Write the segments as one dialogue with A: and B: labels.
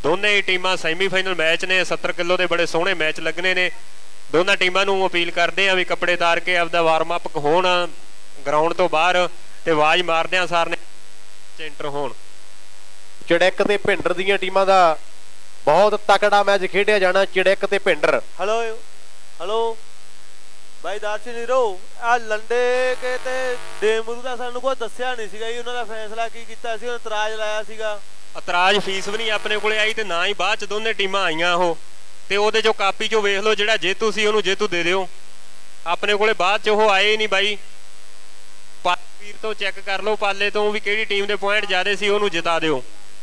A: दोनों ही टीमां semi-final match ने 70 किलो के बड़े सोहने मैच लगने ने। दोनों टीमां नूं अपील करते हैं भी कपड़े तार के आपदा वार्म अप होण ग्राउंड तो बाहर ते आवाज़ मारदे सार ने एंटर होण।
B: चड़िक ते भिंडर दीयां टीमां दा बहुत तकड़ा मैच खेडिया जाना। चड़िक ते भिंडर।
C: हेलो हेलो भाई दर्शन हीरो आ लंडे के ते डेमरू दा सानू कोई दस्सिया नहीं सीगा जी, उन्हां दा फैसला की कीता सी, उन्हां इतराज लाया सीगा।
A: इतराज फीस भी नहीं अपने कोले आई ते ना ही बाद च दोनों टीमां आईयां ओह ते ओहदे चों कापी चों वेख लो जिहड़ा जेतू सी ओहनूं जेतू दे दिओ। अपने कोले बाद च ओह आए ही नहीं बाई। वीर तो चैक कर लो पाले तो भी किहड़ी टीम दे पॉइंट ज़्यादा सी ओहनूं जिता दिओ।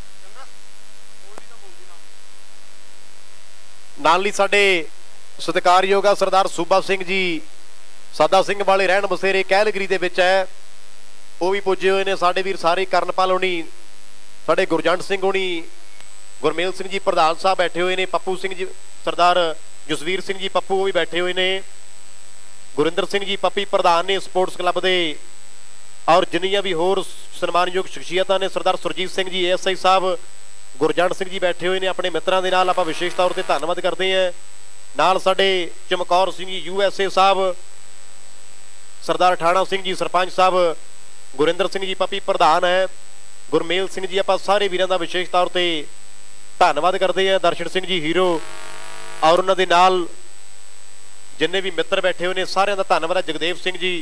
B: नाल ही साडे सत्कारयोग सरदार सूबा सिंह जी सादा सिंह वाले रहन बसेरे कैलगरी दे विच है, वो भी पुजे हुए ने। साडे वीर सारे करनपाल होनी, साडे गुरजंट सिंह होनी, गुरमेल सिंह जी प्रधान साहब बैठे हुए ने, पप्पू सिंह जी सरदार जसवीर सिंह जी पप्पू वो भी बैठे हुए ने, गुरिंदर सिंह जी पप्पी प्रधान ने स्पोर्ट्स क्लब के, और जिन्नियां भी होर सन्मानयोग शख्सियतां ने सरदार सुरजीत सिंह जी ASI साहब, गुरजंट सिंह जी बैठे हुए ने। अपने मित्रां दे नाल आपां विशेष तौर पर धन्नवाद करते हैं। नाल साडे चमकौर सिंह जी USA साहब, सरदार ठाणा सिंह जी सरपंच साहब, गुरिंदर सिंह जी पप्पी प्रधान है, गुरमेल सिंह जी। आपां सारे वीरां दा विशेष तौर पर धन्नवाद करते हैं। दर्शन सिंह जी हीरो और उन्हां दे नाल जिन्ने भी मित्र बैठे हुए ने सारिਆਂ ਦਾ धन्नवाद है। जगदेव सिंह जी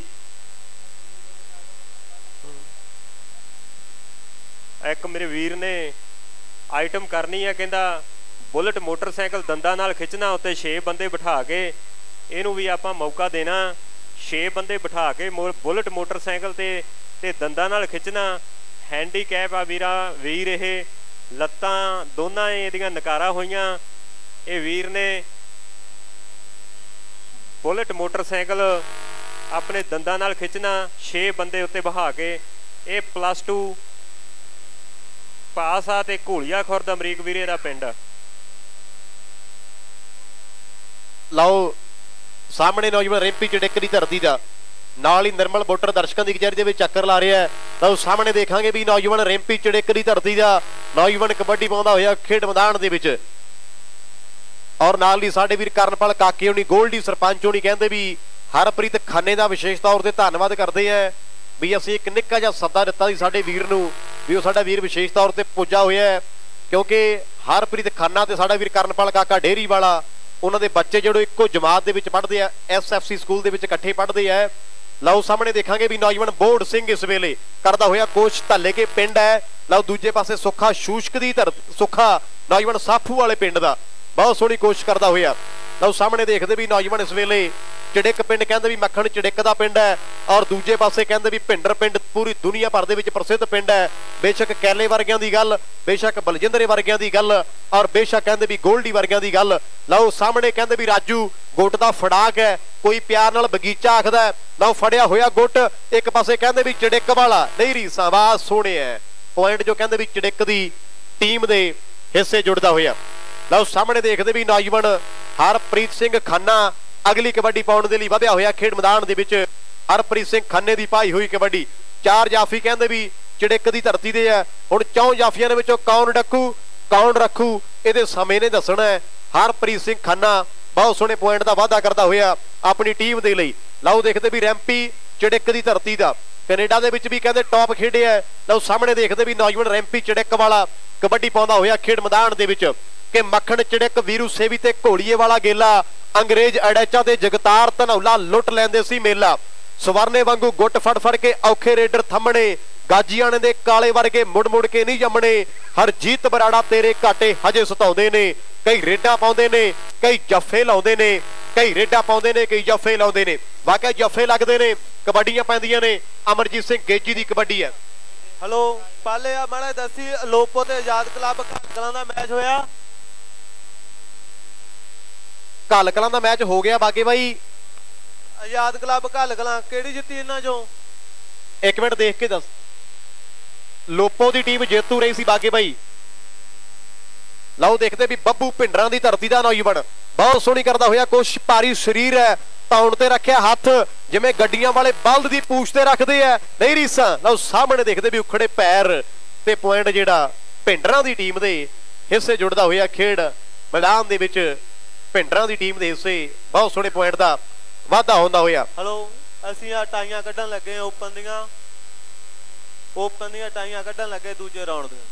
A: एक मेरे वीर ने आइटम करनी है, कहता बुलेट मोटरसाइकिल दंदा नाल खिंचना, उत्ते 6 बंदे बिठा के इनू भी आपां मौका देना। 6 बंदे बिठा के बुलेट मोटरसाइकिल ते दंदा नाल खिंचना। हैंडीकैप आ वीर ये लत्तां दोनों इहदियां नकारा होईयां। ये वीर ने बुलेट मोटरसाइकिल अपने दंदा नाल खिंचना, 6 बंदे उत्ते बहा के। ये +2 पास आ ते घोलिया खुरद अमरीक वीरे दा पिंड।
B: लाओ सामने नौजवान रिंपी चड़िक दी धरती दा, नाल ही निर्मल वोटर दर्शकों की कचहरी दे विच चक्कर ला रहा है। तो सामने देखांगे भी नौजवान रिंपी चड़िक दी धरती दा नौजवान कबड्डी पाउंदा होया खेड मैदान दे विच। और नाल ही साडे वीर करनपाल काके होनी, गोल्डी सरपंच होनी कहंदे भी हरप्रीत खाने का विशेष तौर पर धन्नवाद करते हैं भी असीं एक निक्का जिहा सद्दा दिता सी साडे वीर नूं भी साडा वीर विशेष तौर पर पुजा होया है। क्योंकि हरप्रीत खाना ते साडा वीर करनपाल काका डेरी वाला उन्हां दे बच्चे जो इक्को जमात दे विच पढ़दे आ, SFC स्कूल दे विच इकट्ठे पढ़दे आ। लओ सामने देखांगे भी नौजवान बोर्ड सिंह इस वेले करदा होया कोच धल्ले के पिंड है। लओ दूजे पासे सुखा शूशक दी सुखा नौजवान साफू वाले पिंड दा बहुत सोहनी कोशिश करदा होया। लओ सामने देखदे भी नौजवान इस वेले चड़िक पिंड कहंदे भी मक्खण चड़िक दा पिंड है, और दूजे पासे कहंदे भी भिंडर पिंड पूरी दुनिया भर दे विच प्रसिद्ध पिंड है। बेशक कैले वर्गियां दी गल, बेशक बलजिंदरे वर्गियां दी गल, और बेशक कहंदे भी गोल्डी वर्गियां दी गल। लओ सामने कहंदे भी राजू गुट दा फड़ाक है, कोई प्यार नाल बगीचा आखदा। लओ फड़िया होया गुट, एक पासे कहंदे भी चड़िक वाला नहीं रीसा वाह सोहणे है पॉइंट जो कहंदे भी चड़िक दी टीम दे हिस्से जुड़दा होया। लओ सामने देखदे भी नौजवान हरप्रीत सिंह खन्ना अगली कबड्डी पाउण दे लई वधिया होया खेड मैदान दे विच। हरप्रीत सिंह खन्ने दी पाई हुई कबड्डी 4 जाफी कहंदे भी चड़िक दी धरती दे है। हुण 4 जाफियां दे विचों कौन डक्कू कौन रखू इहदे समय ने दसना है। हरप्रीत सिंह खन्ना बहुत सोहणे पॉइंट दा वाधा करदा होया अपनी टीम दे लई। लओ देखदे भी रैंपी चड़िक दी धरती दा कनेडा दे विच भी कहंदे टॉप खेडिया है। लओ सामने देखदे भी नौजवान रैंपी चड़िक वाला कबड्डी पाउंदा होया खेड मैदान दे विच कि मक्खण चड़िक वीरू सेवी ते घोड़ीए वाला गेला अंग्रेज अड़ैचा ते जगतार धनौला लुट लैंदे सी मेला। सवरने वांगू गुट फड़ फड़ के औखे रेडर थमणे गाजियाने दे काले वर्गे मुड़ मुड़ के नहीं जमने। हरजीत बराड़ा तेरे घाटे हजे सताउंदे ने, कई रेडा पाउंदे ने कई जफे लाउंदे ने, कई रेडा पाउंदे ने कई जफे लाउंदे ने। वाकई जफे लगदे ने कबड्डियां पैंदियां ने। अमरजीत सिंह गेजी दी कबड्डी है।
C: हेलो पाले आ माड़ा दसी लोपो ते आजाद क्लब कलां दा मैच होया।
B: घल कलां दा मैच हो गया बागे भाई।
C: आजाद क्लब घल कलां केड़ी जित्ती इन्हां चों?
B: एक मिनट देख के दस। लोपो दी टीम जेतू रही सी बागे भाई। लओ देखते भी बब्बू भिंडरां दी धरती दा नौजवान बहुत सोहनी करदा होया कोशिश। भारी शरीर है, धौण ते रखिया हथ जिवें गड्डियां वाले बल्द दी पूछ ते रखदे आ नहीं रीसा। लओ सामने देखदे भी उखड़े पैर ते पॉइंट जिहड़ा भिंडरां दी टीम दे ਹਿੱਸੇ ਜੁੜਦਾ ਹੋਇਆ ਖੇਡ ਮੈਦਾਨ ਦੇ ਵਿੱਚ ਭਿੰਡਰਾਂ ਦੀ ਟੀਮ ਦੇ ਹਿੱਸੇ ਬਹੁਤ ਸੋਹਣੇ ਪੁਆਇੰਟ ਦਾ ਵਾਧਾ ਹੁੰਦਾ ਹੋਇਆ।
C: ਹਲੋ ਅਸੀਂ ਆ ਟਾਈਆਂ ਕੱਢਣ ਲੱਗੇ ਓਪਨ ਦੀਆਂ ਟਾਈਆਂ ਕੱਢਣ ਲੱਗੇ ਦੂਜੇ ਰਾਉਂਡ ਦੀਆਂ।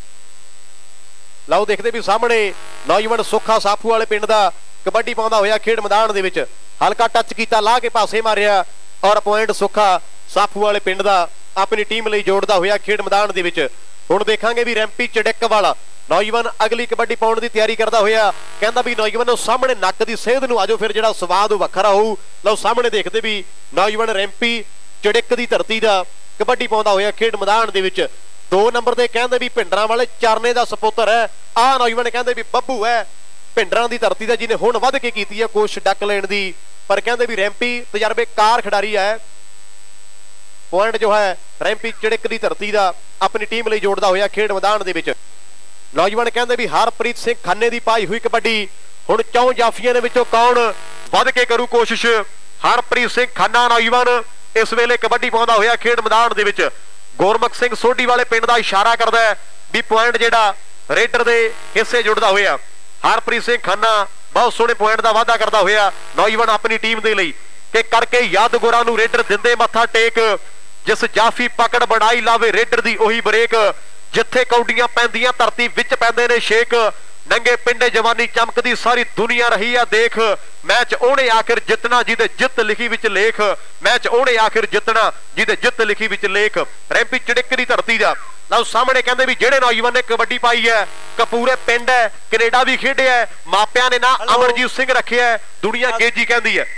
B: ਲਓ ਦੇਖਦੇ ਵੀ ਸਾਹਮਣੇ ਨੌਜਵਾਨ ਸੁੱਖਾ ਸਾਫੂ ਵਾਲੇ ਪਿੰਡ ਦਾ ਕਬੱਡੀ ਪਾਉਂਦਾ ਹੋਇਆ ਖੇਡ ਮੈਦਾਨ ਦੇ ਵਿੱਚ ਹਲਕਾ ਟੱਚ ਕੀਤਾ, ਲਾ ਕੇ ਪਾਸੇ ਮਾਰਿਆ ਔਰ ਪੁਆਇੰਟ ਸੁੱਖਾ ਸਾਫੂ ਵਾਲੇ ਪਿੰਡ ਦਾ ਆਪਣੀ ਟੀਮ ਲਈ ਜੋੜਦਾ ਹੋਇਆ ਖੇਡ ਮੈਦਾਨ ਦੇ ਵਿੱਚ। ਹੁਣ ਦੇਖਾਂਗੇ ਵੀ ਰੈਂਪੀ ਚੜਿੱਕ ਵਾਲਾ ਨੌਜਵਾਨ ਅਗਲੀ ਕਬੱਡੀ ਪਾਉਣ ਦੀ ਤਿਆਰੀ ਕਰਦਾ ਹੋਇਆ, ਕਹਿੰਦਾ ਵੀ ਨੌਜਵਾਨ ਨੂੰ ਸਾਹਮਣੇ ਨੱਕ ਦੀ ਸੇਧ ਨੂੰ ਆਜੋ, ਫਿਰ ਜਿਹੜਾ ਸਵਾਦ ਉਹ ਵੱਖਰਾ ਹੋਊ। ਲਓ ਸਾਹਮਣੇ ਦੇਖਦੇ ਵੀ ਨੌਜਵਾਨ ਰੈਂਪੀ ਚੜਿੱਕ ਦੀ ਧਰਤੀ ਦਾ ਕਬੱਡੀ ਪਾਉਂਦਾ ਹੋਇਆ ਖੇਡ ਮੈਦਾਨ ਦੇ ਵਿੱਚ। 2 ਨੰਬਰ ਦੇ ਕਹਿੰਦੇ ਵੀ ਭਿੰਡਰਾਂ ਵਾਲੇ ਚਰਨੇ ਦਾ ਸਪੁੱਤਰ ਹੈ, ਆਹ ਨੌਜਵਾਨ ਕਹਿੰਦੇ ਵੀ ਬੱਬੂ ਹੈ ਭਿੰਡਰਾਂ ਦੀ ਧਰਤੀ ਦਾ, ਜਿਹਨੇ ਹੁਣ ਵੱਧ ਕੇ ਕੀਤੀ ਹੈ ਕੋਸ਼ਿਸ਼ ਡੱਕ ਲੈਣ ਦੀ, ਪਰ ਕਹਿੰਦੇ ਵੀ ਰੈਂਪੀ ਤਜਰਬੇਕਾਰ ਖਿਡਾਰੀ ਹੈ। ਪੁਆਇੰਟ ਜੋ ਹੈ ਰੈਂਪੀ ਚੜਿੱਕ ਦੀ ਧਰਤੀ ਦਾ ਆਪਣੀ ਟੀਮ ਲਈ ਜੋੜਦਾ ਹੋਇਆ ਖੇਡ ਮੈਦਾਨ ਦੇ ਵਿੱਚ। ਨੌਜਵਾਨ ਕਹਿੰਦੇ ਵੀ ਹਰਪ੍ਰੀਤ ਸਿੰਘ ਖੰਨੇ ਦੀ ਪਾਈ ਹੋਈ ਕਬੱਡੀ, ਹੁਣ 4 ਜਾਫੀਆਂ ਦੇ ਵਿੱਚੋਂ ਕੌਣ ਵੱਧ ਕੇ ਕਰੂ ਕੋਸ਼ਿਸ਼। ਹਰਪ੍ਰੀਤ ਸਿੰਘ ਖੰਨਾ ਨੌਜਵਾਨ ਇਸ ਵੇਲੇ ਕਬੱਡੀ ਪਾਉਂਦਾ ਹੋਇਆ ਖੇਡ ਮੈਦਾਨ ਦੇ ਵਿੱਚ। ਗੁਰਮੁਖ ਸਿੰਘ ਸੋਢੀ ਵਾਲੇ ਪਿੰਡ ਦਾ ਇਸ਼ਾਰਾ ਕਰਦਾ ਹੈ ਵੀ ਪੁਆਇੰਟ ਜਿਹੜਾ ਰੇਡਰ ਦੇ ਹਿੱਸੇ ਜੁੜਦਾ ਹੋਇਆ। ਹਰਪ੍ਰੀਤ ਸਿੰਘ ਖੰਨਾ ਬਹੁਤ ਸੋਹਣੇ ਪੁਆਇੰਟ ਦਾ ਵਾਅਦਾ ਕਰਦਾ ਹੋਇਆ ਨੌਜਵਾਨ ਆਪਣੀ ਟੀਮ ਦੇ ਲਈ ਕਿ ਕਰਕੇ ਯਾਦਗੁਰਾਂ ਨੂੰ ਰੇਡਰ ਦਿੰਦੇ ਮੱਥਾ ਟੇਕ, ਜਿਸ ਜਾਫੀ ਪਕੜ ਬਣਾਈ ਲਾਵੇ ਰੇਡਰ ਦੀ ਉਹੀ ਬ੍ਰੇਕ, ਜਿੱਥੇ ਕੌਡੀਆਂ ਪੈਂਦੀਆਂ ਧਰਤੀ ਵਿੱਚ ਪੈਂਦੇ ਨੇ ਛੇਕ, ਨੰਗੇ ਪਿੰਡੇ ਜਵਾਨੀ ਚਮਕਦੀ ਸਾਰੀ ਦੁਨੀਆ ਰਹੀ ਆ ਦੇਖ, ਮੈਚ ਉਹਨੇ ਆਖਿਰ ਜਿੱਤਣਾ ਜਿਹਦੇ ਜਿੱਤ ਲਿਖੀ ਵਿੱਚ ਲੇਖ, ਮੈਚ ਉਹਨੇ ਆਖਿਰ ਜਿੱਤਣਾ ਜਿਹਦੇ ਜਿੱਤ ਲਿਖੀ ਵਿੱਚ ਲੇਖ। ਰੈਂਪੀ ਚੜਿੱਕ ਦੀ ਧਰਤੀ ਦਾ ਲਓ ਸਾਹਮਣੇ ਕਹਿੰਦੇ ਵੀ ਜਿਹੜੇ ਨੌਜਵਾਨ ਨੇ ਕਬੱਡੀ ਪਾਈ ਹੈ ਕਪੂਰੇ ਪਿੰਡ ਹੈ, ਕੈਨੇਡਾ ਵੀ ਖੇਡਿਆ, ਮਾਪਿਆਂ ਨੇ ਨਾਂ ਅਮਰਜੀਤ ਸਿੰਘ ਰੱਖਿਆ, ਦੁਨੀਆ ਗੇਜੀ ਕਹਿੰਦੀ ਹੈ।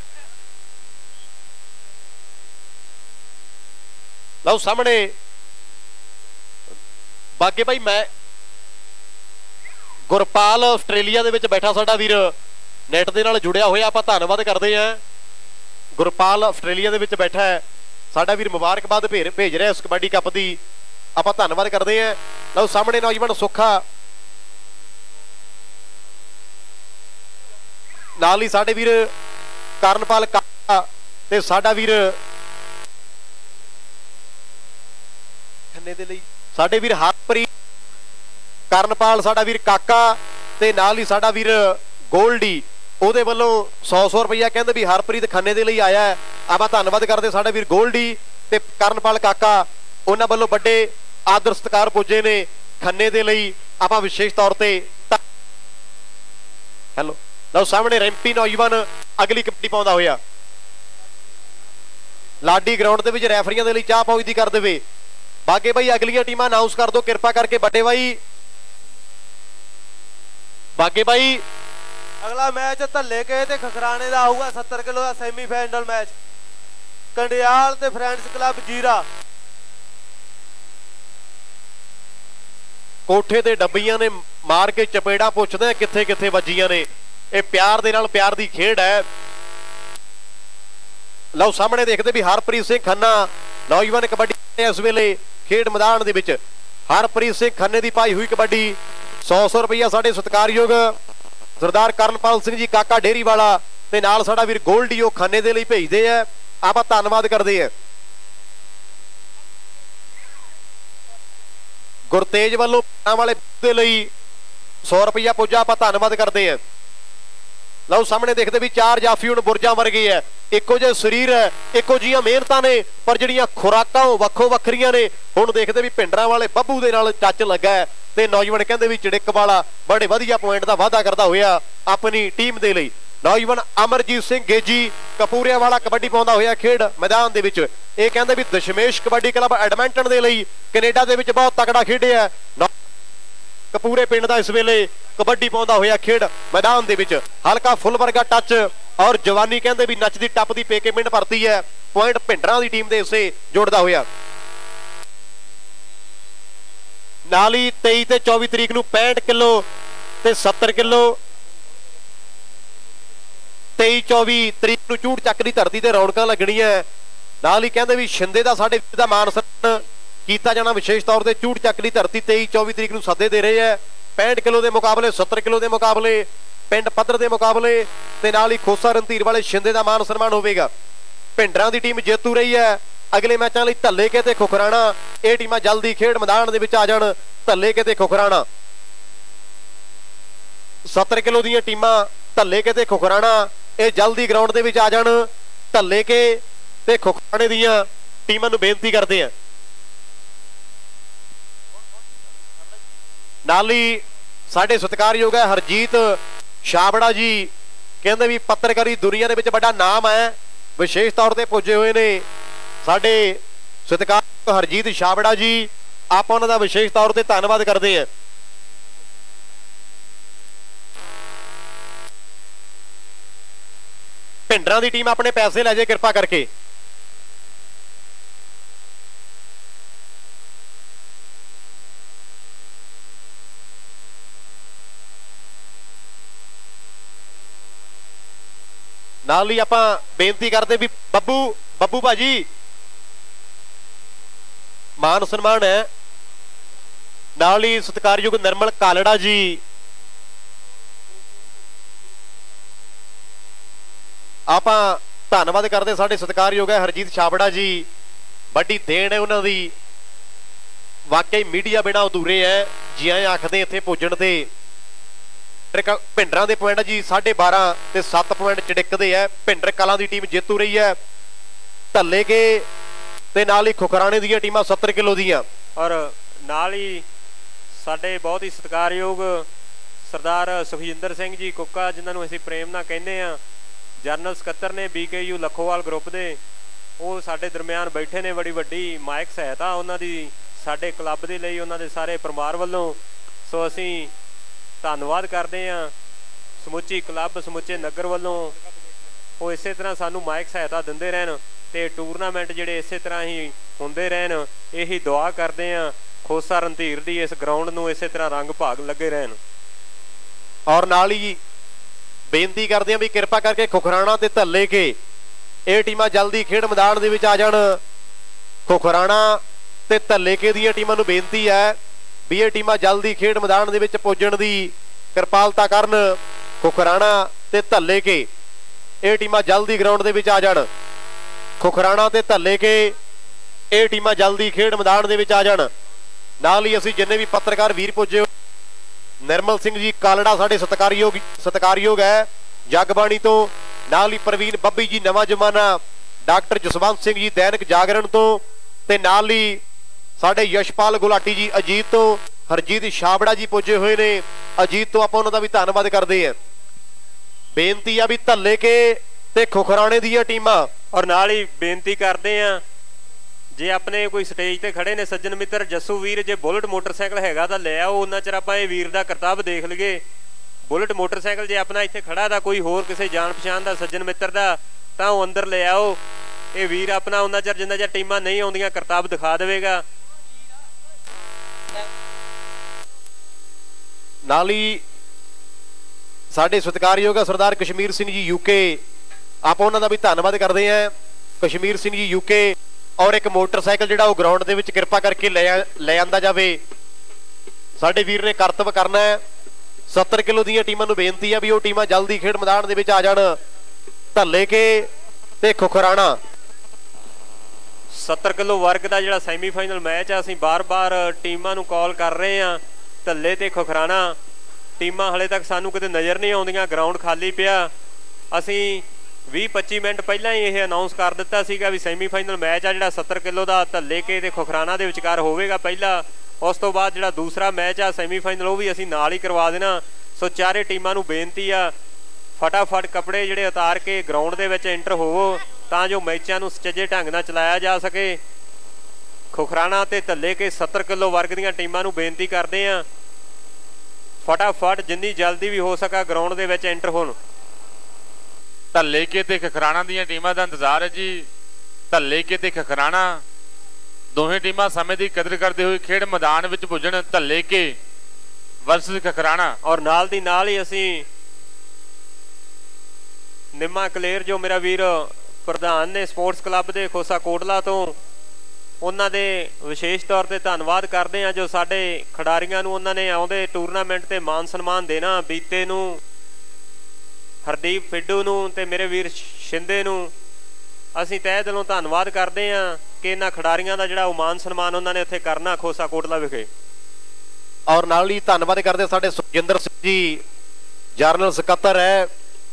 B: ਲਓ ਸਾਹਮਣੇ ਬਾਗੇ ਭਾਈ ਮੈਂ ਗੁਰਪਾਲ ਆਸਟ੍ਰੇਲੀਆ ਦੇ ਵਿੱਚ ਬੈਠਾ ਸਾਡਾ ਵੀਰ ਨੈਟ ਦੇ ਨਾਲ ਜੁੜਿਆ ਹੋਇਆ, ਆਪਾਂ ਧੰਨਵਾਦ ਕਰਦੇ ਹਾਂ। ਗੁਰਪਾਲ ਆਸਟ੍ਰੇਲੀਆ ਦੇ ਵਿੱਚ ਬੈਠਾ ਹੈ ਸਾਡਾ ਵੀਰ, ਮੁਬਾਰਕਬਾਦ ਭੇਜ ਰਿਹਾ ਇਸ ਕਬੱਡੀ ਕੱਪ ਦੀ, ਆਪਾਂ ਧੰਨਵਾਦ ਕਰਦੇ ਹਾਂ। ਲਓ ਸਾਹਮਣੇ ਨੌਜਵਾਨ ਸੁੱਖਾ, ਨਾਲ ਹੀ ਸਾਡੇ ਵੀਰ ਕਰਨਪਾਲ ਤੇ ਸਾਡਾ ਵੀਰ ਖੰਨੇ ਦੇ ਲਈ ਸਾਡੇ ਵੀਰ ਹਰਪ੍ਰੀਤ, ਕਰਨਪਾਲ ਸਾਡਾ ਵੀਰ ਕਾਕਾ ਤੇ ਨਾਲ ਹੀ ਸਾਡਾ ਵੀਰ ਗੋਲਡੀ, ਉਹਦੇ ਵੱਲੋਂ 100 ਰੁਪਈਆ ਕਹਿੰਦੇ ਵੀ ਹਰਪ੍ਰੀਤ ਖੰਨੇ ਦੇ ਲਈ ਆਇਆ ਹੈ। ਆਪਾਂ ਧੰਨਵਾਦ ਕਰਦੇ ਸਾਡਾ ਵੀਰ ਗੋਲਡੀ ਤੇ ਕਰਨਪਾਲ ਕਾਕਾ, ਉਹਨਾਂ ਵੱਲੋਂ ਵੱਡੇ ਆਦਰ ਸਤਿਕਾਰ ਪੁੱਜੇ ਨੇ ਖੰਨੇ ਦੇ ਲਈ, ਆਪਾਂ ਵਿਸ਼ੇਸ਼ ਤੌਰ ਤੇ ਹੈਲੋ। ਲਓ ਸਾਹਮਣੇ ਰੈਂਪੀ ਨੌਜਵਾਨ ਅਗਲੀ ਕਬੱਡੀ ਪਾਉਂਦਾ ਹੋਇਆ ਲਾਡੀ ਗਰਾਊਂਡ ਦੇ ਵਿੱਚ ਰੈਫਰੀਆਂ ਦੇ ਲਈ ਚਾਹ ਪਹੁੰਚਦੀ ਕਰ ਦੇਵੇ। ਬਾਗੇ ਬਾਈ ਅਗਲੀਆਂ ਟੀਮਾਂ ਅਨਾਉਂਸ ਕਰ ਦਿਓ ਕਿਰਪਾ ਕਰਕੇ, ਵੱਡੇ ਬਾਈ ਬਾਗੇ ਬਾਈ।
C: ਅਗਲਾ ਮੈਚ ਧੱਲੇ ਕੇ ਤੇ ਖਖਰਾਣੇ ਦਾ ਆਊਗਾ 70 ਕਿਲੋ ਦਾ ਸੈਮੀਫਾਈਨਲ ਮੈਚ, ਕੰਡਿਆਲ ਤੇ ਫਰੈਂਡਸ ਕਲੱਬ ਜੀਰਾ।
B: ਕੋਠੇ ਤੇ ਡੱਬੀਆਂ ਨੇ ਮਾਰ ਕੇ ਚਪੇੜਾ ਪੁੱਛਦੇ ਕਿੱਥੇ ਕਿੱਥੇ ਵੱਜੀਆਂ ਨੇ, ਇਹ ਪਿਆਰ ਦੇ ਨਾਲ ਪਿਆਰ ਦੀ ਖੇਡ ਹੈ। ਲਓ ਸਾਹਮਣੇ ਦੇਖਦੇ ਵੀ ਹਰਪ੍ਰੀਤ ਸਿੰਘ ਖੰਨਾ ਨੌਜਵਾਨ ਕਬੱਡੀ ਇਸ ਵੇਲੇ ਖੇਡ ਮੈਦਾਨ ਦੇ ਵਿੱਚ। ਹਰਪ੍ਰੀਤ ਸਿੰਘ ਖੰਨੇ ਦੀ ਪਾਈ ਹੋਈ ਕਬੱਡੀ, 100 ਰੁਪਈਆ ਸਾਡੇ ਸਤਿਕਾਰਯੋਗ ਸਰਦਾਰ ਕਰਨਪਾਲ ਸਿੰਘ ਜੀ ਕਾਕਾ ਡੇਰੀ ਵਾਲਾ ਤੇ ਨਾਲ ਸਾਡਾ ਵੀਰ ਗੋਲਡੀ ਉਹ ਖੰਨੇ ਦੇ ਲਈ ਭੇਜਦੇ ਆ, ਆਪਾਂ ਧੰਨਵਾਦ ਕਰਦੇ ਆ। ਗੁਰਤੇਜ ਵੱਲੋਂ ਵਾਲੇ ਦੇ ਲਈ 100 ਰੁਪਈਆ ਪੁੱਜਾ, ਆਪਾਂ ਧੰਨਵਾਦ ਕਰਦੇ ਆ। ਲਓ ਸਾਹਮਣੇ ਦੇਖਦੇ ਵੀ 4 ਜਾਫੀ ਹੁਣ ਬੁਰਜਾਂ ਵਰਗੇ ਆ, ਇੱਕੋ ਜਿਹੇ ਸਰੀਰ ਹੈ, ਇੱਕੋ ਜਿਹੀਆਂ ਮਿਹਨਤਾਂ ਨੇ, ਪਰ ਜਿਹੜੀਆਂ ਖੁਰਾਕਾਂ ਉਹ ਵੱਖੋ ਵੱਖਰੀਆਂ ਨੇ। ਹੁਣ ਦੇਖਦੇ ਵੀ ਭਿੰਡਰਾਂ ਵਾਲੇ ਬੱਬੂ ਦੇ ਨਾਲ ਟੱਚ ਲੱਗਾ ਹੈ ਤੇ ਨੌਜਵਾਨ ਕਹਿੰਦੇ ਵੀ ਚੜਿੱਕ ਵਾਲਾ ਬੜੇ ਵਧੀਆ ਪੁਆਇੰਟ ਦਾ ਵਾਅਦਾ ਕਰਦਾ ਹੋਇਆ ਆਪਣੀ ਟੀਮ ਦੇ ਲਈ। ਨੌਜਵਾਨ ਅਮਰਜੀਤ ਸਿੰਘ ਗੇਜੀ ਕਪੂਰਿਆਂ ਵਾਲਾ ਕਬੱਡੀ ਪਾਉਂਦਾ ਹੋਇਆ ਖੇਡ ਮੈਦਾਨ ਦੇ ਵਿੱਚ। ਇਹ ਕਹਿੰਦੇ ਵੀ ਦਸ਼ਮੇਸ਼ ਕਬੱਡੀ ਕਲੱਬ ਐਡਮਿੰਟਨ ਦੇ ਲਈ ਕੈਨੇਡਾ ਦੇ ਵਿੱਚ ਬਹੁਤ ਤਕੜਾ ਖੇਡਿਆ ਕਪੂਰੇ ਪਿੰਡ ਦਾ ਇਸ ਵੇਲੇ ਕਬੱਡੀ ਪਾਉਂਦਾ ਹੋਇਆ ਖੇਡ ਮੈਦਾਨ ਦੇ ਵਿੱਚ। ਹਲਕਾ ਫੁੱਲ ਵਰਗਾ ਟੱਚ ਔਰ ਜਵਾਨੀ ਕਹਿੰਦੇ ਵੀ ਨੱਚਦੀ ਟੱਪਦੀ ਪੇਕੇ ਮਿੰਟ ਭਰਤੀ ਹੈ, ਪੁਆਇੰਟ ਭਿੰਡਰਾਂ ਦੀ ਟੀਮ ਦੇ ਹਿੱਸੇ ਜੁੜਦਾ ਹੋਇਆ। ਨਾਲ ਹੀ 23 ਤੇ 24 ਤਰੀਕ ਨੂੰ 65 ਕਿਲੋ ਤੇ 70 ਕਿਲੋ 23-24 ਤਰੀਕ ਨੂੰ ਝੂੜ ਚੱਕ ਦੀ ਧਰਤੀ ਤੇ ਰੌਣਕਾਂ ਲੱਗਣੀਆਂ। ਨਾਲ ਹੀ ਕਹਿੰਦੇ ਵੀ ਸ਼ਿੰਦੇ ਦਾ ਸਾਡੇ ਦਾ ਮਾਨ ਸਨਮਾਨ ਕੀਤਾ ਜਾਣਾ ਵਿਸ਼ੇਸ਼ ਤੌਰ ਤੇ ਝੂੜ ਚੱਕ ਦੀ ਧਰਤੀ 23-24 ਤਰੀਕ ਨੂੰ ਸੱਦੇ ਦੇ ਰਹੇ ਹੈ। 65 ਕਿਲੋ ਦੇ ਮੁਕਾਬਲੇ 70 ਕਿਲੋ ਦੇ ਮੁਕਾਬਲੇ ਪਿੰਡ ਪੱਧਰ ਦੇ ਮੁਕਾਬਲੇ ਤੇ ਨਾਲ ਹੀ ਖੋਸਾ ਰਣਧੀਰ ਵਾਲੇ ਸ਼ਿੰਦੇ ਦਾ ਮਾਨ ਸਨਮਾਨ ਹੋਵੇਗਾ। ਭਿੰਡਰਾਂ ਦੀ ਟੀਮ ਜੇਤੂ ਰਹੀ ਹੈ। ਅਗਲੇ ਮੈਚਾਂ ਲਈ ਧੱਲੇ ਕੇ ਤੇ ਖੁਖਰਾਣਾ, ਇਹ ਟੀਮਾਂ ਜਲਦੀ ਖੇਡ ਮੈਦਾਨ ਦੇ ਵਿੱਚ ਆ ਜਾਣ। ਧੱਲੇ ਕੇ ਤੇ ਖੁਖਰਾਣਾ 70 ਕਿਲੋ ਦੀਆਂ ਟੀਮਾਂ ਧੱਲੇ ਕੇ ਤੇ ਖੁਖਰਾਣਾ ਇਹ ਜਲਦੀ ਗਰਾਊਂਡ ਦੇ ਵਿੱਚ ਆ ਜਾਣ। ਧੱਲੇ ਕੇ ਤੇ ਖੁਖਰਾਣੇ ਦੀਆਂ ਟੀਮਾਂ ਨੂੰ ਬੇਨਤੀ ਕਰਦੇ ਆ। ਨਾਲ ਹੀ ਸਾਡੇ ਸਤਿਕਾਰਯੋਗ ਹੈ ਹਰਜੀਤ ਛਾਬੜਾ ਜੀ, ਕਹਿੰਦੇ ਵੀ ਪੱਤਰਕਾਰੀ ਦੁਨੀਆ ਦੇ ਵਿੱਚ ਵੱਡਾ ਨਾਮ ਹੈ, ਵਿਸ਼ੇਸ਼ ਤੌਰ ਤੇ ਪੁੱਜੇ ਹੋਏ ਨੇ ਸਾਡੇ ਸਤਿਕਾਰਯੋਗ ਹਰਜੀਤ ਛਾਬੜਾ ਜੀ। ਆਪਾਂ ਉਹਨਾਂ ਦਾ ਵਿਸ਼ੇਸ਼ ਤੌਰ ਤੇ ਧੰਨਵਾਦ ਕਰਦੇ ਹਾਂ। ਭਿੰਡਰਾਂ ਦੀ ਟੀਮ ਆਪਣੇ ਪੈਸੇ ਲੈ ਜਾਏ ਕਿਰਪਾ ਕਰਕੇ। ਨਾਲ ਹੀ ਆਪਾਂ ਬੇਨਤੀ ਕਰਦੇ ਵੀ ਬੱਬੂ ਭਾਜੀ ਮਾਨ ਸਨਮਾਨ ਹੈ। ਨਾਲ ਹੀ ਸਤਿਕਾਰਯੋਗ ਨਿਰਮਲ ਕਾਲੜਾ ਜੀ, ਆਪਾਂ ਧੰਨਵਾਦ ਕਰਦੇ ਸਾਡੇ ਸਤਿਕਾਰਯੋਗ ਹੈ ਹਰਜੀਤ ਛਾਬੜਾ ਜੀ। ਵੱਡੀ ਦੇਣ ਹੈ ਉਹਨਾਂ ਦੀ, ਵਾਕਈ ਮੀਡੀਆ ਬਿਨਾਂ ਅਧੂਰੇ ਹੈ। ਜੀ ਆਏ ਆਖਦੇ ਇੱਥੇ ਪੁੱਜਣ ਤੇ। ਭਿੰਡਰਾਂ ਦੇ ਪੁਆਇੰਟ ਜੀ 12.5 ਤੇ 7 ਪੁਆਇੰਟ ਚੜਿੱਕਦੇ ਹੈ। ਭਿੰਡਰ ਕਲਾਂ ਦੀ ਟੀਮ ਜੇਤੂ ਰਹੀ ਹੈ। ਧੱਲੇ ਕੇ ਤੇ ਨਾਲ ਹੀ ਖੁਖਰਾਣੇ ਦੀਆਂ ਟੀਮਾਂ 70 ਕਿਲੋ ਦੀਆਂ।
A: ਔਰ ਨਾਲ ਹੀ ਸਾਡੇ ਬਹੁਤ ਹੀ ਸਤਿਕਾਰਯੋਗ ਸਰਦਾਰ ਸੁਖਜਿੰਦਰ ਸਿੰਘ ਜੀ ਕੁੱਕਾ, ਜਿਨ੍ਹਾਂ ਨੂੰ ਅਸੀਂ ਪ੍ਰੇਮ ਨਾਲ ਕਹਿੰਦੇ ਆ, ਜਨਰਲ ਸਕੱਤਰ ਨੇ BKU ਲੱਖੋਵਾਲ ਗਰੁੱਪ ਦੇ, ਉਹ ਸਾਡੇ ਦਰਮਿਆਨ ਬੈਠੇ ਨੇ। ਬੜੀ ਵੱਡੀ ਮਾਇਕ ਸਹਾਇਤਾ ਉਹਨਾਂ ਦੀ ਸਾਡੇ ਕਲੱਬ ਦੇ ਲਈ, ਉਹਨਾਂ ਦੇ ਸਾਰੇ ਪਰਿਵਾਰ ਵੱਲੋਂ। ਸੋ ਅਸੀਂ ਧੰਨਵਾਦ ਕਰਦੇ ਹਾਂ ਸਮੁੱਚੀ ਕਲੱਬ, ਸਮੁੱਚੇ ਨਗਰ ਵੱਲੋਂ। ਉਹ ਇਸੇ ਤਰ੍ਹਾਂ ਸਾਨੂੰ ਮਾਇਕ ਸਹਾਇਤਾ ਦਿੰਦੇ ਰਹਿਣ ਤੇ ਟੂਰਨਾਮੈਂਟ ਜਿਹੜੇ ਇਸੇ ਤਰ੍ਹਾਂ ਹੀ ਹੁੰਦੇ ਰਹਿਣ, ਇਹੀ ਦੁਆ ਕਰਦੇ ਹਾਂ ਖੋਸਾ ਰਣਧੀਰ ਦੀ ਇਸ ਗਰਾਊਂਡ ਨੂੰ ਇਸੇ ਤਰ੍ਹਾਂ ਰੰਗ ਭਾਗ ਲੱਗੇ ਰਹਿਣ।
B: ਔਰ ਨਾਲ ਹੀ ਬੇਨਤੀ ਕਰਦੇ ਹਾਂ ਵੀ ਕਿਰਪਾ ਕਰਕੇ ਖੁਖਰਾਣਾ ਤੇ ਧੱਲੇ ਕੇ ਇਹ ਟੀਮਾਂ ਜਲਦੀ ਖੇਡ ਮੈਦਾਨ ਦੇ ਵਿੱਚ ਆ ਜਾਣ। ਖੁਖਰਾਣਾ ਤੇ ਧੱਲੇ ਕੇ ਦੀਆਂ ਟੀਮਾਂ ਨੂੰ ਬੇਨਤੀ ਹੈ ਵੀ ਇਹ ਟੀਮਾਂ ਜਲਦੀ ਖੇਡ ਮੈਦਾਨ ਦੇ ਵਿੱਚ ਪੁੱਜਣ ਦੀ ਕਿਰਪਾਲਤਾ ਕਰਨ। ਖੁਖਰਾਣਾ ਤੇ ਧੱਲੇ ਕੇ ਇਹ ਟੀਮਾਂ ਜਲਦੀ ਗਰਾਊਂਡ ਦੇ ਵਿੱਚ ਆ ਜਾਣ। ਖੁਖਰਾਣਾ ਤੇ ਧੱਲੇ ਕੇ ਇਹ ਟੀਮਾਂ ਜਲਦੀ ਖੇਡ ਮੈਦਾਨ ਦੇ ਵਿੱਚ ਆ ਜਾਣ। ਨਾਲ ਹੀ ਅਸੀਂ ਜਿੰਨੇ ਵੀ ਪੱਤਰਕਾਰ ਵੀਰ ਪੁੱਜੇ, ਨਿਰਮਲ ਸਿੰਘ ਜੀ ਕਾਲੜਾ ਸਾਡੇ ਸਤਿਕਾਰਯੋਗ ਹੈ ਜਗਬਾਣੀ ਤੋਂ। ਨਾਲ ਹੀ ਪ੍ਰਵੀਨ ਬੱਬੀ ਜੀ ਨਵਾਂ ਜ਼ਮਾਨਾ, ਡਾਕਟਰ ਜਸਵੰਤ ਸਿੰਘ ਜੀ ਦੈਨਿਕ ਜਾਗਰਣ ਤੋਂ, ਤੇ ਨਾਲ ਹੀ ਸਾਡੇ ਯਸ਼ਪਾਲ ਗੁਲਾਟੀ ਜੀ ਅਜੀਤ ਤੋਂ, ਹਰਜੀਤ ਛਾਬੜਾ ਜੀ ਪੁੱਜੇ ਹੋਏ ਨੇ ਅਜੀਤ ਤੋਂ। ਆਪਾਂ ਉਹਨਾਂ ਦਾ ਵੀ ਧੰਨਵਾਦ ਕਰਦੇ ਹਾਂ। ਬੇਨਤੀ ਆ ਵੀ ਧੱਲੇ ਕੇ ਤੇ ਖੁਖਰਾਣੇ ਦੀਆਂ ਟੀਮਾਂ।
A: ਔਰ ਨਾਲ ਹੀ ਬੇਨਤੀ ਕਰਦੇ ਆ, ਜੇ ਆਪਣੇ ਕੋਈ ਸਟੇਜ ਤੇ ਖੜੇ ਨੇ ਸੱਜਣ ਮਿੱਤਰ, ਜੱਸੂ ਵੀਰ, ਜੇ ਬੁਲਟ ਮੋਟਰਸਾਈਕਲ ਹੈਗਾ ਤਾਂ ਲੈ ਆਓ। ਉਹਨਾਂ ਚਿਰ ਆਪਾਂ ਇਹ ਵੀਰ ਦਾ ਕਰਤੱਵ ਦੇਖ ਲਈਏ। ਬੁਲਟ ਮੋਟਰਸਾਈਕਲ ਜੇ ਆਪਣਾ ਇੱਥੇ ਖੜਾ ਦਾ ਕੋਈ ਹੋਰ ਕਿਸੇ ਜਾਣ ਪਛਾਣ ਦਾ ਸੱਜਣ ਮਿੱਤਰ ਦਾ, ਤਾਂ ਉਹ ਅੰਦਰ ਲੈ ਆਓ। ਇਹ ਵੀਰ ਆਪਣਾ ਉਹਨਾਂ ਚਿਰ ਜਿੰਨਾ ਚਿਰ ਟੀਮਾਂ ਨਹੀਂ ਆਉਂਦੀਆਂ ਕਰਤੱਵ ਦਿਖਾ ਦੇਵੇਗਾ।
B: ਨਾਲ ਹੀ ਸਾਡੇ ਸਤਿਕਾਰਯੋਗ ਸਰਦਾਰ ਕਸ਼ਮੀਰ ਸਿੰਘ ਜੀ UK, ਆਪਾਂ ਉਹਨਾਂ ਦਾ ਵੀ ਧੰਨਵਾਦ ਕਰਦੇ ਹਾਂ। ਕਸ਼ਮੀਰ ਸਿੰਘ ਜੀ UK। ਔਰ ਇੱਕ ਮੋਟਰਸਾਈਕਲ ਜਿਹੜਾ ਉਹ ਗਰਾਊਂਡ ਦੇ ਵਿੱਚ ਕਿਰਪਾ ਕਰਕੇ ਲੈ ਆਂਦਾ ਜਾਵੇ। ਸਾਡੇ ਵੀਰ ਨੇ ਕਰਤੱਵ ਕਰਨਾ ਹੈ। 70 ਕਿਲੋ ਦੀਆਂ ਟੀਮਾਂ ਨੂੰ ਬੇਨਤੀ ਹੈ ਵੀ ਉਹ ਟੀਮਾਂ ਜਲਦੀ ਖੇਡ ਮੈਦਾਨ ਦੇ ਵਿੱਚ ਆ ਜਾਣ। ਧੱਲੇ ਕੇ ਤੇ ਖੁਖਰਾਣਾ
A: 70 ਕਿਲੋ ਵਰਗ ਦਾ ਜਿਹੜਾ ਸੈਮੀਫਾਈਨਲ ਮੈਚ ਆ, ਅਸੀਂ ਬਾਰ-ਬਾਰ ਟੀਮਾਂ ਨੂੰ ਕਾਲ ਕਰ ਰਹੇ ਹਾਂ। ਧੱਲੇ ਤੇ ਖੁਖਰਾਣਾ ਟੀਮਾਂ ਹਲੇ ਤੱਕ ਸਾਨੂੰ ਕਿਤੇ ਨਜ਼ਰ ਨਹੀਂ ਆਉਂਦੀਆਂ, ਗਰਾਊਂਡ ਖਾਲੀ ਪਿਆ। ਅਸੀਂ 20-25 ਮਿੰਟ ਪਹਿਲਾਂ ਹੀ ਇਹ ਅਨਾਉਂਸ ਕਰ ਦਿੱਤਾ ਸੀਗਾ ਵੀ ਸੈਮੀਫਾਈਨਲ ਮੈਚ ਆ ਜਿਹੜਾ 70 ਕਿਲੋ ਦਾ ਧੱਲੇ ਕੇ ਤੇ ਖੁਖਰਾਣਾ ਦੇ ਵਿਚਕਾਰ ਹੋਵੇਗਾ ਪਹਿਲਾ। ਉਸ ਤੋਂ ਬਾਅਦ ਜਿਹੜਾ ਦੂਸਰਾ ਮੈਚ ਆ ਸੈਮੀਫਾਈਨਲ, ਉਹ ਵੀ ਅਸੀਂ ਨਾਲ ਹੀ ਕਰਵਾ ਦੇਣਾ। ਸੋ ਚਾਰੇ ਟੀਮਾਂ ਨੂੰ ਬੇਨਤੀ ਆ ਫਟਾਫਟ ਕੱਪੜੇ ਜਿਹੜੇ ਉਤਾਰ ਕੇ ਗਰਾਊਂਡ ਦੇ ਵਿੱਚ ਐਂਟਰ ਹੋਵੋ ਤਾਂ ਜੋ ਮੈਚਾਂ ਨੂੰ ਸੁਚੱਜੇ ਢੰਗ ਨਾਲ ਚਲਾਇਆ ਜਾ ਸਕੇ। ਖੁਖਰਾਣਾ ਤੇ ਧੱਲੇ ਕੇ 70 ਕਿਲੋ ਵਰਗ ਦੀਆਂ ਟੀਮਾਂ ਨੂੰ ਬੇਨਤੀ ਕਰਦੇ ਆ ਫਟਾਫਟ ਜਿੰਨੀ ਜਲਦੀ ਵੀ ਹੋ ਸਕਾ ਗਰਾਊਂਡ ਦੇ ਵਿੱਚ ਐਂਟਰ ਹੋਣ।
D: ਧੱਲੇ ਕੇ ਤੇ ਖਖਰਾਣਾ ਦੀਆਂ ਟੀਮਾਂ ਦਾ ਇੰਤਜ਼ਾਰ ਹੈ ਜੀ। ਧੱਲੇ ਕੇ ਤੇ ਖਖਰਾਣਾ ਦੋਹੇ ਟੀਮਾਂ ਸਮੇਂ ਦੀ ਕਦਰ ਕਰਦੇ ਹੋਏ ਖੇਡ ਮੈਦਾਨ ਵਿੱਚ ਪੁੱਜਣ। Dhalleke versus Khakhrana.
A: ਔਰ ਨਾਲ ਦੀ ਨਾਲ ਹੀ ਅਸੀਂ ਨਿੰਮਾ ਕਲੇਰ ਜੋ ਮੇਰਾ ਵੀਰ ਪ੍ਰਧਾਨ ਨੇ ਸਪੋਰਟਸ ਕਲੱਬ ਦੇ ਖੋਸਾ ਕੋਟਲਾ ਤੋਂ, ਉਹਨਾਂ ਦੇ ਵਿਸ਼ੇਸ਼ ਤੌਰ ਤੇ ਧੰਨਵਾਦ ਕਰਦੇ ਹਾਂ ਜੋ ਸਾਡੇ ਖਿਡਾਰੀਆਂ ਨੂੰ ਉਹਨਾਂ ਨੇ ਆਉਂਦੇ ਟੂਰਨਾਮੈਂਟ ਤੇ ਮਾਨ ਸਨਮਾਨ ਦੇਣਾ। ਬੀਤੇ ਨੂੰ ਹਰਦੀਪ ਫਿੱਡੂ ਨੂੰ ਤੇ ਮੇਰੇ ਵੀਰ ਸ਼ਿੰਦੇ ਨੂੰ ਅਸੀਂ ਤਹਿ ਦਿਲੋਂ ਧੰਨਵਾਦ ਕਰਦੇ ਹਾਂ ਕਿ ਇਹਨਾਂ ਖਿਡਾਰੀਆਂ ਦਾ ਜਿਹੜਾ ਉਹ ਮਾਨ ਸਨਮਾਨ ਉਹਨਾਂ ਨੇ ਉੱਥੇ ਕਰਨਾ ਖੋਸਾ ਕੋਟਲਾ ਵਿਖੇ।
B: ਔਰ ਨਾਲ ਹੀ ਧੰਨਵਾਦ ਕਰਦੇ ਸਾਡੇ ਸੁਖਜਿੰਦਰ ਸਿੰਘ ਜੀ ਜਨਰਲ ਸਕੱਤਰ ਹੈ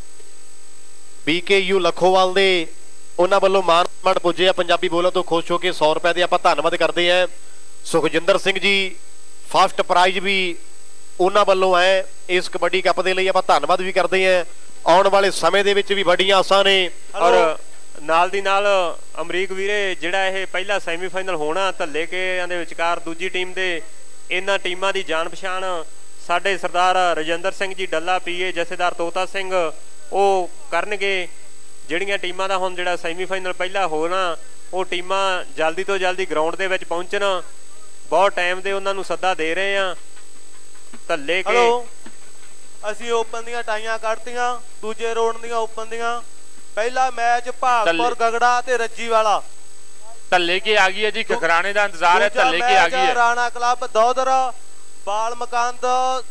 B: BKU ਲਖੋਵਾਲ ਦੇ, ਉਹਨਾਂ ਵੱਲੋਂ ਮਾਣ ਪੁੱਜੇ ਆ। ਪੰਜਾਬੀ ਬੋਲਣ ਤੋਂ ਖੁਸ਼ ਹੋ ਕੇ 100 ਰੁਪਏ ਦੇ ਆਪਾਂ ਧੰਨਵਾਦ ਕਰਦੇ ਆ। ਸੁਖਜਿੰਦਰ ਸਿੰਘ ਜੀ ਫਸਟ ਪ੍ਰਾਈਜ਼ ਵੀ ਉਹਨਾਂ ਵੱਲੋਂ ਹੈ ਇਸ ਕਬੱਡੀ ਕੱਪ ਦੇ ਲਈ, ਆਪਾਂ ਧੰਨਵਾਦ ਵੀ ਕਰਦੇ ਆ। ਆਉਣ ਵਾਲੇ ਸਮੇਂ ਦੇ ਵਿੱਚ ਵੀ ਵੱਡੀਆਂ ਆਸਾਂ ਨੇ।
A: ਔਰ ਨਾਲ ਦੀ ਨਾਲ ਅਮਰੀਕ ਵੀਰੇ, ਜਿਹੜਾ ਇਹ ਪਹਿਲਾ ਸੈਮੀਫਾਈਨਲ ਹੋਣਾ ਧੱਲੇ ਕੇ ਦੇ ਵਿਚਕਾਰ ਦੂਜੀ ਟੀਮ ਦੇ, ਇਹਨਾਂ ਟੀਮਾਂ ਦੀ ਜਾਣ ਪਛਾਣ ਸਾਡੇ ਸਰਦਾਰ ਰਜਿੰਦਰ ਸਿੰਘ ਜੀ ਡੱਲਾ, PA ਜਥੇਦਾਰ ਤੋਤਾ ਸਿੰਘ, ਉਹ ਕਰਨਗੇ। ਜਿਹੜੀਆਂ ਟੀਮਾਂ ਦਾ ਹੁਣ ਜਿਹੜਾ ਸੈਮੀਫਾਈਨਲ ਪਹਿਲਾ ਹੋਣਾ, ਉਹ ਟੀਮਾਂ ਜਲਦੀ ਤੋਂ ਜਲਦੀ ਗਰਾਊਂਡ ਦੇ ਵਿੱਚ ਪਹੁੰਚਣ। ਬਹੁਤ ਟਾਈਮ ਦੇ ਉਹਨਾਂ ਨੂੰ ਸੱਦਾ ਦੇ ਰਹੇ ਆ। ਧੱਲੇ ਕੇ
C: ਅਸੀਂ ਓਪਨ ਦੀਆਂ ਟਾਈਆਂ ਕੱਢਤੀਆਂ, ਦੂਜੇ ਰੋਡ ਦੀਆਂ ਓਪਨ ਦੀਆਂ। ਪਹਿਲਾ ਮੈਚ ਭਾਗਪੁਰ ਗਗੜਾ ਤੇ ਰੱਜੀ ਵਾਲਾ।
D: ਧੱਲੇ ਕੇ ਆ ਗਈ ਹੈ ਜੀ, ਖਖਰਾਣੇ ਦਾ ਇੰਤਜ਼ਾਰ ਹੈ। ਧੱਲੇ ਕੇ ਆ ਗਈ ਹੈ
C: ਰਾਣਾ ਕਲੱਬ ਦੌਦਰ ਬਾਲ ਮਕੰਦ।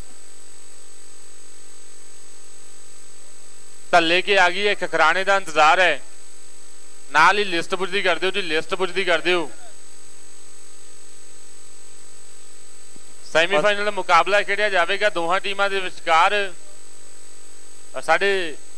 D: ਧੱਲੇ ਕੇ ਆ ਗਈ ਹੈ, ਖਖਰਾਣੇ ਦਾ ਇੰਤਜ਼ਾਰ ਹੈ। ਨਾਲ ਹੀ ਲਿਸਟ ਪੁੱਛਦੀ ਕਰ ਦਿਓ ਜੀ, ਲਿਸਟ ਪੁੱਛਦੀ ਕਰ ਦਿਓ। ਸੈਮੀਫਾਈਨਲ ਦਾ ਮੁਕਾਬਲਾ ਖੇਡਿਆ ਜਾਵੇਗਾ ਦੋਹਾਂ ਟੀਮਾਂ ਦੇ ਵਿਚਕਾਰ। ਸਾਡੇ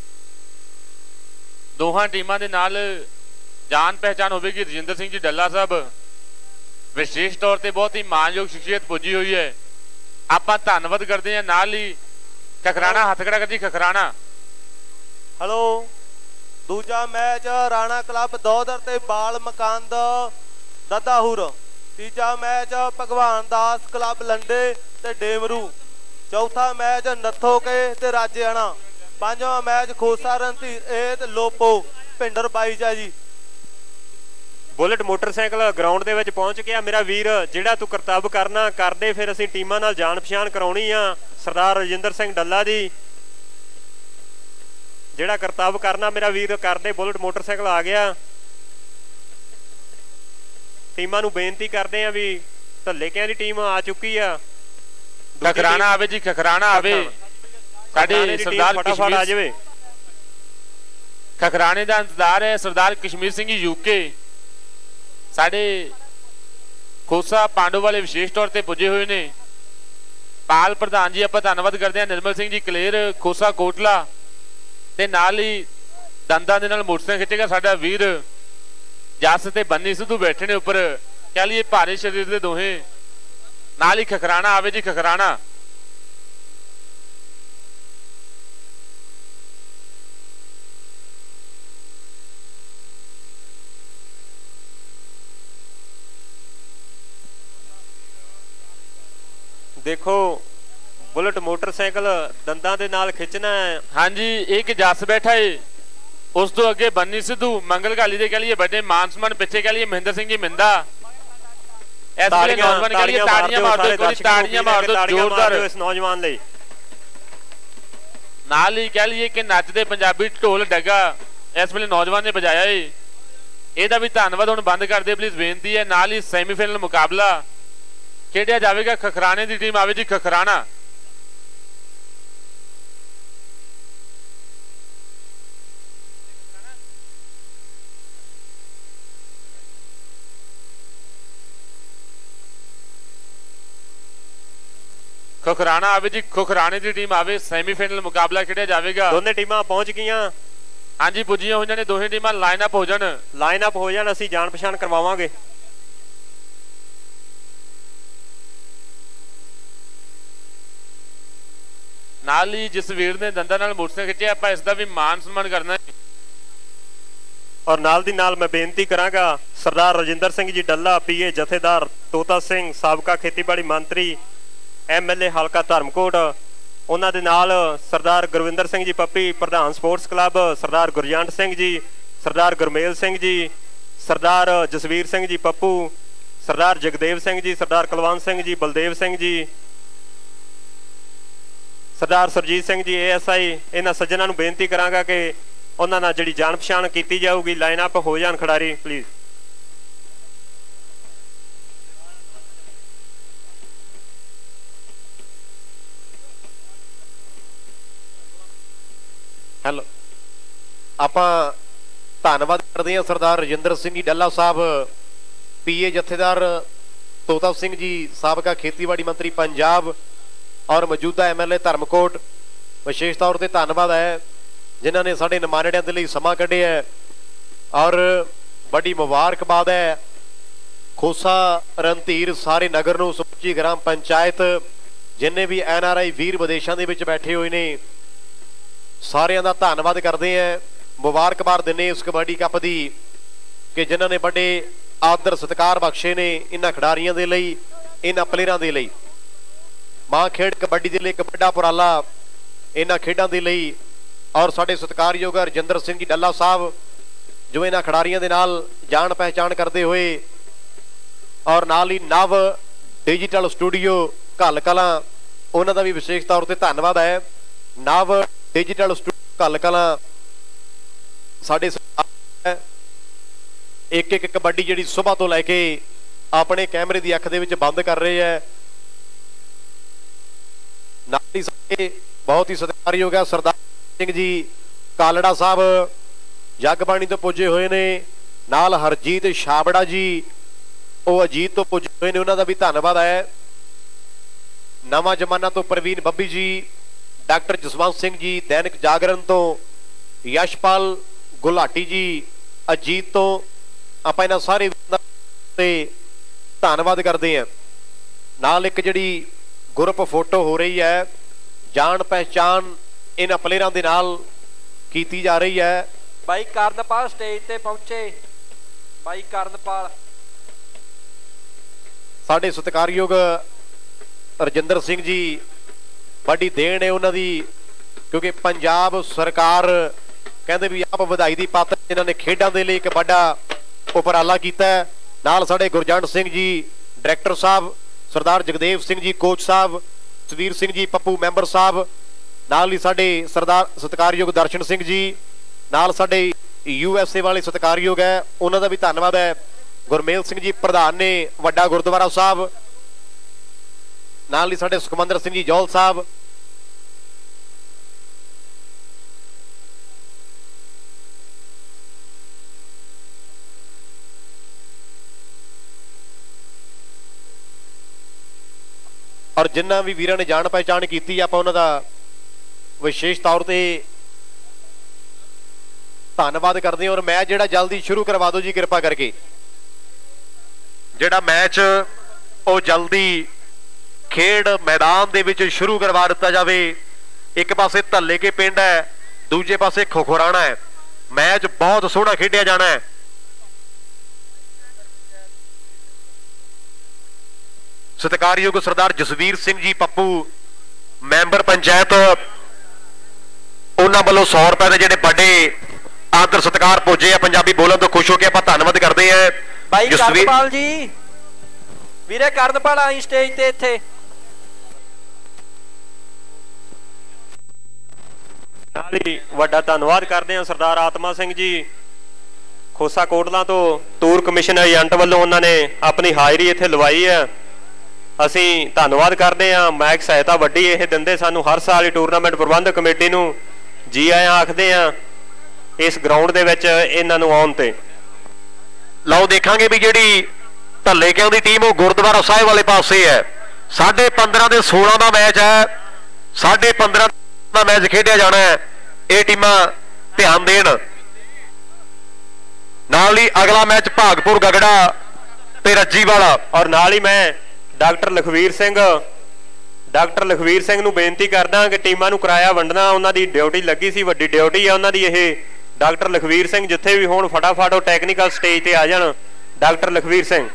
D: ਦੋਹਾਂ ਟੀਮਾਂ ਦੇ ਨਾਲ ਜਾਣ ਪਹਿਚਾਣ ਹੋਵੇਗੀ। ਰਜਿੰਦਰ ਸਿੰਘ ਜੀ ਡੱਲਾ ਸਾਹਿਬ ਵਿਸ਼ੇਸ਼ ਤੌਰ ਤੇ ਬਹੁਤ ਹੀ ਮਾਨਯੋਗ ਸ਼ਖਸੀਅਤ ਪੁੱਜੀ ਹੋਈ ਹੈ, ਆਪਾਂ ਧੰਨਵਾਦ ਕਰਦੇ ਹਾਂ। ਨਾਲ ਹੀ ਖਖਰਾਣਾ ਹੱਥ ਖੜਾ ਕਰਦੀ ਖਖਰਾਣਾ।
C: ਹੈਲੋ, ਦੂਜਾ ਮੈਚ ਰਾਣਾ ਕਲੱਬ ਦੌਦਰ ਤੇ ਬਾਲ ਮਕੰਦ ਦਾਦਾਹੂਰ। ਤੀਜਾ ਮੈਚ ਭਗਵਾਨ ਦਾਸ ਕਲੱਬ ਲੰਡੇ ਤੇ ਡੇਮਰੂ। ਚੌਥਾ ਮੈਚ ਨੱਥੋਕੇ ਤੇ ਰਾਜੇਆਣਾ। ਪੰਜਵਾਂ ਮੈਚ ਖੋਸਾ ਰਣਧੀਰ ਤੇ ਲੋਪੋ ਭਿੰਡਰ ਬਾਈਜਾ ਜੀ।
A: ਬੁਲਟ ਮੋਟਰਸਾਈਕਲ ਗਰਾਊਂਡ ਦੇ ਵਿੱਚ ਪਹੁੰਚ ਗਿਆ। ਮੇਰਾ ਵੀਰ, ਜਿਹੜਾ ਤੂੰ ਕਰਤੱਵ ਕਰਨਾ ਕਰਦੇ, ਫਿਰ ਅਸੀਂ ਟੀਮਾਂ ਨਾਲ ਜਾਣ ਪਛਾਣ ਕਰਾਉਣੀ ਆ। ਸਰਦਾਰ ਰਜਿੰਦਰ ਸਿੰਘ ਡੱਲਾ ਦੀ, ਜਿਹੜਾ ਕਰਤੱਵ ਕਰਨਾ ਮੇਰਾ ਵੀਰ ਕਰਦੇ। ਬੁਲਟ ਮੋਟਰਸਾਈਕਲ ਆ ਗਿਆ। ਟੀਮਾਂ ਨੂੰ ਬੇਨਤੀ ਕਰਦੇ ਆ ਵੀ ਧੱਲੇਕਿਆਂ ਦੀ ਟੀਮ ਆ ਚੁੱਕੀ ਆ।
D: ਖਖਰਾਣਾ ਆਵੇ ਜੀ, ਖਖਰਾਣਾ ਆਵੇ। ਸਾਡੇ ਸਰਦਾਰ
A: ਫਟਾਫਟ ਆ ਜਾਵੇ।
D: ਖਖਰਾਣੇ ਦਾ ਇੰਤਜ਼ਾਰ ਹੈ। ਸਰਦਾਰ ਕਸ਼ਮੀਰ ਸਿੰਘ ਜੀ UK ਸਾਡੇ ਖੋਸਾ ਪਾਂਡੂ ਵਾਲੇ ਵਿਸ਼ੇਸ਼ ਤੌਰ ਤੇ ਪੁੱਜੇ ਹੋਏ ਨੇ। ਪਾਲ ਪ੍ਰਧਾਨ ਜੀ ਆਪਾਂ ਧੰਨਵਾਦ ਕਰਦੇ ਹਾਂ। ਨਿਰਮਲ ਸਿੰਘ ਜੀ ਕਲੇਰ ਖੋਸਾ ਕੋਟਲਾ ਤੇ ਨਾਲ ਹੀ ਦੰਦਾਂ ਦੇ ਨਾਲ ਮੋਟਰਸਾਈਕਲ ਖਿੱਚੇਗਾ ਸਾਡਾ ਵੀਰ ਜੱਸ ਤੇ ਬੰਨੀ ਸਿੱਧੂ ਬੈਠੇ ਨੇ ਉੱਪਰ, ਕਹਿ ਲਈਏ ਭਾਰੇ ਸਰੀਰ ਦੇ ਦੋਹੇ। ਨਾਲ ਹੀ ਖਖਰਾਣਾ ਆਵੇ ਜੀ, ਖਖਰਾਣਾ।
A: ਦੇਖੋ ਬੁਲਟ ਮੋਟਰਸਾਈਕਲ ਦੰਦਾਂ ਦੇ ਨਾਲ ਖਿੱਚਣਾ ਹੈ।
D: ਹਾਂਜੀ, ਇੱਕ ਜੱਸ ਬੈਠਾ ਏ, ਉਸ ਤੋਂ ਅੱਗੇ ਬੰਨੀ ਸਿੱਧੂ, ਮੰਗਲ ਘਾਲੀ ਦੇ ਕਹਿ ਲਈਏ ਵੱਡੇ ਮਾਨਸਮਨ, ਪਿੱਛੇ ਕਹਿ ਲਈਏ ਮਹਿੰਦਰ ਸਿੰਘ ਜੀ ਮਿੰਦਾ। ਇਸ ਵੇਲੇ ਨੌਜਵਾਨ ਕਹਿ ਲਈਏ ਤਾੜੀਆਂ ਮਾਰ ਦਿਓ, ਤਾੜੀਆਂ ਮਾਰ ਦਿਓ ਜ਼ੋਰਦਾਰ
A: ਇਸ ਨੌਜਵਾਨ ਲਈ।
D: ਨਾਲ ਹੀ ਕਹਿ ਲਈਏ ਕਿ ਨੱਚਦੇ ਪੰਜਾਬੀ ਢੋਲ ਡੱਗਾ ਇਸ ਵੇਲੇ ਨੌਜਵਾਨ ਨੇ ਵਜਾਇਆ ਏ, ਇਹਦਾ ਵੀ ਧੰਨਵਾਦ। ਹੁਣ ਬੰਦ ਕਰ ਦਿਓ ਪਲੀਜ਼, ਬੇਨਤੀ ਹੈ। ਨਾਲ ਹੀ ਸੈਮੀਫਾਈਨਲ ਮੁਕਾਬਲਾ ਖੇਡਿਆ ਜਾਵੇਗਾ। ਖਖਰਾਣੇ ਦੀ ਟੀਮ ਆਵੇ ਜੀ, ਖਖਰਾਣਾ। ਖਖਰਾਣਾ ਆਵੇ ਜੀ, ਖਖਰਾਣੇ ਦੀ ਟੀਮ ਆਵੇ। ਸੈਮੀਫਾਈਨਲ ਮੁਕਾਬਲਾ ਖੇਡਿਆ ਜਾਵੇਗਾ।
A: ਦੋਨੇ ਟੀਮਾਂ ਪਹੁੰਚ ਗਈਆਂ।
D: ਹਾਂਜੀ, ਪੁੱਜੀਆਂ ਹੋਈਆਂ ਨੇ ਦੋਹੇ ਟੀਮਾਂ। ਲਾਈਨ ਅਪ ਹੋ ਜਾਣ,
A: ਲਾਈਨ ਅਪ ਹੋ ਜਾਣ, ਅਸੀਂ ਜਾਣ ਪਛਾਣ ਕਰਵਾਵਾਂਗੇ।
D: ਨਾਲ ਹੀ ਜਿਸ ਵੀਰ ਨੇ ਦੰਦਾਂ ਨਾਲ ਮੋਟਰਸਾਈਕਲ ਖਿੱਚਿਆ, ਆਪਾਂ ਇਸ ਦਾ ਵੀ ਮਾਨ ਸਨਮਾਨ ਕਰਨਾ ਹੈ।
A: ਔਰ ਨਾਲ ਦੀ ਨਾਲ ਮੈਂ ਬੇਨਤੀ ਕਰਾਂਗਾ ਸਰਦਾਰ ਰਜਿੰਦਰ ਸਿੰਘ ਜੀ ਡੱਲਾ, PA ਜਥੇਦਾਰ ਤੋਤਾ ਸਿੰਘ, ਸਾਬਕਾ ਖੇਤੀਬਾੜੀ ਮੰਤਰੀ, MLA ਹਲਕਾ ਧਰਮਕੋਟ, ਉਹਨਾਂ ਦੇ ਨਾਲ ਸਰਦਾਰ ਗੁਰਵਿੰਦਰ ਸਿੰਘ ਜੀ ਪੱਪੀ, ਪ੍ਰਧਾਨ ਸਪੋਰਟਸ ਕਲੱਬ, ਸਰਦਾਰ ਗੁਰਜੰਟ ਸਿੰਘ ਜੀ, ਸਰਦਾਰ ਗੁਰਮੇਲ ਸਿੰਘ ਜੀ, ਸਰਦਾਰ ਜਸਵੀਰ ਸਿੰਘ ਜੀ ਪੱਪੂ, ਸਰਦਾਰ ਜਗਦੇਵ ਸਿੰਘ ਜੀ, ਸਰਦਾਰ ਕੁਲਵੰਤ ਸਿੰਘ ਜੀ, ਬਲਦੇਵ ਸਿੰਘ ਜੀ, ਸਰਦਾਰ ਸਰਜੀਤ ਸਿੰਘ ਜੀ ASI। ਇਹਨਾਂ ਸੱਜਣਾਂ ਨੂੰ ਬੇਨਤੀ ਕਰਾਂਗਾ ਕਿ ਉਹਨਾਂ ਨਾਲ ਜਿਹੜੀ ਜਾਣ ਪਛਾਣ ਕੀਤੀ ਜਾਊਗੀ। ਲਾਈਨ ਅਪ ਹੋ ਜਾਣ ਖਿਡਾਰੀ ਪਲੀਜ਼।
B: ਹੈਲੋ, ਆਪਾਂ ਧੰਨਵਾਦ ਕਰਦੇ ਹਾਂ ਸਰਦਾਰ ਰਜਿੰਦਰ ਸਿੰਘ ਜੀ ਡੱਲਾ ਸਾਹਿਬ, PA ਜਥੇਦਾਰ ਤੋਤਾ ਸਿੰਘ ਜੀ, ਸਾਬਕਾ ਖੇਤੀਬਾੜੀ ਮੰਤਰੀ ਪੰਜਾਬ ਔਰ ਮੌਜੂਦਾ MLA ਧਰਮਕੋਟ, विशेष तौर पर धन्यवाद है जिन्होंने साढ़े निमाणियां के लिए समा कढ़िया और बड़ी मुबारकबाद है खोसा रणधीर सारे नगर नूं समੁੱਚੀ ग्राम पंचायत जिन्ने भी NRI वीर विदेशों के बैठे हुए ने सारिਆਂ का धन्यवाद करते हैं मुबारकबाद दिने इस कबड्डी कप की कि जिन्होंने बड़े आदर सत्कार बख्शे ने इन्हां खिडारियों के लिए इन्हां प्लेयरां के लिए मां खेड कबड्डी के लिए एक बड़ा उपराला इन्हां खेडों के लिए और साडे सत्कारयोग रजिंदर सिंह जी डल्ला साहब जो इन्हां खिडारियों के नाल जान पहचान करते हुए और नाल ही नव डिजिटल स्टूडियो घल कलां उन्हां दा भी विशेष तौर पर धन्यवाद है। नव डिजिटल स्टूडियो घल कलां साडे एक एक कबड्डी जिहड़ी सुबह तो लैके अपने कैमरे की अख दे विच बंद कर रहे हैं। नाल ही साडे बहुत ही सत्कारयोग है सरदार सिंह जी कालड़ा साहब जगबाणी तो पुजे हुए ने नाल हरजीत छाबड़ा जी वो अजीत तो पुजे हुए ने उन्हां दा भी धन्यवाद है। नवा जमाना तो प्रवीण बब्बी जी डॉक्टर जसवंत सिंह जी दैनिक जागरण तो यशपाल गुलाटी जी अजीत तो आप इन्हां सारे धन्यवाद करते हैं। नाल एक जिहड़ी ग्रुप फोटो हो रही है जान पहचान इन्हां प्लेयरां दे नाल कीती जा रही है।
E: भाई करनपाल स्टेज ते पहुंचे भाई करनपाल
B: साडे सत्कारयोग रजिंदर सिंह जी बड़ी देन है उन्होंने क्योंकि पंजाब सरकार कहते भी आप वधाई दी पात्र जिन्होंने खेडों के लिए एक बड़ा उपराला किया है। नाल साडे गुरजंट सिंह जी डायरैक्टर साहब सरदार जगदेव सिंह जी कोच साहब सवीर सिंह जी पप्पू मैंबर साहब नाल ही साडे सरदार सत्कारयोग दर्शन सिंह जी नाल साडे USA वाले सत्कारयोग है उन्हों का भी धन्यवाद है। गुरमेल सिंह जी प्रधान ने वड्डा गुरुद्वारा साहब नाल ही साडे सुखमंदर सिंह जी जौल साहब और जिन्ना भी वीरां ने जान पहचान की आप उन्हां दा विशेष तौर पर धन्यवाद करते हैं। और मैच जिहड़ा जल्दी शुरू करवा दो जी कृपा करके जिहड़ा मैच वो जल्दी खेड मैदान दे विच शुरू करवा दिता जाए। एक पासे धल्ले के पिंड है दूजे पासे खुखुराना है मैच बहुत सोहना खेडिया जाना है। सत्कारयोग सरदार जसवीर सिंह जी पप्पू मैंबर पंचायत उन्होंने वालों 100 रुपए के जिहड़े बड़े आदर सत्कार पुजे आ पंजाबी बोलन तो खुश होकर आप धन्यवाद करते हैं।
E: भाई करनपाल जी वीरे करनपाल आई स्टेज ते इत्थे
A: नाल ही वड्डा धन्यवाद करते हैं सरदार आत्मा सिंह जी खोसा कोटला तो टूर कमिशन एजेंट वालों उन्होंने अपनी हाजिरी इत्थे लवाई है। असी धन्यवाद करते हैं मैच सहायता वड्डी ये दिंदे सानू हर साल टूरनामेंट प्रबंधक कमेटी नू जी आया आखते हैं इस ग्राउंड दे विच इन्हां नू आउण ते।
B: लओ देखांगे भी जिहड़ी धल्लेकियां दी टीम वो गुरुद्वारा साहिब वाले पासे है 15:30 ते 16 का मैच है 15:30 का मैच खेडिया जाना है। ये टीमां ध्यान देण नाल ही अगला मैच भागपुर गगड़ा ते रज्जी वाला
A: और नाल ही मैं डॉक्टर लखवीर सिंह नू बेनती करदा कि टीमां नू किराया वंडना उन्हां दी ड्यूटी लगी सी वड्डी ड्यूटी है उन्हां दी। ये डॉक्टर लखवीर सिंह जिथे भी होण फटाफट टैक्नीकल स्टेज ते आ जाण। डॉक्टर लखवीर सिंह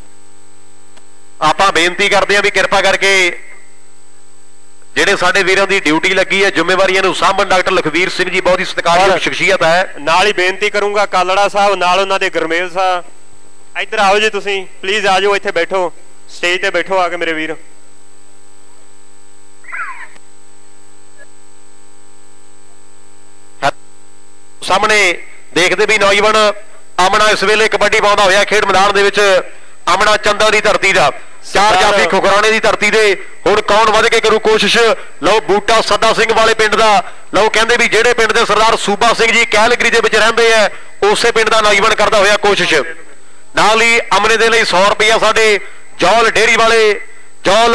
B: आपां बेनती करते हैं भी कृपा करके जिहड़े साडे वीरां दी ड्यूटी लगी है जिम्मेवारियां नू सामभण डॉक्टर लखवीर सिंह जी बहुत ही सत्कारयोग शख्सियत है।
A: नाल ही बेनती करूंगा कालड़ा साहब नाल उन्हां दे गुरमेल साहब इधर आओ जी तुसीं प्लीज आ जाओ इत्थे बैठो स्टेज ते बैठो आके मेरे वीर।
B: सामने देखते भी नौजवान आमना इस वेले कबड्डी पाउंदा होया खेड मैदान दे विच आमना चंदा दी धरती दा चार जाफी खुखराने दी धरती दे हुण कौन वध के करू कोशिश। लो बूटा सदा सिंह वाले पिंड दा लो कहंदे भी जेड़े पिंड दे सरदार सूबा सिंह जी कैलगरी दे विच रहिंदे है उसे पिंड दा नौजवान करदा होया कोशिश। नाल ही अमने दे लई 100 रुपया साडे जौल डेरी वाले जौल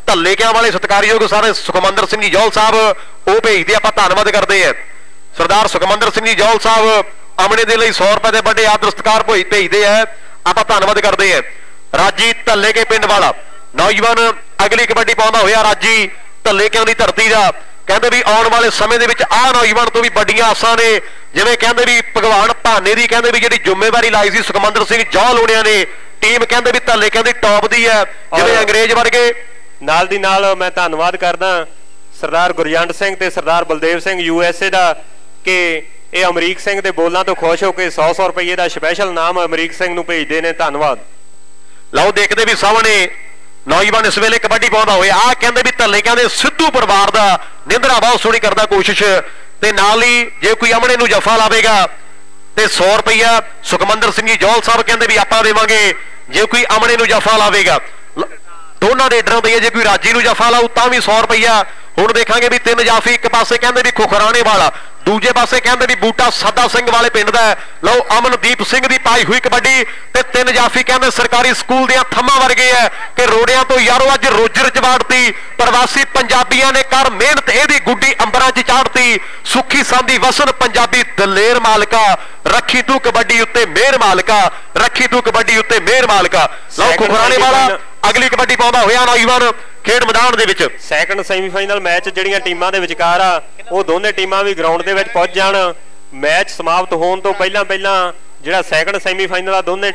B: ਧੱਲੇਕਿਆਂ ਵਾਲੇ ਸਤਿਕਾਰਯੋਗ ਸਾਰੇ ਸੁਖਮੰਦਰ ਸਿੰਘ ਜੀ ਜੌਲ ਸਾਹਿਬ ਉਹ ਭੇਜਦੇ, ਆਪਾਂ ਧੰਨਵਾਦ ਕਰਦੇ ਆ। ਸਰਦਾਰ ਸੁਖਮੰਦਰ ਸਿੰਘ ਜੀ ਜੌਲ ਸਾਹਿਬ ਅਮਨੇ ਦੇ ਲਈ 100 ਰੁਪਏ ਦੇ ਵੱਡੇ ਆਦਰ ਸਤਿਕਾਰ ਭੇਜਦੇ ਆ, ਆਪਾਂ ਧੰਨਵਾਦ ਕਰਦੇ ਆ। ਰਾਜੀ ਧੱਲੇਕੇ ਪਿੰਡ ਵਾਲਾ ਨੌਜਵਾਨ ਅਗਲੀ ਕਬੱਡੀ ਪਾਉਂਦਾ ਹੋਇਆ, ਰਾਜੀ ਧੱਲੇਕਿਆਂ ਦੀ ਧਰਤੀ ਦਾ, ਕਹਿੰਦੇ ਵੀ ਆਉਣ ਵਾਲੇ ਸਮੇਂ ਦੇ ਵਿੱਚ ਆਹ ਨੌਜਵਾਨ ਤੋਂ ਵੀ ਵੱਡੀਆਂ ਆਸਾਂ ਨੇ। ਜਿਵੇਂ ਕਹਿੰਦੇ ਵੀ ਭਗਵਾਨ ਭਾਨੇ ਦੀ ਕਹਿੰਦੇ ਵੀ ਜਿਹੜੀ ਜ਼ਿੰਮੇਵਾਰੀ ਲਾਈ ਸੀ ਸੁਖਮੰਦਰ ਸਿੰਘ ਜੌਲ ਹੋਣਿਆਂ ਨੇ, ਟੀਮ ਕਹਿੰਦੇ ਵੀ ਧੱਲੇਕਿਆਂ ਦੀ ਟੌਪ ਦੀ ਹੈ, ਜਿਵੇਂ ਅੰਗਰੇਜ਼ ਵਰਗੇ।
A: ਨਾਲ ਦੀ ਨਾਲ ਮੈਂ ਧੰਨਵਾਦ ਕਰਦਾ ਸਰਦਾਰ ਗੁਰਜੰਟ ਸਿੰਘ ਤੇ ਸਰਦਾਰ ਬਲਦੇਵ ਸਿੰਘ USA ਦਾ ਕਿ ਇਹ ਅਮਰੀਕ ਸਿੰਘ ਦੇ ਬੋਲਾਂ ਤੋਂ ਖੁਸ਼ ਹੋ ਕੇ 100 ਰੁਪਏ ਦਾ ਸਪੈਸ਼ਲ ਨਾਮ ਅਮਰੀਕ ਸਿੰਘ ਨੂੰ ਭੇਜਦੇ ਨੇ, ਧੰਨਵਾਦ।
B: ਲਓ ਦੇਖਦੇ ਵੀ ਸਾਹਮਣੇ ਨੌਜਵਾਨ ਇਸ ਵੇਲੇ ਕਬੱਡੀ ਪਾਉਂਦਾ ਹੋਇਆ, ਆਹ ਕਹਿੰਦੇ ਵੀ ਧੱਲੇਕਿਆਂ ਦੇ ਸਿੱਧੂ ਪਰਿਵਾਰ ਦਾ ਨਿੰਦਰਾ ਬਹੁਤ ਸੋਹਣੀ ਕਰਦਾ ਕੋਸ਼ਿਸ਼, ਤੇ ਨਾਲ ਹੀ ਜੇ ਕੋਈ ਅਮਨੇ ਨੂੰ ਜਫਾ ਲਾਵੇਗਾ ਤੇ 100 ਰੁਪਇਆ ਸੁਖਮੰਦਰ ਸਿੰਘ ਜੀ ਜੌਲ ਸਾਹਿਬ ਕਹਿੰਦੇ ਵੀ ਆਪਾਂ ਦੇਵਾਂਗੇ ਜੇ ਕੋਈ ਅਮਨੇ ਨੂੰ ਜਫਾ ਲਾਵੇਗਾ। ਦੋਨਾਂ ਦੇ ਡਰਾਂ ਦੇ ਜੇ ਕੋਈ ਰਾਜੀ ਨੂੰ ਜਫਾ ਲਾਊ ਤਾਂ ਵੀ 100 ਰੁਪਇਆ। ਹੁਣ ਦੇਖਾਂਗੇ ਵੀ 3 ਜਾਫੀ, ਇੱਕ ਪਾਸੇ ਕਹਿੰਦੇ ਵੀ ਖੁਖਰਾਣੇ ਵਾਲਾ, ਦੂਜੇ ਪਾਸੇ ਕਹਿੰਦੇ ਵੀ ਬੂਟਾ ਸਾਦਾ ਸਿੰਘ ਵਾਲੇ ਪਿੰਡ ਦਾ। ਲਓ ਅਮਨਦੀਪ ਸਿੰਘ ਦੀ ਪਾਈ ਹੋਈ ਕਬੱਡੀ ਤੇ 3 ਜਾਫੀ ਕਹਿੰਦੇ ਸਰਕਾਰੀ ਸਕੂਲ ਦੀਆਂ ਥੰਮਾਂ ਵਰਗੇ ਆ ਕਿ ਰੋੜਿਆਂ ਤੋਂ ਯਾਰੋ ਅੱਜ ਰੋਜਰ ਚ ਵਾੜਤੀ। ਪ੍ਰਵਾਸੀ ਪੰਜਾਬੀਆਂ ਨੇ ਕਰ ਮਿਹਨਤ ਇਹਦੀ ਗੁੱਡੀ ਅੰਬਰਾਂ ਚ ਚਾੜਤੀ। ਸੁੱਖੀ ਸੰਦੀ ਵਸਨ ਪੰਜਾਬੀ ਦਲੇਰ ਮਾਲਕਾ, ਰੱਖੀ ਤੂੰ ਕਬੱਡੀ ਉੱਤੇ ਮਿਹਰ ਮਾਲਕਾ, ਰੱਖੀ ਤੂੰ ਕਬੱਡੀ ਉੱਤੇ ਮਿਹਰ ਮਾਲਕਾ। ਲਓ ਖੁਖਰਾਣੇ ਵਾਲਾ ਅਗਲੀ ਕਬੱਡੀ ਪਾਉਂਦਾ ਹੋਇਆ ਨੌਜਵਾਨ ਖੇਡ ਮੈਦਾਨ ਦੇ ਵਿੱਚ।
A: ਸੈਕੰਡ ਸੈਮੀਫਾਈਨਲ ਮੈਚ ਜਿਹੜੀਆਂ ਟੀਮਾਂ ਦੇ ਵਿਚਕਾਰ ਆ ਉਹ ਦੋਨੇ ਟੀਮਾਂ ਵੀ ਗਰਾਊਂਡ ਦੇ ਵਿੱਚ ਪਹੁੰਚ ਜਾਣ। ਮੈਚ ਸਮਾਪਤ ਹੋਣ ਤੋਂ ਪਹਿਲਾਂ ਜਿਹੜਾ ਸੈਕੰਡ ਸੈਮੀਫਾਈਨਲ ਆ ਦੋਨੇ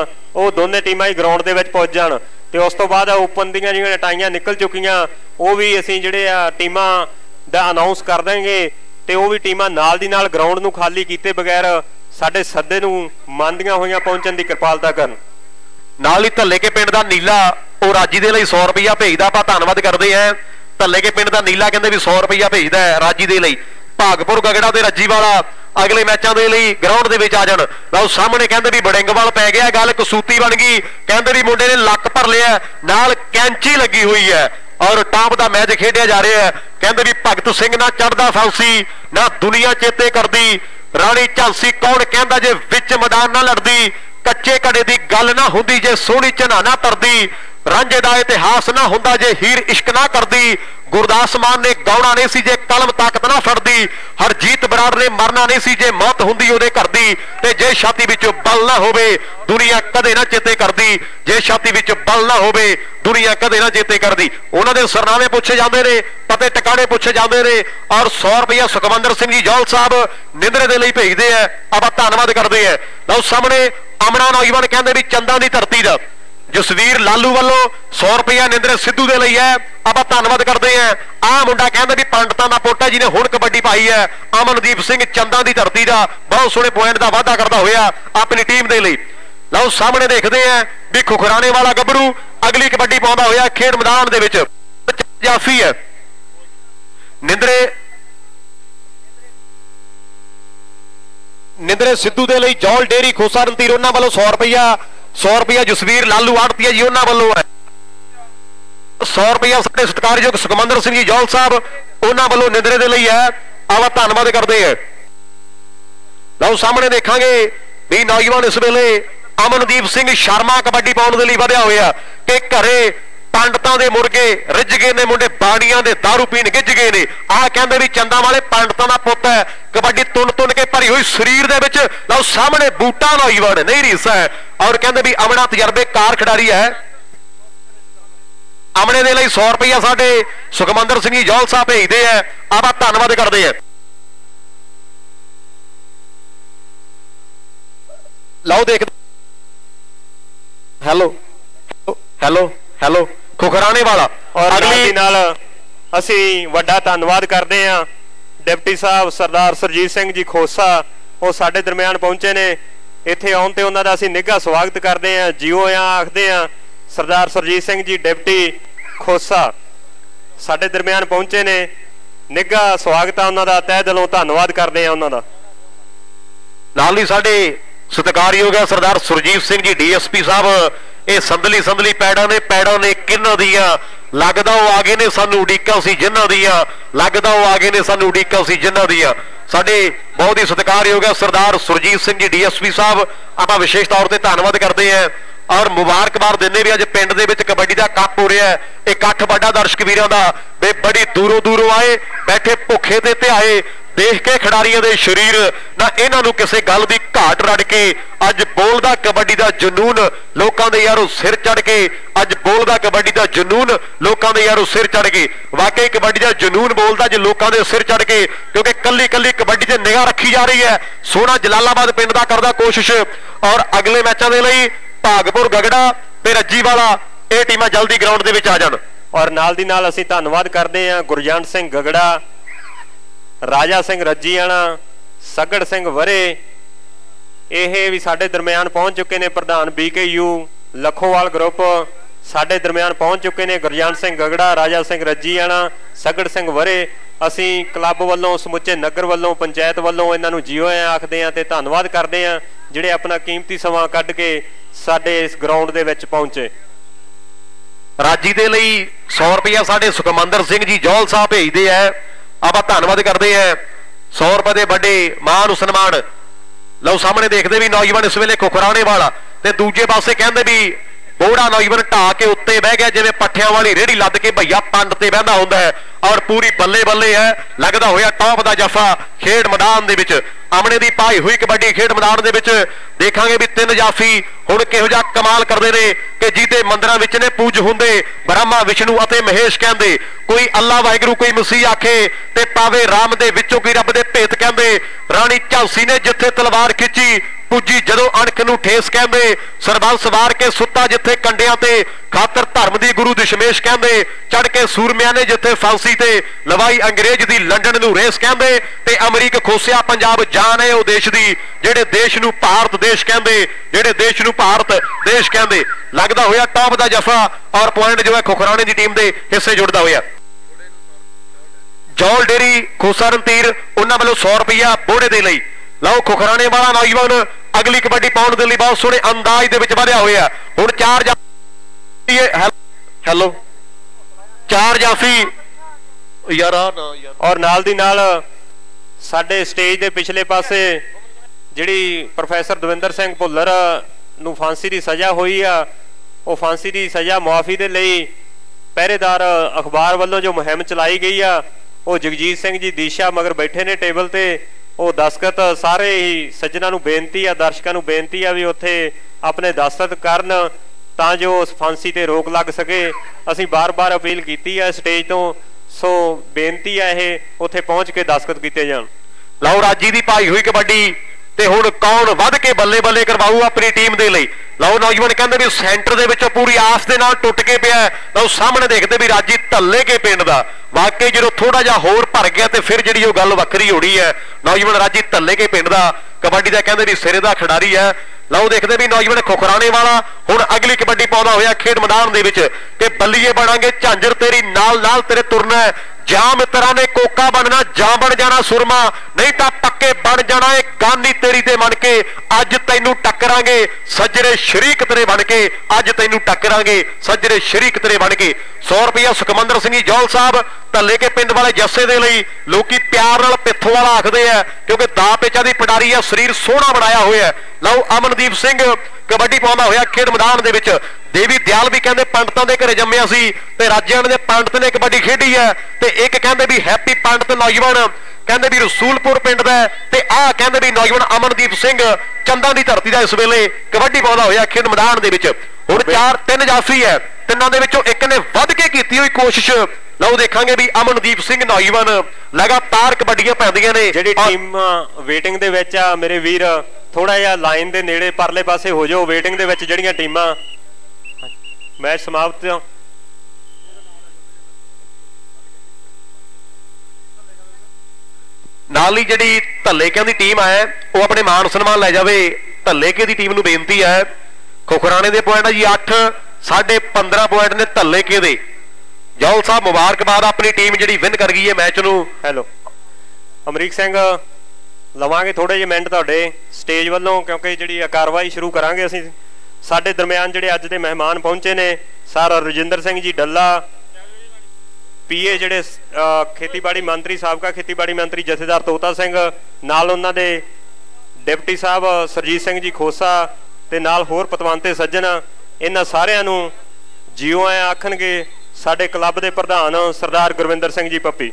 A: ਟੀਮਾਂ ਹੀ ਗਰਾਊਂਡ ਦੇ ਵਿੱਚ ਪਹੁੰਚ ਜਾਣ ਤੇ ਉਸ ਤੋਂ ਬਾਅਦ ਓਪਨ ਦੀਆਂ ਜਿਹੜੀਆਂ ਟਾਈਆਂ ਨਿਕਲ ਚੁੱਕੀਆਂ ਉਹ ਵੀ ਅਸੀਂ ਜਿਹੜੇ ਆ ਟੀਮਾਂ ਦਾ ਅਨਾਉਂਸ ਕਰ ਦਾਂਗੇ ਤੇ ਉਹ ਵੀ ਟੀਮਾਂ ਨਾਲ ਦੀ ਨਾਲ ਗਰਾਊਂਡ ਨੂੰ ਖਾਲੀ ਕੀਤੇ ਬਗੈਰ ਸਾਡੇ ਸੱਦੇ ਨੂੰ ਮੰਨਦੀਆਂ ਹੋਈਆਂ ਪਹੁੰਚਣ ਦੀ ਕਿਰਪਾਲਤਾ ਕਰਨ।
B: ਨਾਲ ਹੀ ਧੱਲੇਕੇ ਪਿੰਡ ਦਾ ਨੀਲਾ ਉਹ ਰਾਜੀ ਦੇ ਲਈ 100 ਰੁਪਇਆ ਭੇਜਦਾ, ਆਪਾਂ ਧੰਨਵਾਦ ਕਰਦੇ ਆਂ। ਧੱਲੇਕੇ ਪਿੰਡ ਦਾ ਨੀਲਾ ਕਹਿੰਦੇ ਵੀ 100 ਰੁਪਇਆ ਭੇਜਦਾ ਹੈ ਰਾਜੀ ਦੇ ਲਈ। ਭਾਗਪੁਰ ਗਗੜਾ ਤੇ ਰੱਜੀ ਵਾਲਾ ਅਗਲੇ ਮੈਚਾਂ ਦੇ ਲਈ ਗਰਾਊਂਡ ਦੇ ਵਿੱਚ ਆ ਜਾਣ। ਲਓ ਸਾਹਮਣੇ ਕਹਿੰਦੇ ਵੀ ਬੜਿੰਗਵਾਲ ਪੈ ਗਿਆ, ਗੱਲ ਕਸੂਤੀ ਬਣ ਗਈ। ਕਹਿੰਦੇ ਵੀ ਮੁੰਡੇ ਨੇ ਲੱਕ ਭਰ ਲਿਆ, ਨਾਲ ਕੈਂਚੀ ਲੱਗੀ ਹੋਈ ਹੈ ਔਰ ਟਾਪ ਦਾ ਮੈਚ ਖੇਡਿਆ ਜਾ ਰਿਹਾ ਹੈ। ਕਹਿੰਦੇ ਵੀ ਭਗਤ ਸਿੰਘ ਨਾ ਚੜਦਾ ਫਾਂਸੀ ਨਾ ਦੁਨੀਆ ਚੇਤੇ ਕਰਦੀ, ਰਾਣੀ ਝਾਂਸੀ ਕੌਣ ਕਹਿੰਦਾ ਜੇ ਵਿੱਚ ਮੈਦਾਨ ਨਾ ਲੜਦੀ, ਕੱਚੇ ਘੜੇ ਦੀ ਗੱਲ ਨਾ ਹੁੰਦੀ ਜੇ ਸੋਹਣੀ ਝਨਾ ਨਾ ਤਰਦੀ, ਰਾਂਝੇ ਦਾ ਇਤਿਹਾਸ ਨਾ ਹੁੰਦਾ ਜੇ ਹੀਰ ਇਸ਼ਕ ਨਾ ਕਰਦੀ, ਗੁਰਦਾਸ ਮਾਨ ਨੇ ਗਾਉਣਾ ਨਹੀਂ ਸੀ ਜੇ ਕਲਮ ਤਾਕਤ ਨਾ ਫੜਦੀ, ਹਰਜੀਤ ਬਰਾੜ ਨੇ ਮਰਨਾ ਨਹੀਂ ਸੀ ਜੇ ਮੌਤ ਹੁੰਦੀ ਉਹਦੇ ਘਰ ਦੀ, ਤੇ ਜੇ ਛਾਤੀ ਵਿੱਚ ਬਲ ਨਾ ਹੋਵੇ ਦੁਨੀਆ ਕਦੇ ਨਾ ਚੇਤੇ ਕਰਦੀ, ਜੇ ਛਾਤੀ ਵਿੱਚ ਬਲ ਨਾ ਹੋਵੇ ਦੁਨੀਆ ਕਦੇ ਨਾ ਚੇਤੇ ਕਰਦੀ। ਉਹਨਾਂ ਦੇ ਸਰਨਾਮੇ ਪੁੱਛੇ ਜਾਂਦੇ ਨੇ, ਪਤੇ ਟਿਕਾਣੇ ਪੁੱਛੇ ਜਾਂਦੇ ਨੇ ਔਰ 100 ਰੁਪਇਆ ਸੁਖਮੰਦਰ ਸਿੰਘ ਜੀ ਜੌਲ ਸਾਹਿਬ ਨਿੰਦਰੇ ਦੇ ਲਈ ਭੇਜਦੇ ਆ, ਆਪਾਂ ਧੰਨਵਾਦ ਕਰਦੇ ਆ। ਲਓ ਸਾਹਮਣੇ ਅਮਨਾ ਨੌਜਵਾਨ ਕਹਿੰਦੇ ਵੀ ਚੰਦਾਂ ਦੀ ਧਰਤੀ ਦਾ ਜਸਵੀਰ ਲਾਲੂ ਵੱਲੋਂ 100 ਰੁਪਇਆ ਨਿੰਦਰੇ ਸਿੱਧੂ ਦੇ ਲਈ ਹੈ, ਆਪਾਂ ਧੰਨਵਾਦ ਕਰਦੇ ਆਂ। ਆਹ ਮੁੰਡਾ ਕਹਿੰਦਾ ਵੀ ਪੰਡਤਾਂ ਦਾ ਪੋਟਾ ਜਿਹਨੇ ਹੁਣ ਕਬੱਡੀ ਪਾਈ ਹੈ, ਅਮਨਦੀਪ ਸਿੰਘ ਚੰਦਾਂ ਦੀ ਧਰਤੀ ਦਾ ਬਹੁਤ ਸੋਹਣੇ ਪੁਆਇੰਟ ਦਾ ਵਾਅਦਾ ਕਰਦਾ ਹੋਇਆ ਆਪਣੀ ਟੀਮ ਦੇ ਲਈ। ਲਓ ਸਾਹਮਣੇ ਦੇਖਦੇ ਆਂ ਵੀ ਖੁਖਰਾਣੇ ਵਾਲਾ ਗੱਭਰੂ ਅਗਲੀ ਕਬੱਡੀ ਪਾਉਂਦਾ ਹੋਇਆ ਖੇਡ ਮੈਦਾਨ ਦੇ ਵਿੱਚ। ਜਾਫੀ ਹੈ ਨਿੰਦਰੇ ਸਿੱਧੂ ਦੇ ਲਈ ਜੌਲ ਡੇਰੀ ਖੋਸਾ ਰਣਧੀਰ ਉਹਨਾਂ ਵੱਲੋਂ 100 ਰੁਪਇਆ ਜਸਵੀਰ ਲਾਲੂ ਆੜਤੀਆ ਜੀ ਉਹਨਾਂ ਵੱਲੋਂ ਹੈ। 100 ਰੁਪਇਆ ਸਾਡੇ ਸਤਿਕਾਰਯੋਗ ਸੁਖਮੰਦਰ ਸਿੰਘ ਜੀ ਜੌਲ ਸਾਹਿਬ ਉਹਨਾਂ ਵੱਲੋਂ ਨਿੰਦਰੇ ਦੇ ਲਈ ਹੈ, ਆਪਾਂ ਧੰਨਵਾਦ ਕਰਦੇ ਹਾਂ। ਲਓ ਸਾਹਮਣੇ ਦੇਖਾਂਗੇ ਵੀ ਨੌਜਵਾਨ ਇਸ ਵੇਲੇ ਅਮਨਦੀਪ ਸਿੰਘ ਸ਼ਰਮਾ ਕਬੱਡੀ ਪਾਉਣ ਦੇ ਲਈ ਵਧਿਆ ਹੋਇਆ ਕਿ ਘਰੇ ਪੰਡਤਾਂ ਦੇ ਮੁਰਗੇ ਰਿੱਝ ਗਏ ਨੇ, ਮੁੰਡੇ ਬਾਣੀਆਂ ਦੇ ਦਾਰੂ ਪੀਣ ਗਿੱਝ ਗਏ ਨੇ। ਆਹ ਕਹਿੰਦੇ ਵੀ ਚੰਦਾਂ ਵਾਲੇ ਪੰਡਤਾਂ ਦਾ ਪੁੱਤ ਹੈ, ਕਬੱਡੀ ਤੁੰਨ ਕੇ ਭਰੀ ਹੋਈ ਸਰੀਰ ਦੇ ਵਿੱਚ। ਲਓ ਸਾਹਮਣੇ ਬੂਟਾ ਨੌਜਵਾਨ ਨਹੀਂ ਰੀਸਾ ਹੈ ਔਰ ਕਹਿੰਦੇ ਵੀ ਅਮਨਾ ਤਜਰਬੇਕਾਰ ਖਿਡਾਰੀ ਹੈ। ਅਮਨੇ ਦੇ ਲਈ 100 ਰੁਪਇਆ ਸਾਡੇ ਸੁਖਮੰਦਰ ਸਿੰਘ ਜੀ ਜੌਲ ਸਾਹਿਬ ਭੇਜਦੇ ਆ, ਆਪਾਂ ਧੰਨਵਾਦ ਕਰਦੇ ਆ। ਲਓ ਦੇਖ ਹੈਲੋ ਖੁਖਰਾਣੇ ਵਾਲਾ
A: ਔਰ ਅਗਲੀ ਨਾਲ ਅਸੀਂ ਵੱਡਾ ਧੰਨਵਾਦ ਕਰਦੇ ਹਾਂ ਡਿਪਟੀ ਸਾਹਿਬ ਸਰਦਾਰ ਸਰਜੀਤ ਸਿੰਘ ਜੀ ਖੋਸਾ, ਉਹ ਸਾਡੇ ਦਰਮਿਆਨ ਪਹੁੰਚੇ ਨੇ। ਇੱਥੇ ਆਉਣ ਤੇ ਉਹਨਾਂ ਦਾ ਅਸੀਂ ਨਿੱਘਾ ਸਵਾਗਤ ਕਰਦੇ ਹਾਂ, ਜੀਓ ਆਖਦੇ ਹਾਂ। ਸਰਦਾਰ ਸਰਜੀਤ ਸਿੰਘ ਜੀ ਡਿਪਟੀ ਖੋਸਾ ਸਾਡੇ ਦਰਮਿਆਨ ਪਹੁੰਚੇ ਨੇ, ਨਿੱਘਾ ਸਵਾਗਤ ਆ ਉਹਨਾਂ ਦਾ, ਤਹਿ ਦਿਲੋਂ ਧੰਨਵਾਦ ਕਰਦੇ ਆ ਉਹਨਾਂ ਦਾ।
B: ਨਾਲ ਹੀ ਸਾਡੇ ਸਤਿਕਾਰਯੋਗ ਹੈ ਸਰਦਾਰ ਸੁਰਜੀਤ ਸਿੰਘ ਜੀ DSP ਸਾਹਿਬ। ਇਹ ਸੰਦਲੀ ਪੈੜਾਂ ਨੇ ਕਿੰਨਾਂ ਦੀਆਂ, ਲੱਗਦਾ ਉਹ ਆ ਗਏ ਨੇ ਸਾਨੂੰ ਉਡੀਕਾਂ ਸੀ ਜਿਨ੍ਹਾਂ ਦੀਆਂ, ਲੱਗਦਾ ਉਹ ਆ ਗਏ ਨੇ ਸਾਨੂੰ ਉਡੀਕਾਂ ਸੀ ਜਿਨ੍ਹਾਂ ਦੀਆਂ। ਸਾਡੇ ਬਹੁਤ ਹੀ ਸਤਿਕਾਰਯੋਗ ਹੈ ਸਰਦਾਰ ਸੁਰਜੀਤ ਸਿੰਘ ਜੀ DSP ਸਾਹਿਬ, ਆਪਾਂ ਵਿਸ਼ੇਸ਼ ਤੌਰ ਤੇ ਧੰਨਵਾਦ ਕਰਦੇ ਹਾਂ। ਔਰ ਮੁਬਾਰਕਬਾਦ ਦਿੰਦੇ ਵੀ ਅੱਜ ਪਿੰਡ ਦੇ ਵਿੱਚ ਕਬੱਡੀ ਦਾ ਕੱਪ ਹੋ ਰਿਹਾ ਹੈ। ਇਕੱਠ ਵੱਡਾ ਦਰਸ਼ਕ ਵੀਰਾਂ ਦਾ ਵੀ ਬੜੀ ਦੂਰੋਂ ਦੂਰੋਂ ਆਏ, ਬੈਠੇ ਭੁੱਖੇ ਤੇ ਧਿਆਏ, ਦੇਖ ਕੇ ਖਿਡਾਰੀਆਂ ਦੇ ਸਰੀਰ ਨਾ ਇਹਨਾਂ ਨੂੰ ਕਿਸੇ ਗੱਲ ਦੀ ਘਾਟ ਰੜ ਕੇ ਅੱਜ ਬੋਲਦਾ ਕਬੱਡੀ ਦਾ ਜਨੂਨ ਲੋਕਾਂ ਦੇ ਯਾਰੋ ਸਿਰ ਚੜ ਕੇ, ਅੱਜ ਬੋਲਦਾ ਕਬੱਡੀ ਦਾ ਜਨੂਨ ਲੋਕਾਂ ਦੇ ਯਾਰੋ ਸਿਰ ਚੜ ਕੇ। ਵਾਕਈ ਕਬੱਡੀ ਦਾ ਜਨੂਨ ਬੋਲਦਾ ਜੇ ਲੋਕਾਂ ਦੇ ਸਿਰ ਚੜ ਕੇ, ਕਿਉਂਕਿ ਕੱਲੀ ਕੱਲੀ ਕਬੱਡੀ ਤੇ ਨਿਗਾਹ ਰੱਖੀ ਜਾ ਰਹੀ ਹੈ। ਸੋਹਣਾ ਜਲਾਲਾਬਾਦ ਪਿੰਡ ਦਾ ਕਰਦਾ ਕੋਸ਼ਿਸ਼, ਔਰ ਅਗਲੇ ਮੈਚਾਂ ਦੇ ਲਈ ਭਾਗਪੁਰ ਗਗੜਾ ਤੇ ਰੱਜੀਵਾਲਾ ਇਹ ਟੀਮਾਂ ਜਲਦੀ ਗਰਾਊਂਡ ਦੇ ਵਿੱਚ ਆ ਜਾਣ।
A: ਔਰ ਨਾਲ ਦੀ ਨਾਲ ਅਸੀਂ ਧੰਨਵਾਦ ਕਰਦੇ ਹਾਂ ਗੁਰਜੰਟ ਸਿੰਘ ਗਗੜਾ, ਰਾਜਾ ਸਿੰਘ ਰੱਜੀਆਣਾ, ਸਗੜ ਸਿੰਘ ਵਰੇ, ਇਹ ਵੀ ਸਾਡੇ ਦਰਮਿਆਨ ਪਹੁੰਚ ਚੁੱਕੇ ਨੇ। ਪ੍ਰਧਾਨ BKU ਲੱਖੋਵਾਲ ਗਰੁੱਪ ਸਾਡੇ ਦਰਮਿਆਨ ਪਹੁੰਚ ਚੁੱਕੇ ਨੇ। ਗੁਰਜੰਟ ਸਿੰਘ ਗਗੜਾ, ਰਾਜਾ ਸਿੰਘ ਰੱਜੀਆਣਾ, ਸਗੜ ਸਿੰਘ ਵਰੇ। ਅਸੀਂ ਕਲੱਬ ਵੱਲੋਂ, ਸਮੁੱਚੇ ਨਗਰ ਵੱਲੋਂ, ਪੰਚਾਇਤ ਵੱਲੋਂ ਇਹਨਾਂ ਨੂੰ ਜੀਓ ਆਖਦੇ ਹਾਂ ਤੇ ਧੰਨਵਾਦ ਕਰਦੇ ਹਾਂ ਜਿਹੜੇ ਆਪਣਾ ਕੀਮਤੀ ਸਮਾਂ ਕੱਢ ਕੇ ਸਾਡੇ ਇਸ ਗਰਾਊਂਡ ਦੇ ਵਿੱਚ ਪਹੁੰਚੇ।
B: ਰਾਜੀ ਦੇ ਲਈ 100 ਰੁਪਇਆ ਸਾਡੇ ਸੁਖਮੰਦਰ ਸਿੰਘ ਜੀ ਜੌਲ ਸਾਹਿਬ ਭੇਜਦੇ ਆ, ਆਪਾਂ ਧੰਨਵਾਦ ਕਰਦੇ ਆ। 100 ਰੁਪਏ ਦੇ ਵੱਡੇ ਮਾਂ ਨੂੰ ਸਨਮਾਨ। ਲਓ ਸਾਹਮਣੇ ਦੇਖਦੇ ਵੀ ਨੌਜਵਾਨ ਇਸ ਵੇਲੇ ਖੁਖਰਾਣੇ ਵਾਲਾ ਤੇ ਦੂਜੇ ਪਾਸੇ ਕਹਿੰਦੇ ਵੀ ਬੋੜਾ ਨੌਜਵਾਨ ਢਾਹ ਕੇ ਉੱਤੇ ਬਹਿ ਗਿਆ ਜਿਵੇਂ ਪੱਠਿਆਂ ਵਾਲੀ ਰੇੜੀ ਲੱਦ ਕੇ ਭਈਆ ਪੰਡ ਤੇ ਬਹਿੰਦਾ ਹੁੰਦਾ ਹੈ, ਔਰ ਪੂਰੀ ਬੱਲੇ ਬੱਲੇ ਹੈ ਲੱਗਦਾ ਹੋਇਆ ਟੌਪ ਦਾ ਜਫਾ ਖੇਡ ਮੈਦਾਨ ਦੇ ਵਿੱਚ। ਆਮਣੇ ਦੀ ਪਾਈ ਹੋਈ ਕਬੱਡੀ ਖੇਡ ਮੈਦਾਨ ਦੇ ਵਿੱਚ ਦੇਖਾਂਗੇ ਵੀ 3 ਜਾਫੀ ਹੁਣ ਕਿਹੋ ਜਿਹਾ ਕਮਾਲ ਕਰਦੇ ਨੇ ਕਿ ਜਿਹਦੇ ਮੰਦਰਾਂ ਵਿੱਚ ਨੇ ਪੂਜ ਹੁੰਦੇ ਬ੍ਰਹਮਾ, ਵਿਸ਼ਨੂੰ ਅਤੇ ਮਹੇਸ਼ ਕਹਿੰਦੇ। ਕੋਈ ਅੱਲਾ ਵਾਹਿਗੁਰੂ, ਕੋਈ ਮਸੀਹ ਆਖੇ ਤੇ ਪਾਵੇ ਰਾਮ ਦੇ ਵਿੱਚੋਂ ਕੋਈ ਰੱਬ ਦੇ ਭੇਤ ਕਹਿੰਦੇ। ਰਾਣੀ ਝਾਂਸੀ ਨੇ ਜਿੱਥੇ ਤਲਵਾਰ ਖਿੱਚੀ ਪੁੱਜੀ ਜਦੋਂ ਅਣਖ ਨੂੰ ਠੇਸ ਕਹਿੰਦੇ। ਸਰਬੰਸ ਵਾਰ ਕੇ ਸੁੱਤਾ ਜਿੱਥੇ ਕੰਡਿਆਂ ਤੇ ਖਾਤਰ ਧਰਮ ਦੀ ਗੁਰੂ ਦਸ਼ਮੇਸ਼ ਕਹਿੰਦੇ। ਚੜ ਕੇ ਸੂਰਮਿਆਂ ਨੇ ਜਿੱਥੇ ਫਾਂਸੀ ਤੇ ਲਵਾਈ ਅੰਗਰੇਜ਼ ਦੀ ਲੰਡਨ ਨੂੰ ਰੇਸ ਕਹਿੰਦੇ। ਤੇ ਅਮਰੀਕ ਖੋਸਿਆ ਪੰਜਾਬ ਜਾਨ ਹੈ ਉਹ ਦੇਸ਼ ਦੀ ਜਿਹੜੇ ਦੇਸ਼ ਨੂੰ ਭਾਰਤ ਦੇਸ਼ ਕਹਿੰਦੇ, ਜਿਹੜੇ ਦੇਸ਼ ਨੂੰ ਭਾਰਤ ਦੇਸ਼ ਕਹਿੰਦੇ। ਲੱਗਦਾ ਹੋਇਆ ਟੌਪ ਦਾ ਜਫਾ ਔਰ ਪੁਆਇੰਟ ਜੋ ਹੈ ਖੁਖਰਾਣੇ ਦੀ ਟੀਮ ਦੇ ਹਿੱਸੇ ਜੁੜਦਾ ਹੋਇਆ। ਜੌਲ ਡੇਰੀ ਖੋਸਾ ਰਣਧੀਰ ਉਹਨਾਂ ਵੱਲੋਂ 100 ਰੁਪਇਆ ਬੋੜੇ ਦੇ ਲਈ। ਲਓ ਖੁਖਰਾਣੇ ਵਾਲਾ ਨੌਜਵਾਨ ਅਗਲੀ ਕਬੱਡੀ ਪਾਉਣ ਦੇ ਲਈ ਬਹੁਤ ਸੋਹਣੇ ਅੰਦਾਜ਼ ਦੇ ਵਿੱਚ ਵਧਿਆ ਹੋਇਆ। ਹੁਣ 4 ਹੈਲੋ 4 ਜਾਫੀ ਯਾਰ
A: ਔਰ ਨਾਲ ਦੀ ਨਾਲ ਸਾਡੇ ਸਟੇਜ ਦੇ ਪਿਛਲੇ ਪਾਸੇ ਜਿਹੜੀ ਪ੍ਰੋਫੈਸਰ ਦਵਿੰਦਰ ਸਿੰਘ ਭੁੱਲਰ ਨੂੰ ਫਾਂਸੀ ਦੀ ਸਜ਼ਾ ਹੋਈ ਆ, ਉਹ ਫਾਂਸੀ ਦੀ ਸਜ਼ਾ ਮੁਆਫੀ ਦੇ ਲਈ ਪਹਿਰੇਦਾਰ ਅਖਬਾਰ ਵੱਲੋਂ ਜੋ ਮੁਹਿੰਮ ਚਲਾਈ ਗਈ ਆ, ਉਹ ਜਗਜੀਤ ਸਿੰਘ ਜੀ ਦੀਸ਼ਾ ਮਗਰ ਬੈਠੇ ਨੇ ਟੇਬਲ ਤੇ। ਉਹ ਦਸਤਖਤ ਸਾਰੇ ਹੀ ਸੱਜਣਾ ਨੂੰ ਬੇਨਤੀ ਆ, ਦਰਸ਼ਕਾਂ ਨੂੰ ਬੇਨਤੀ ਆ ਵੀ ਉੱਥੇ ਆਪਣੇ ਦਸਤਖਤ ਕਰਨ ਤਾਂ ਜੋ ਉਸ ਫਾਂਸੀ ਤੇ ਰੋਕ ਲੱਗ ਸਕੇ। ਅਸੀਂ ਬਾਰ-ਬਾਰ ਅਪੀਲ ਕੀਤੀ ਆ ਸਟੇਜ ਤੋਂ, ਸੋ ਬੇਨਤੀ ਆ ਇਹ ਉੱਥੇ ਪਹੁੰਚ ਕੇ ਦਸਤਖਤ ਕੀਤੇ ਜਾਣ।
B: ਲਓ ਰਾਜੀ ਦੀ ਪਾਈ ਹੋਈ ਕਬੱਡੀ ਤੇ ਹੁਣ ਕੌਣ ਵੱਧ ਕੇ ਬੱਲੇ ਬੱਲੇ ਕਰਵਾਊ ਆਪਣੀ ਟੀਮ ਦੇ ਲਈ। ਲਓ ਨੌਜਵਾਨ ਕਹਿੰਦੇ ਵੀ ਸੈਂਟਰ ਦੇ ਵਿੱਚੋਂ ਪੂਰੀ ਆਸ ਦੇ ਨਾਲ ਟੁੱਟ ਕੇ ਪਿਆ। ਲਓ ਸਾਹਮਣੇ ਦੇਖਦੇ ਵੀ ਰਾਜੀ ਧੱਲੇ ਕੇ ਪਿੰਡ ਦਾ ਵਾਕਈ ਜਦੋਂ ਥੋੜਾ ਜਿਹਾ ਹੋਰ ਭਰ ਗਿਆ ਤੇ ਫਿਰ ਜਿਹੜੀ ਉਹ ਗੱਲ ਵੱਖਰੀ ਹੋਣੀ ਹੈ। ਨੌਜਵਾਨ ਰਾਜੀ ਧੱਲੇ ਕੇ ਪਿੰਡ ਦਾ ਕਬੱਡੀ ਦਾ ਕਹਿੰਦੇ ਵੀ ਸਿਰੇ ਦਾ ਖਿਡਾਰੀ ਹੈ। ਲਓ ਦੇਖਦੇ ਵੀ ਨੌਜਵਾਨ ਖੁਖਰਾਣੇ ਵਾਲਾ ਹੁਣ ਅਗਲੀ ਕਬੱਡੀ ਪਾਉਂਦਾ ਹੋਇਆ ਖੇਡ ਮੈਦਾਨ ਦੇ ਵਿੱਚ ਕਿ ਬੱਲੀਏ ਬਣਾਂਗੇ ਝਾਂਜਰ ਤੇਰੀ ਨਾਲ ਨਾਲ ਤੇਰੇ ਤੁਰਨਾ। ਜਾਂ ਮਿੱਤਰਾਂ ਨੇ ਕੋਕਾ ਬਣਨਾ ਜਾਂ ਬਣ ਜਾਣਾ ਸੁਰਮਾ, ਨਹੀਂ ਤਾਂ ਪੱਕੇ ਬਣ ਜਾਣਾ ਏ ਗਾਨੀ ਤੇਰੀ ਤੇ ਬਣ ਕੇ। ਅੱਜ ਤੈਨੂੰ ਟੱਕਰਾਂਗੇ ਸੱਜਰੇ ਸ਼ਰੀਕ ਤੇਰੇ ਬਣ ਕੇ, ਅੱਜ ਤੈਨੂੰ ਟੱਕਰਾਂਗੇ ਸੱਜਰੇ ਸ਼ਰੀਕ ਤੇਰੇ ਬਣ ਕੇ। 100 ਰੁਪਇਆ ਸੁਖਮੰਦਰ ਸਿੰਘ ਜੀ ਜੌਲ ਸਾਹਿਬ ਧੱਲੇ ਕੇ ਪਿੰਡ ਵਾਲੇ ਜੱਸੇ ਦੇ ਲਈ। ਲੋਕੀ ਪਿਆਰ ਨਾਲ ਪਿੱਥੋਂ ਵਾਲਾ ਆਖਦੇ ਆ ਕਿਉਂਕਿ ਦਾ ਪੇਚਾ ਦੀ ਪਟਾਰੀ ਆ, ਸਰੀਰ ਸੋਹਣਾ ਬਣਾਇਆ ਹੋਇਆ। ਲਓ ਅਮਨਦੀਪ ਸਿੰਘ ਕਬੱਡੀ ਪਾਉਂਦਾ ਹੋਇਆ ਖੇਡ ਮੈਦਾਨ ਦੇ ਵਿੱਚ। ਦੇਵੀ ਦਿਆਲ ਵੀ ਕਹਿੰਦੇ ਪੰਡਤਾਂ ਦੇ ਘਰੇ ਜੰਮਿਆ ਸੀ ਤੇ ਰਾਜਿਆਂ ਦੇ ਪੰਡਤ ਨੇ ਕਬੱਡੀ ਖੇਡੀ ਹੈ। ਤੇ ਇੱਕ ਕਹਿੰਦੇ ਵੀ ਹੈਪੀ ਪੰਡਤ ਨੌਜਵਾਨ ਕਹਿੰਦੇ ਵੀ ਰਸੂਲਪੁਰ ਪਿੰਡ ਦਾ ਤੇ ਆਹ ਕਹਿੰਦੇ ਵੀ ਨੌਜਵਾਨ ਅਮਨਦੀਪ ਸਿੰਘ ਚੰਦਾਂ ਦੀ ਧਰਤੀ ਦਾ ਇਸ ਵੇਲੇ ਕਬੱਡੀ ਪਾਉਂਦਾ ਹੋਇਆ ਖੇਡ ਮੈਦਾਨ ਦੇ ਵਿੱਚ। ਹੁਣ 3 ਜਾਫੀ ਹੈ, ਤਿੰਨਾਂ ਦੇ ਵਿੱਚੋਂ ਇੱਕ ਨੇ ਵੱਧ ਕੇ ਕੀਤੀ ਹੋਈ ਕੋਸ਼ਿਸ਼। ਲਓ ਦੇਖਾਂਗੇ ਵੀ ਅਮਨਦੀਪ ਸਿੰਘ ਨੌਜਵਾਨ ਲਗਾਤਾਰ ਕਬੱਡੀਆਂ ਪੈਂਦੀਆਂ ਨੇ।
A: ਜਿਹੜੀ ਟੀਮ ਵੇਟਿੰਗ ਦੇ ਵਿੱਚ ਆ ਮੇਰੇ ਵੀਰ ਥੋੜਾ ਜਿਹਾ ਲਾਈਨ ਦੇ ਨੇੜੇ ਪਰਲੇ ਪਾਸੇ ਹੋ ਜਾਓ। ਵੇਟਿੰਗ ਦੇ ਵਿੱਚ ਜਿਹੜੀਆਂ ਟੀਮਾਂ ਮੈਚ ਸਮਾਪਤ
B: ਨਾਲ ਹੀ ਜਿਹੜੀ ਧੱਲੇਕਿਆਂ ਦੀ ਟੀਮ ਹੈ ਉਹ ਆਪਣੇ ਮਾਣ ਸਨਮਾਨ ਲੈ ਜਾਵੇ। ਧੱਲੇਕੇ ਦੀ ਟੀਮ ਨੂੰ ਬੇਨਤੀ ਹੈ। ਖੁਖਰਾਣੇ ਦੇ ਪੁਆਇੰਟ ਹੈ ਜੀ 8, ਸਾਡੇ 15 ਪੁਆਇੰਟ ਨੇ ਧੱਲੇਕੇ ਦੇ। ਜੌਲ ਸਾਹਿਬ ਮੁਬਾਰਕਬਾਦ ਆਪਣੀ ਟੀਮ ਜਿਹੜੀ ਵਿਨ ਕਰ ਗਈ ਹੈ ਮੈਚ ਨੂੰ।
A: ਹੈਲੋ ਅਮਰੀਕ ਸਿੰਘ ਲਵਾਂਗੇ ਥੋੜੇ ਜਿਹੇ ਮਿੰਟ ਤੁਹਾਡੇ ਸਟੇਜ ਵੱਲੋਂ ਕਿਉਂਕਿ ਜਿਹੜੀ ਕਾਰਵਾਈ ਸ਼ੁਰੂ ਕਰਾਂਗੇ ਅਸੀਂ। ਸਾਡੇ ਦਰਮਿਆਨ ਜਿਹੜੇ ਅੱਜ ਦੇ ਮਹਿਮਾਨ ਪਹੁੰਚੇ ਨੇ ਸਰ ਰਜਿੰਦਰ ਸਿੰਘ ਜੀ ਡੱਲਾ ਪੀਏ, ਜਿਹੜੇ ਖੇਤੀਬਾੜੀ ਮੰਤਰੀ ਸਾਬਕਾ ਖੇਤੀਬਾੜੀ ਮੰਤਰੀ ਜਥੇਦਾਰ ਤੋਤਾ ਸਿੰਘ, ਨਾਲ ਉਹਨਾਂ ਦੇ ਡਿਪਟੀ ਸਾਹਿਬ ਸਰਜੀਤ ਸਿੰਘ ਜੀ ਖੋਸਾ ਤੇ ਨਾਲ ਹੋਰ ਪਤਵੰਤੇ ਸੱਜਣ। ਇਹਨਾਂ ਸਾਰਿਆਂ ਨੂੰ ਜਿਉ ਆਇਆ ਆਖਣਗੇ ਸਾਡੇ ਕਲੱਬ ਦੇ ਪ੍ਰਧਾਨ ਸਰਦਾਰ ਗੁਰਵਿੰਦਰ ਸਿੰਘ ਜੀ ਪੱਪੀ।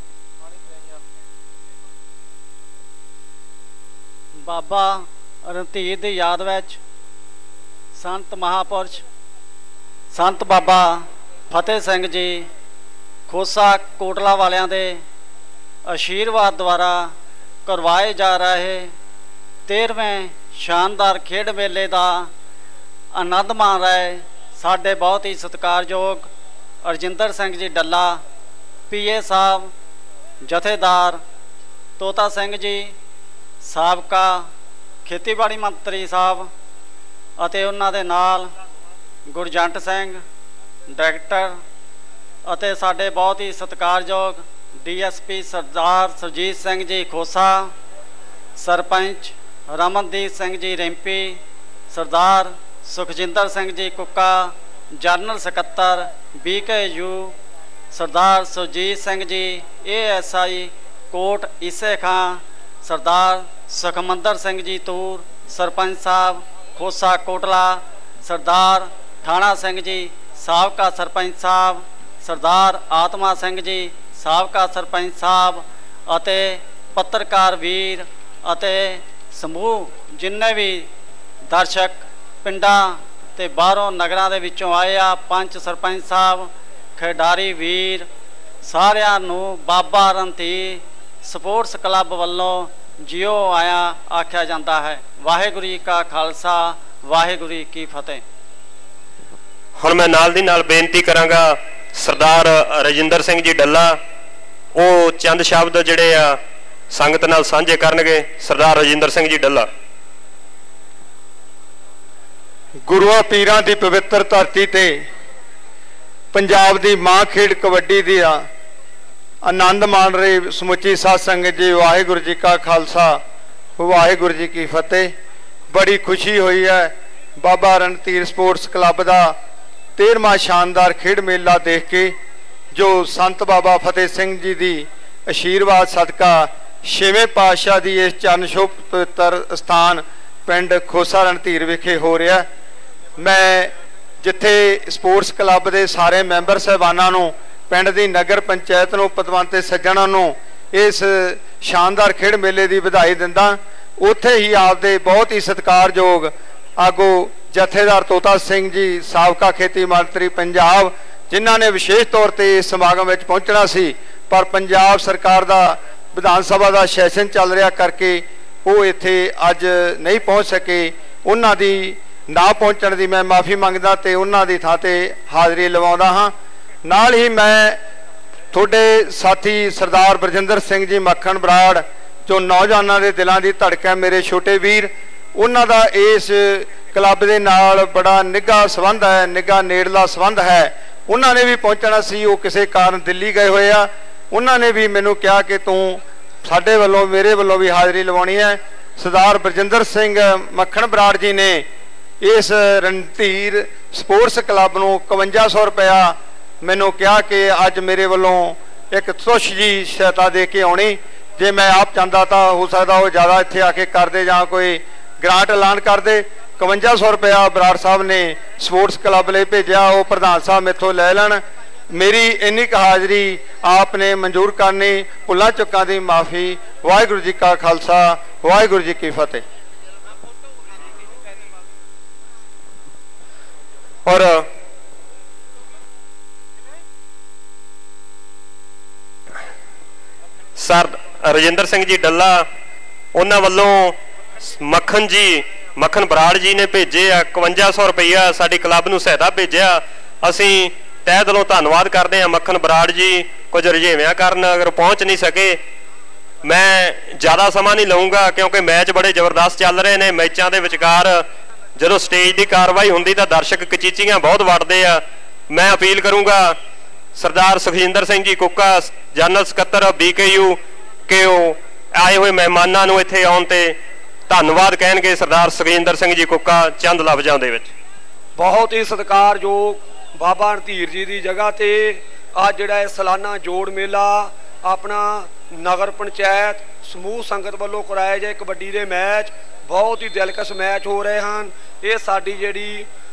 F: ਬਾਬਾ ਰਣਧੀਰ ਦੀ ਯਾਦ ਵਿੱਚ ਸੰਤ ਮਹਾਪੁਰਸ਼ ਸੰਤ ਬਾਬਾ ਫਤਿਹ ਸਿੰਘ ਜੀ ਖੋਸਾ ਕੋਟਲਾ ਵਾਲਿਆਂ ਦੇ ਆਸ਼ੀਰਵਾਦ ਦੁਆਰਾ ਕਰਵਾਏ ਜਾ ਰਹੇ 13ਵੇਂ ਸ਼ਾਨਦਾਰ ਖੇਡ ਮੇਲੇ ਦਾ ਆਨੰਦ ਮਾਣ ਰਹੇ ਸਾਡੇ ਬਹੁਤ ਹੀ ਸਤਿਕਾਰਯੋਗ ਰਜਿੰਦਰ ਸਿੰਘ ਜੀ ਡੱਲਾ, ਪੀਏ ਸਾਹਿਬ, ਜਥੇਦਾਰ ਤੋਤਾ ਸਿੰਘ ਜੀ, ਸਾਬਕਾ ਖੇਤੀਬਾੜੀ ਮੰਤਰੀ ਸਾਹਿਬ ਅਤੇ ਉਹਨਾਂ ਦੇ ਨਾਲ ਗੁਰਜੰਟ ਸਿੰਘ ਡਾਇਰੈਕਟਰ ਅਤੇ ਸਾਡੇ ਬਹੁਤ ਹੀ ਸਤਿਕਾਰਯੋਗ ਡੀਐਸਪੀ ਸਰਦਾਰ ਸੁਰਜੀਤ ਸਿੰਘ ਜੀ ਖੋਸਾ, ਸਰਪੰਚ ਰਮਨਦੀਪ ਸਿੰਘ ਜੀ ਰਿੰਪੀ, ਸਰਦਾਰ ਸੁਖਜਿੰਦਰ ਸਿੰਘ ਜੀ ਕੁੱਕਾ, ਜਨਰਲ ਸਕੱਤਰ BKU ਸਰਦਾਰ ਸੁਰਜੀਤ ਸਿੰਘ ਜੀ ASI ਕੋਟ ਈਸੇ ਖਾਂ, ਸਰਦਾਰ ਸੁਖਮੰਦਰ ਸਿੰਘ ਜੀ ਤੂਰ ਸਰਪੰਚ ਸਾਹਿਬ ਖੋਸਾ ਕੋਟਲਾ, ਸਰਦਾਰ ਠਾਣਾ ਸਿੰਘ ਜੀ ਸਾਬਕਾ ਸਰਪੰਚ ਸਾਹਿਬ, ਸਰਦਾਰ ਆਤਮਾ ਸਿੰਘ ਜੀ ਸਾਬਕਾ ਸਰਪੰਚ ਸਾਹਿਬ ਅਤੇ ਪੱਤਰਕਾਰ ਵੀਰ ਅਤੇ ਸਮੂਹ ਜਿੰਨੇ ਵੀ ਦਰਸ਼ਕ ਪਿੰਡਾਂ ਤੇ ਬਾਹਰੋਂ ਨਗਰਾਂ ਦੇ ਵਿੱਚੋਂ ਆਏ ਆ, ਪੰਚ ਸਰਪੰਚ ਸਾਹਿਬ, ਖਿਡਾਰੀ ਵੀਰ, ਸਾਰਿਆਂ ਨੂੰ ਬਾਬਾ ਰਣਧੀਰ ਸਪੋਰਟਸ ਕਲੱਬ ਵੱਲੋਂ ਜਿਉ ਆਇਆ ਆਖਿਆ ਜਾਂਦਾ ਹੈ। ਵਾਹਿਗੁਰੂ ਜੀ ਕਾ ਖਾਲਸਾ, ਵਾਹਿਗੁਰੂ ਜੀ ਕੀ ਫਤਿਹ।
A: ਹੁਣ ਮੈਂ ਨਾਲ ਦੀ ਨਾਲ ਬੇਨਤੀ ਕਰਾਂਗਾ ਸਰਦਾਰ ਰਜਿੰਦਰ ਸਿੰਘ ਜੀ ਡੱਲਾ, ਉਹ ਚੰਦ ਸ਼ਬਦ ਜਿਹੜੇ ਆ ਸੰਗਤ ਨਾਲ ਸਾਂਝੇ ਕਰਨਗੇ। ਸਰਦਾਰ ਰਜਿੰਦਰ ਸਿੰਘ ਜੀ ਡੱਲਾ।
G: ਗੁਰੂਆਂ ਪੀਰਾਂ ਦੀ ਪਵਿੱਤਰ ਧਰਤੀ ਤੇ ਪੰਜਾਬ ਦੀ ਮਾਂ ਖੇਡ ਕਬੱਡੀ ਦੀ ਆਨੰਦ ਮਾਣ ਰਹੇ ਸਮੁੱਚੀ ਸਾਧ ਸੰਗਤ ਜੀ, ਵਾਹਿਗੁਰੂ ਜੀ ਕਾ ਖਾਲਸਾ, ਵਾਹਿਗੁਰੂ ਜੀ ਕੀ ਫਤਿਹ। ਬੜੀ ਖੁਸ਼ੀ ਹੋਈ ਹੈ ਬਾਬਾ ਰਣਧੀਰ ਸਪੋਰਟਸ ਕਲੱਬ ਦਾ 13ਵਾਂ ਸ਼ਾਨਦਾਰ ਖੇਡ ਮੇਲਾ ਦੇਖ ਕੇ, ਜੋ ਸੰਤ ਬਾਬਾ ਫਤਿਹ ਸਿੰਘ ਜੀ ਦੀ ਆਸ਼ੀਰਵਾਦ ਸਦਕਾ 6ਵੇਂ ਪਾਤਸ਼ਾਹ ਦੀ ਇਸ ਚਰਨ ਛੋਹ ਪਵਿੱਤਰ ਸਥਾਨ ਪਿੰਡ ਖੋਸਾ ਰਣਧੀਰ ਵਿਖੇ ਹੋ ਰਿਹਾ। ਮੈਂ ਜਿੱਥੇ ਸਪੋਰਟਸ ਕਲੱਬ ਦੇ ਸਾਰੇ ਮੈਂਬਰ ਸਾਹਿਬਾਨਾਂ ਨੂੰ, ਪਿੰਡ ਦੀ ਨਗਰ ਪੰਚਾਇਤ ਨੂੰ, ਪਤਵੰਤੇ ਸੱਜਣਾਂ ਨੂੰ ਇਸ ਸ਼ਾਨਦਾਰ ਖੇਡ ਮੇਲੇ ਦੀ ਵਧਾਈ ਦਿੰਦਾ, ਉੱਥੇ ਹੀ ਆਪਦੇ ਬਹੁਤ ਹੀ ਸਤਿਕਾਰਯੋਗ ਆਗੂ ਜਥੇਦਾਰ ਤੋਤਾ ਸਿੰਘ ਜੀ ਸਾਬਕਾ ਖੇਤੀ ਮੰਤਰੀ ਪੰਜਾਬ, ਜਿਨ੍ਹਾਂ ਨੇ ਵਿਸ਼ੇਸ਼ ਤੌਰ ਤੇ ਇਸ ਸਮਾਗਮ ਵਿੱਚ ਪਹੁੰਚਣਾ ਸੀ, ਪਰ ਪੰਜਾਬ ਸਰਕਾਰ ਦਾ ਵਿਧਾਨ ਸਭਾ ਦਾ ਸੈਸ਼ਨ ਚੱਲ ਰਿਹਾ ਕਰਕੇ ਉਹ ਇੱਥੇ ਅੱਜ ਨਹੀਂ ਪਹੁੰਚ ਸਕੇ। ਉਹਨਾਂ ਦੀ ਨਾ ਪਹੁੰਚਣ ਦੀ ਮੈਂ ਮਾਫੀ ਮੰਗਦਾ ਤੇ ਉਹਨਾਂ ਦੀ ਥਾਂ ਤੇ ਹਾਜ਼ਰੀ ਲਵਾਉਂਦਾ ਹਾਂ। ਨਾਲ ਹੀ ਮੈਂ ਤੁਹਾਡੇ ਸਾਥੀ ਸਰਦਾਰ ਬਰਜਿੰਦਰ ਸਿੰਘ ਜੀ ਮੱਖਣ ਬਰਾੜ, ਜੋ ਨੌਜਵਾਨਾਂ ਦੇ ਦਿਲਾਂ ਦੀ ਧੜਕ ਹੈ, ਮੇਰੇ ਛੋਟੇ ਵੀਰ, ਉਹਨਾਂ ਦਾ ਇਸ ਕਲੱਬ ਦੇ ਨਾਲ ਬੜਾ ਨਿੱਘਾ ਸੰਬੰਧ ਹੈ, ਨਿੱਘਾ ਨੇੜਲਾ ਸੰਬੰਧ ਹੈ। ਉਹਨਾਂ ਨੇ ਵੀ ਪਹੁੰਚਣਾ ਸੀ, ਉਹ ਕਿਸੇ ਕਾਰਨ ਦਿੱਲੀ ਗਏ ਹੋਏ ਆ। ਉਹਨਾਂ ਨੇ ਵੀ ਮੈਨੂੰ ਕਿਹਾ ਕਿ ਤੂੰ ਸਾਡੇ ਵੱਲੋਂ, ਮੇਰੇ ਵੱਲੋਂ ਵੀ ਹਾਜ਼ਰੀ ਲਵਾਉਣੀ ਹੈ। ਸਰਦਾਰ ਬਰਜਿੰਦਰ ਸਿੰਘ ਮੱਖਣ ਬਰਾੜ ਜੀ ਨੇ ਇਸ ਰਣਧੀਰ ਸਪੋਰਟਸ ਕਲੱਬ ਨੂੰ 5100 ਰੁਪਇਆ ਮੈਨੂੰ ਕਿਹਾ ਕਿ ਅੱਜ ਮੇਰੇ ਵੱਲੋਂ ਇੱਕ ਤੁਛ ਜੀ ਸਹਾਇਤਾ ਦੇ ਕੇ ਆਉਣੀ। ਜੇ ਮੈਂ ਆਪ ਚਾਹੁੰਦਾ ਤਾਂ ਹੋ ਸਕਦਾ ਉਹ ਜ਼ਿਆਦਾ ਇੱਥੇ ਆ ਕੇ ਕਰਦੇ ਜਾਂ ਕੋਈ ਗ੍ਰਾਂਟ ਐਲਾਨ ਕਰਦੇ। 5100 ਰੁਪਇਆ ਬਰਾੜ ਸਾਹਿਬ ਨੇ ਸਪੋਰਟਸ ਕਲੱਬ ਲਈ ਭੇਜਿਆ, ਉਹ ਪ੍ਰਧਾਨ ਸਾਹਿਬ ਮੈਥੋਂ ਲੈ ਲੈਣ। ਮੇਰੀ ਇੰਨੀ ਕੁ ਹਾਜ਼ਰੀ ਆਪ ਨੇ ਮਨਜ਼ੂਰ ਕਰਨੀ। ਭੁੱਲਾਂ ਚੁੱਕਾਂ ਦੀ ਮਾਫੀ। ਵਾਹਿਗੁਰੂ ਜੀ ਕਾ ਖਾਲਸਾ, ਵਾਹਿਗੁਰੂ ਜੀ ਕੀ ਫਤਿਹ।
A: ਔਰ ਸਰ ਰਜਿੰਦਰ ਸਿੰਘ ਜੀ ਡੱਲਾ, ਉਹਨਾਂ ਵੱਲੋਂ ਮੱਖਣ ਬਰਾੜ ਜੀ ਨੇ ਭੇਜੇ ਆ 5100 ਰੁਪਈਆ ਸਾਡੀ ਕਲੱਬ ਨੂੰ ਸਹਾਇਤਾ ਭੇਜਿਆ। ਅਸੀਂ ਤਹਿ ਦਿਲੋਂ ਧੰਨਵਾਦ ਕਰਦੇ ਹਾਂ ਮੱਖਣ ਬਰਾੜ ਜੀ। ਕੁਝ ਰੁਝੇਵਿਆਂ ਕਾਰਨ ਅਗਰ ਪਹੁੰਚ ਨਹੀਂ ਸਕੇ, ਮੈਂ ਜ਼ਿਆਦਾ ਸਮਾਂ ਨਹੀਂ ਲਊਂਗਾ ਕਿਉਂਕਿ ਮੈਚ ਬੜੇ ਜ਼ਬਰਦਸਤ ਚੱਲ ਰਹੇ ਨੇ। ਮੈਚਾਂ ਦੇ ਵਿਚਕਾਰ ਜਦੋਂ ਸਟੇਜ ਦੀ ਕਾਰਵਾਈ ਹੁੰਦੀ ਤਾਂ ਦਰਸ਼ਕ ਕਚੀਚੀਆਂ ਬਹੁਤ ਵੱਟਦੇ ਆ। ਮੈਂ ਅਪੀਲ ਕਰੂੰਗਾ ਸਰਦਾਰ ਸੁਖਜਿੰਦਰ ਸਿੰਘ ਜੀ ਕੁੱਕਾ, ਜਨਰਲ ਸਕੱਤਰ BKU, ਕਿ ਉਹ ਆਏ ਹੋਏ ਮਹਿਮਾਨਾਂ ਨੂੰ ਇੱਥੇ ਆਉਣ ਤੇ ਧੰਨਵਾਦ ਕਹਿਣਗੇ। ਸਰਦਾਰ ਸੁਖਜਿੰਦਰ ਸਿੰਘ ਜੀ ਕੁੱਕਾ, ਚੰਦ ਲਫ਼ਜ਼ਾਂ ਦੇ ਵਿੱਚ।
H: ਬਹੁਤ ਹੀ ਸਤਿਕਾਰਯੋਗ ਬਾਬਾ ਰਣਧੀਰ ਜੀ ਦੀ ਜਗ੍ਹਾ ਤੇ ਅੱਜ ਜਿਹੜਾ ਇਹ ਸਾਲਾਨਾ ਜੋੜ ਮੇਲਾ ਆਪਣਾ ਨਗਰ ਪੰਚਾਇਤ ਸਮੂਹ ਸੰਗਤ ਵੱਲੋਂ ਕਰਾਏ ਜਾਏ ਕਬੱਡੀ ਦੇ ਮੈਚ, ਬਹੁਤ ਹੀ ਦਿਲਕਸ਼ ਮੈਚ ਹੋ ਰਹੇ ਹਨ। ਇਹ ਸਾਡੀ ਜਿਹੜੀ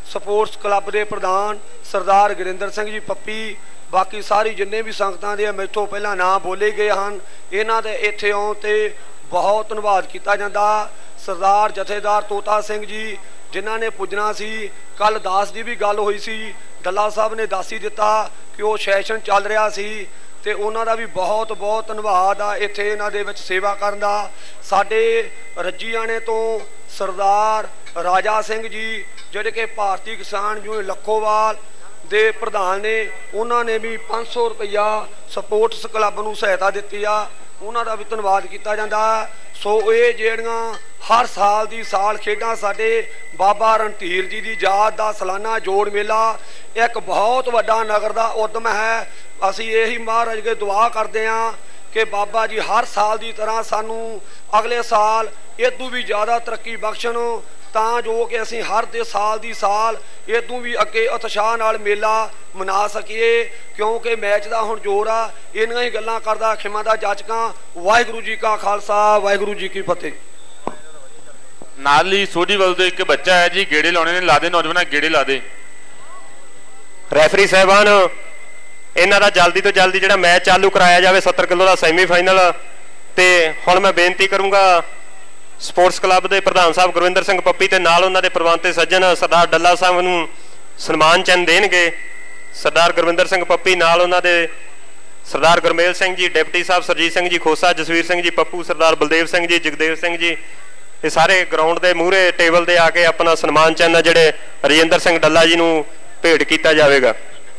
H: ਸਪੋਰਟਸ ਕਲੱਬ ਦੇ ਪ੍ਰਧਾਨ ਸਰਦਾਰ ਗੁਰਿੰਦਰ ਸਿੰਘ ਜੀ ਪੱਪੀ, ਬਾਕੀ ਸਾਰੀ ਜਿੰਨੇ ਵੀ ਸੰਗਤਾਂ ਦੇ ਮੈਥੋਂ ਪਹਿਲਾਂ ਨਾਂ ਬੋਲੇ ਗਏ ਹਨ, ਇਹਨਾਂ ਦੇ ਇੱਥੇ ਆਉਣ ਤੇ ਬਹੁਤ ਧੰਨਵਾਦ ਕੀਤਾ ਜਾਂਦਾ। ਸਰਦਾਰ ਜਥੇਦਾਰ ਤੋਤਾ ਸਿੰਘ ਜੀ ਜਿਨ੍ਹਾਂ ਨੇ ਪੁੱਜਣਾ ਸੀ, ਕੱਲ ਦਾਸ ਦੀ ਵੀ ਗੱਲ ਹੋਈ ਸੀ, ਡੱਲਾ ਸਾਹਿਬ ਨੇ ਦੱਸ ਹੀ ਦਿੱਤਾ ਕਿ ਉਹ ਸੈਸ਼ਨ ਚੱਲ ਰਿਹਾ ਸੀ ਤੇ ਉਹਨਾਂ ਦਾ ਵੀ ਬਹੁਤ ਬਹੁਤ ਧੰਨਵਾਦ ਆ ਇੱਥੇ ਇਹਨਾਂ ਦੇ ਵਿੱਚ ਸੇਵਾ ਕਰਨ ਦਾ। ਸਾਡੇ ਰੱਜੀਆਣੇ ਤੋਂ ਸਰਦਾਰ ਰਾਜਾ ਸਿੰਘ ਜੀ ਜਿਹੜੇ ਕਿ ਭਾਰਤੀ ਕਿਸਾਨ ਯੂਨੀਅਨ ਲੱਖੋਵਾਲ ਦੇ ਪ੍ਰਧਾਨ ਨੇ, ਉਹਨਾਂ ਨੇ ਵੀ 500 ਰੁਪਈਆ ਸਪੋਰਟਸ ਕਲੱਬ ਨੂੰ ਸਹਾਇਤਾ ਦਿੱਤੀ ਆ, ਉਹਨਾਂ ਦਾ ਵੀ ਧੰਨਵਾਦ ਕੀਤਾ ਜਾਂਦਾ। ਸੋ ਇਹ ਜਿਹੜੀਆਂ ਹਰ ਸਾਲ ਦੀ ਸਾਲ ਖੇਡਾਂ ਸਾਡੇ ਬਾਬਾ ਰਣਧੀਰ ਜੀ ਦੀ ਯਾਦ ਦਾ ਸਾਲਾਨਾ ਜੋੜ ਮੇਲਾ ਇੱਕ ਬਹੁਤ ਵੱਡਾ ਨਗਰ ਦਾ ਉਦਮ ਹੈ। ਅਸੀਂ ਇਹੀ ਮਹਾਰਾਜ ਅੱਗੇ ਦੁਆ ਕਰਦੇ ਹਾਂ ਕਿ ਬਾਬਾ ਜੀ ਹਰ ਸਾਲ ਦੀ ਤਰ੍ਹਾਂ ਸਾਨੂੰ ਅਗਲੇ ਸਾਲ ਇਦੋਂ ਵੀ ਜ਼ਿਆਦਾ ਤਰੱਕੀ ਬਖਸ਼ਣ, ਤਾਂ ਜੋ ਕਿ ਅਸੀਂ ਹਰ ਦੇ ਸਾਲ ਦੀ ਸਾਲ ਇਦੋਂ ਵੀ ਅੱਗੇ ਉਤਸ਼ਾਹ ਨਾਲ ਮੇਲਾ ਮਨਾ ਸਕੀਏ। ਕਿਉਂਕਿ ਮੈਚ ਦਾ ਹੁਣ ਜ਼ੋਰ ਆ। ਇੰਨੀਆਂ ਹੀ ਗੱਲਾਂ ਕਰਦਾ ਖਿਮਾ ਦਾ ਜਾਚਕਾਂ। ਵਾਹਿਗੁਰੂ ਜੀ ਕਾ ਖਾਲਸਾ, ਵਾਹਿਗੁਰੂ ਜੀ ਕੀ ਫਤਿਹ।
D: ਨਾਲ ਹੀ ਸੋਢੀ ਵੱਲ ਤੋਂ ਇੱਕ ਬੱਚਾ ਹੈ ਜੀ, ਗੇੜੇ ਲਾਉਣੇ ਨੇ, ਲਾ ਦੇ ਨੌਜਵਾਨਾਂ, ਗੇੜੇ ਲਾ ਦੇ।
A: ਰੈਫਰੀ ਸਾਹਿਬਾਨ, ਇਹਨਾਂ ਦਾ ਜਲਦੀ ਤੋਂ ਜਲਦੀ ਜਿਹੜਾ ਮੈਚ ਚਾਲੂ ਕਰਾਇਆ ਜਾਵੇ, 70 ਕਿਲੋ ਦਾ ਸੈਮੀਫਾਈਨਲ। ਤੇ ਹੁਣ ਮੈਂ ਬੇਨਤੀ ਕਰੂੰਗਾ ਸਪੋਰਟਸ ਕਲੱਬ ਦੇ ਪ੍ਰਧਾਨ ਸਾਹਿਬ ਗੁਰਵਿੰਦਰ ਸਿੰਘ ਪੱਪੀ ਤੇ ਨਾਲ ਉਹਨਾਂ ਦੇ ਪ੍ਰਬੰਧਕ ਸੱਜਣ ਸਰਦਾਰ ਡੱਲਾ ਸਾਹਿਬ ਨੂੰ ਸਨਮਾਨ ਚਿੰਨ੍ਹ ਦੇਣਗੇ। ਸਰਦਾਰ ਗੁਰਵਿੰਦਰ ਸਿੰਘ ਪੱਪੀ, ਨਾਲ ਉਹਨਾਂ ਦੇ ਸਰਦਾਰ ਗੁਰਮੇਲ ਸਿੰਘ ਜੀ, ਡਿਪਟੀ ਸਾਹਿਬ ਸਰਜੀਤ ਸਿੰਘ ਜੀ ਖੋਸਾ, ਜਸਵੀਰ ਸਿੰਘ ਜੀ ਪੱਪੂ, ਸਰਦਾਰ ਬਲਦੇਵ ਸਿੰਘ ਜੀ, ਜਗਦੇਵ ਸਿੰਘ ਜੀ, ਇਹ ਸਾਰੇ ਗਰਾਊਂਡ ਦੇ ਮੂਹਰੇ ਟੇਬਲ ਤੇ ਆ ਕੇ ਆਪਣਾ ਸਨਮਾਨ ਚਿੰਨ੍ਹ ਜਿਹੜੇ ਰਜਿੰਦਰ ਸਿੰਘ ਡੱਲਾ ਜੀ ਨੂੰ ਭੇਟ ਕੀਤਾ ਜਾਵੇਗਾ।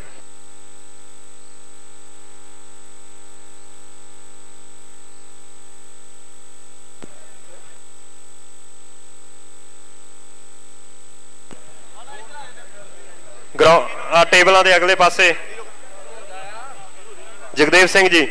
A: ਟੇਬਲਾਂ ਦੇ ਅਗਲੇ ਪਾਸੇ ਜਗਦੇਵ ਸਿੰਘ ਜੀ।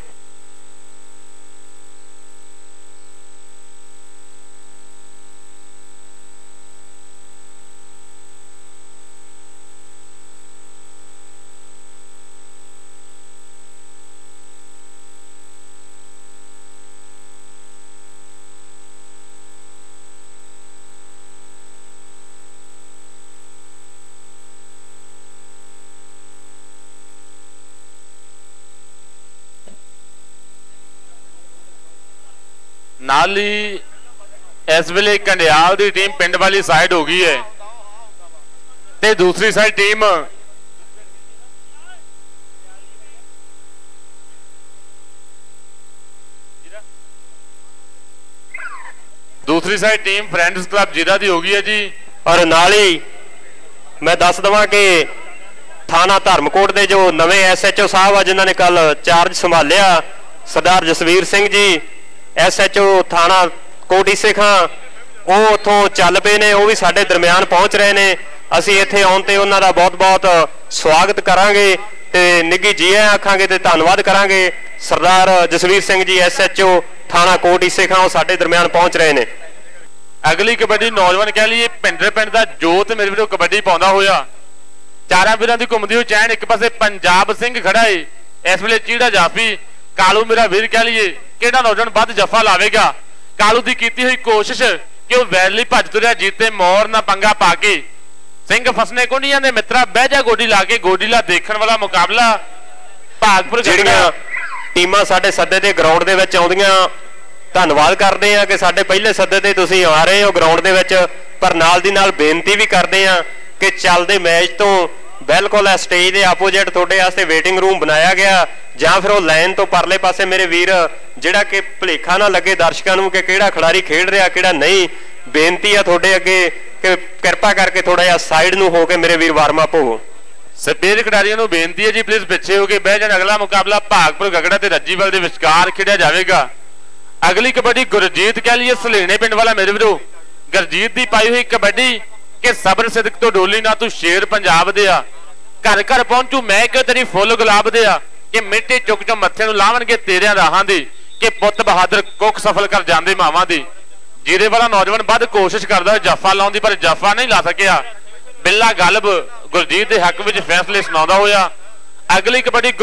D: ਨਾਲ ਹੀ ਇਸ ਵੇਲੇ ਕੰਡਿਆਲ ਦੀ ਟੀਮ ਪਿੰਡ ਵਾਲੀ ਸਾਈਡ ਹੋ ਗਈ ਹੈ ਤੇ ਦੂਸਰੀ ਸਾਈਡ ਟੀਮ ਫਰੈਂਡਸ ਕਲੱਬ ਜੀਰਾ ਦੀ ਹੋ ਗਈ ਹੈ ਜੀ।
A: ਔਰ ਨਾਲ ਹੀ ਮੈਂ ਦੱਸ ਦਵਾਂ ਕਿ ਥਾਣਾ ਧਰਮਕੋਟ ਦੇ ਜੋ ਨਵੇਂ SHO ਸਾਹਿਬ ਆ ਜਿਨ੍ਹਾਂ ਨੇ ਕੱਲ ਚਾਰਜ ਸੰਭਾਲਿਆ, ਸਰਦਾਰ ਜਸਵੀਰ ਸਿੰਘ ਜੀ SHO ਥਾਣਾ ਕੋਟੀ ਸਿੱਖਾਂ, ਉਹ ਉੱਥੋਂ ਚੱਲ ਪਏ ਨੇ, ਉਹ ਵੀ ਸਾਡੇ ਦਰਮਿਆਨ ਪਹੁੰਚ ਰਹੇ ਨੇ। ਅਸੀਂ ਇੱਥੇ ਆਉਣ ਤੇ ਉਹਨਾਂ ਦਾ ਬਹੁਤ ਬਹੁਤ ਸਵਾਗਤ ਕਰਾਂਗੇ ਤੇ ਨਿੱਘੀ ਜੀ ਆਖਾਂਗੇ ਤੇ ਧੰਨਵਾਦ ਕਰਾਂਗੇ। ਸਰਦਾਰ ਜਸਵੀਰ ਸਿੰਘ ਜੀ SHO ਥਾਣਾ ਕੋਟੀ ਸਿੱਖਾਂ, ਉਹ ਸਾਡੇ ਦਰਮਿਆਨ ਪਹੁੰਚ ਰਹੇ ਨੇ।
D: ਅਗਲੀ ਕਬੱਡੀ ਨੌਜਵਾਨ ਕਹਿ ਲਈਏ ਪਿੰਡ ਦਾ ਜੋਤ ਮੇਰੇ ਵੀਰੋ ਕਬੱਡੀ ਪਾਉਂਦਾ ਹੋਇਆ, ਚਾਰਾਂ ਵੀਰਾਂ ਦੀ ਘੁੰਮਦੀ ਹੋਈ ਚੈਨ। ਇੱਕ ਪਾਸੇ ਪੰਜਾਬ ਸਿੰਘ ਖੜਾ ਏ ਇਸ ਵੇਲੇ, ਚੀੜਾ ਜਾਫੀ, ਕਾਲੂ ਮੇਰਾ ਵੀਰ ਕਹਿ ਲਈਏ। ਕਿਹੜਾ ਨੌਜਵਾਨ ਵੱਧ ਜੱਫਾ ਲਾਵੇਗਾ? ਕਾਲੂ ਦੀ ਕੀਤੀ ਹੋਈ ਕੋਸ਼ਿਸ਼ ਕਿ ਉਹ ਵੈਲੀ ਭੱਜ ਤੁਰਿਆ, ਜੀਤੇ ਮੌਰ ਨਾ ਪੰਗਾ ਪਾ ਕੇ। ਸਿੰਘ ਫਸਨੇ ਕੋਨੀਆਂ ਦੇ ਮਿੱਤਰਾ, ਬਹਿ ਜਾ ਗੋਡੀ ਲਾ ਕੇ, ਗੋਡੀ ਲਾ ਦੇਖਣ ਵਾਲਾ ਮੁਕਾਬਲਾ ਭਾਗਪੁਰ।
A: ਜਿਹੜੀਆਂ ਟੀਮਾਂ ਸਾਡੇ ਸੱਦੇ ਦੇ ਗਰਾਊਂਡ ਦੇ ਵਿੱਚ ਆਉਂਦੀਆਂ, ਧੰਨਵਾਦ ਕਰਦੇ ਆ ਕਿ ਸਾਡੇ ਪਹਿਲੇ ਸੱਦੇ ਤੇ ਤੁਸੀਂ ਆ ਰਹੇ ਹੋ ਗਰਾਊਂਡ ਦੇ ਵਿੱਚ, ਪਰ ਨਾਲ ਦੀ ਨਾਲ ਬੇਨਤੀ ਵੀ ਕਰਦੇ ਆ ਕਿ ਚੱਲਦੇ ਮੈਚ ਤੋਂ ਬਿਲਕੁਲ ਸਟੇਜ ਦੇ ਆਪੋਜੀਟ ਤੁਹਾਡੇ ਵਾਸਤੇ ਵੇਟਿੰਗ ਰੂਮ ਬਣਾਇਆ ਗਿਆ, ਜਾਂ ਫਿਰ ਉਹ ਲਾਈਨ ਤੋਂ ਪਰਲੇ ਪਾਸੇ ਮੇਰੇ ਵੀਰ, ਜਿਹੜਾ ਕਿ ਭੁਲੇਖਾ ਨਾ ਲੱਗੇ ਦਰਸ਼ਕਾਂ ਨੂੰ ਕਿ ਕਿਹੜਾ ਖਿਡਾਰੀ ਖੇਡ ਰਿਹਾ ਕਿਹੜਾ ਨਹੀਂ। ਬੇਨਤੀ ਆ ਤੁਹਾਡੇ ਅੱਗੇ ਕਿ ਕਿਰਪਾ ਕਰਕੇ ਥੋੜਾ ਜਿਹਾ ਸਾਈਡ ਨੂੰ ਹੋ ਕੇ ਮੇਰੇ ਵੀਰ ਵਾਰਮ ਅਪ ਹੋਵੋ।
D: ਸਪੇਰ ਖਿਡਾਰੀਆਂ ਨੂੰ ਬੇਨਤੀ ਹੈ ਜੀ ਪਲੀਜ਼ ਪਿੱਛੇ ਹੋ ਕੇ ਬਹਿ ਜਾਣ। ਅਗਲਾ ਮੁਕਾਬਲਾ ਭਾਗਪੁਰ ਗਗੜਾ ਤੇ ਰੱਜੀਵਾਲ ਦੇ ਵਿਚਕਾਰ ਖੇਡਿਆ ਜਾਵੇਗਾ। ਅਗਲੀ ਕਬੱਡੀ ਗੁਰਜੀਤ ਕਹਿ ਲਈਏ ਸਲੇਣੇ ਪਿੰਡ ਵਾਲਾ ਮੇਰੇ ਵੀਰੋ, ਗੁਰਜੀਤ ਦੀ ਪਾਈ ਹੋਈ ਕਬੱਡੀ ਕਿ ਸਬਰ ਸਿਦਕ ਤੋਂ ਡੋਲੀ ਨਾ ਤੂੰ ਸ਼ੇਰ ਪੰਜਾਬ ਦੇ ਆ, ਘਰ ਘਰ ਪਹੁੰਚੂ ਮੈਂ ਕਿ ਤੇਰੀ ਫੁੱਲ ਗੁਲਾਬ ਦੇ ਆ, ਕਿ ਮਿੱਟੀ ਚੁੱਕ ਚੋਂ ਮੱਥੇ ਨੂੰ ਲਾਵਣਗੇ ਤੇਰਿਆਂ ਰਾਹਾਂ ਦੇ, ਕਿ ਪੁੱਤ ਬਹਾਦਰ ਕੁੱਖ ਸਫਲ ਕਰ ਜਾਂਦੇ ਮਾਵਾਂ ਦੇ। ਜੀਰੇ ਵਾਲਾ ਨੌਜਵਾਨ ਵੱਧ ਕੋਸ਼ਿਸ਼ ਕਰਦਾ ਜੱਫਾ ਲਾਉਣ ਦੀ, ਪਰ ਜੱਫਾ ਨਹੀਂ ਲਾ ਸਕਿਆ। ਬਿੱਲਾ ਗਲਬ ਗੁਰਜੀਤ ਦੇ ਹੱਕ ਵਿੱਚ ਫੈਸਲੇ ਸੁਣਾਉਂਦਾ ਹੋਇਆ। ਅਗਲੀ ਕਬੱਡੀ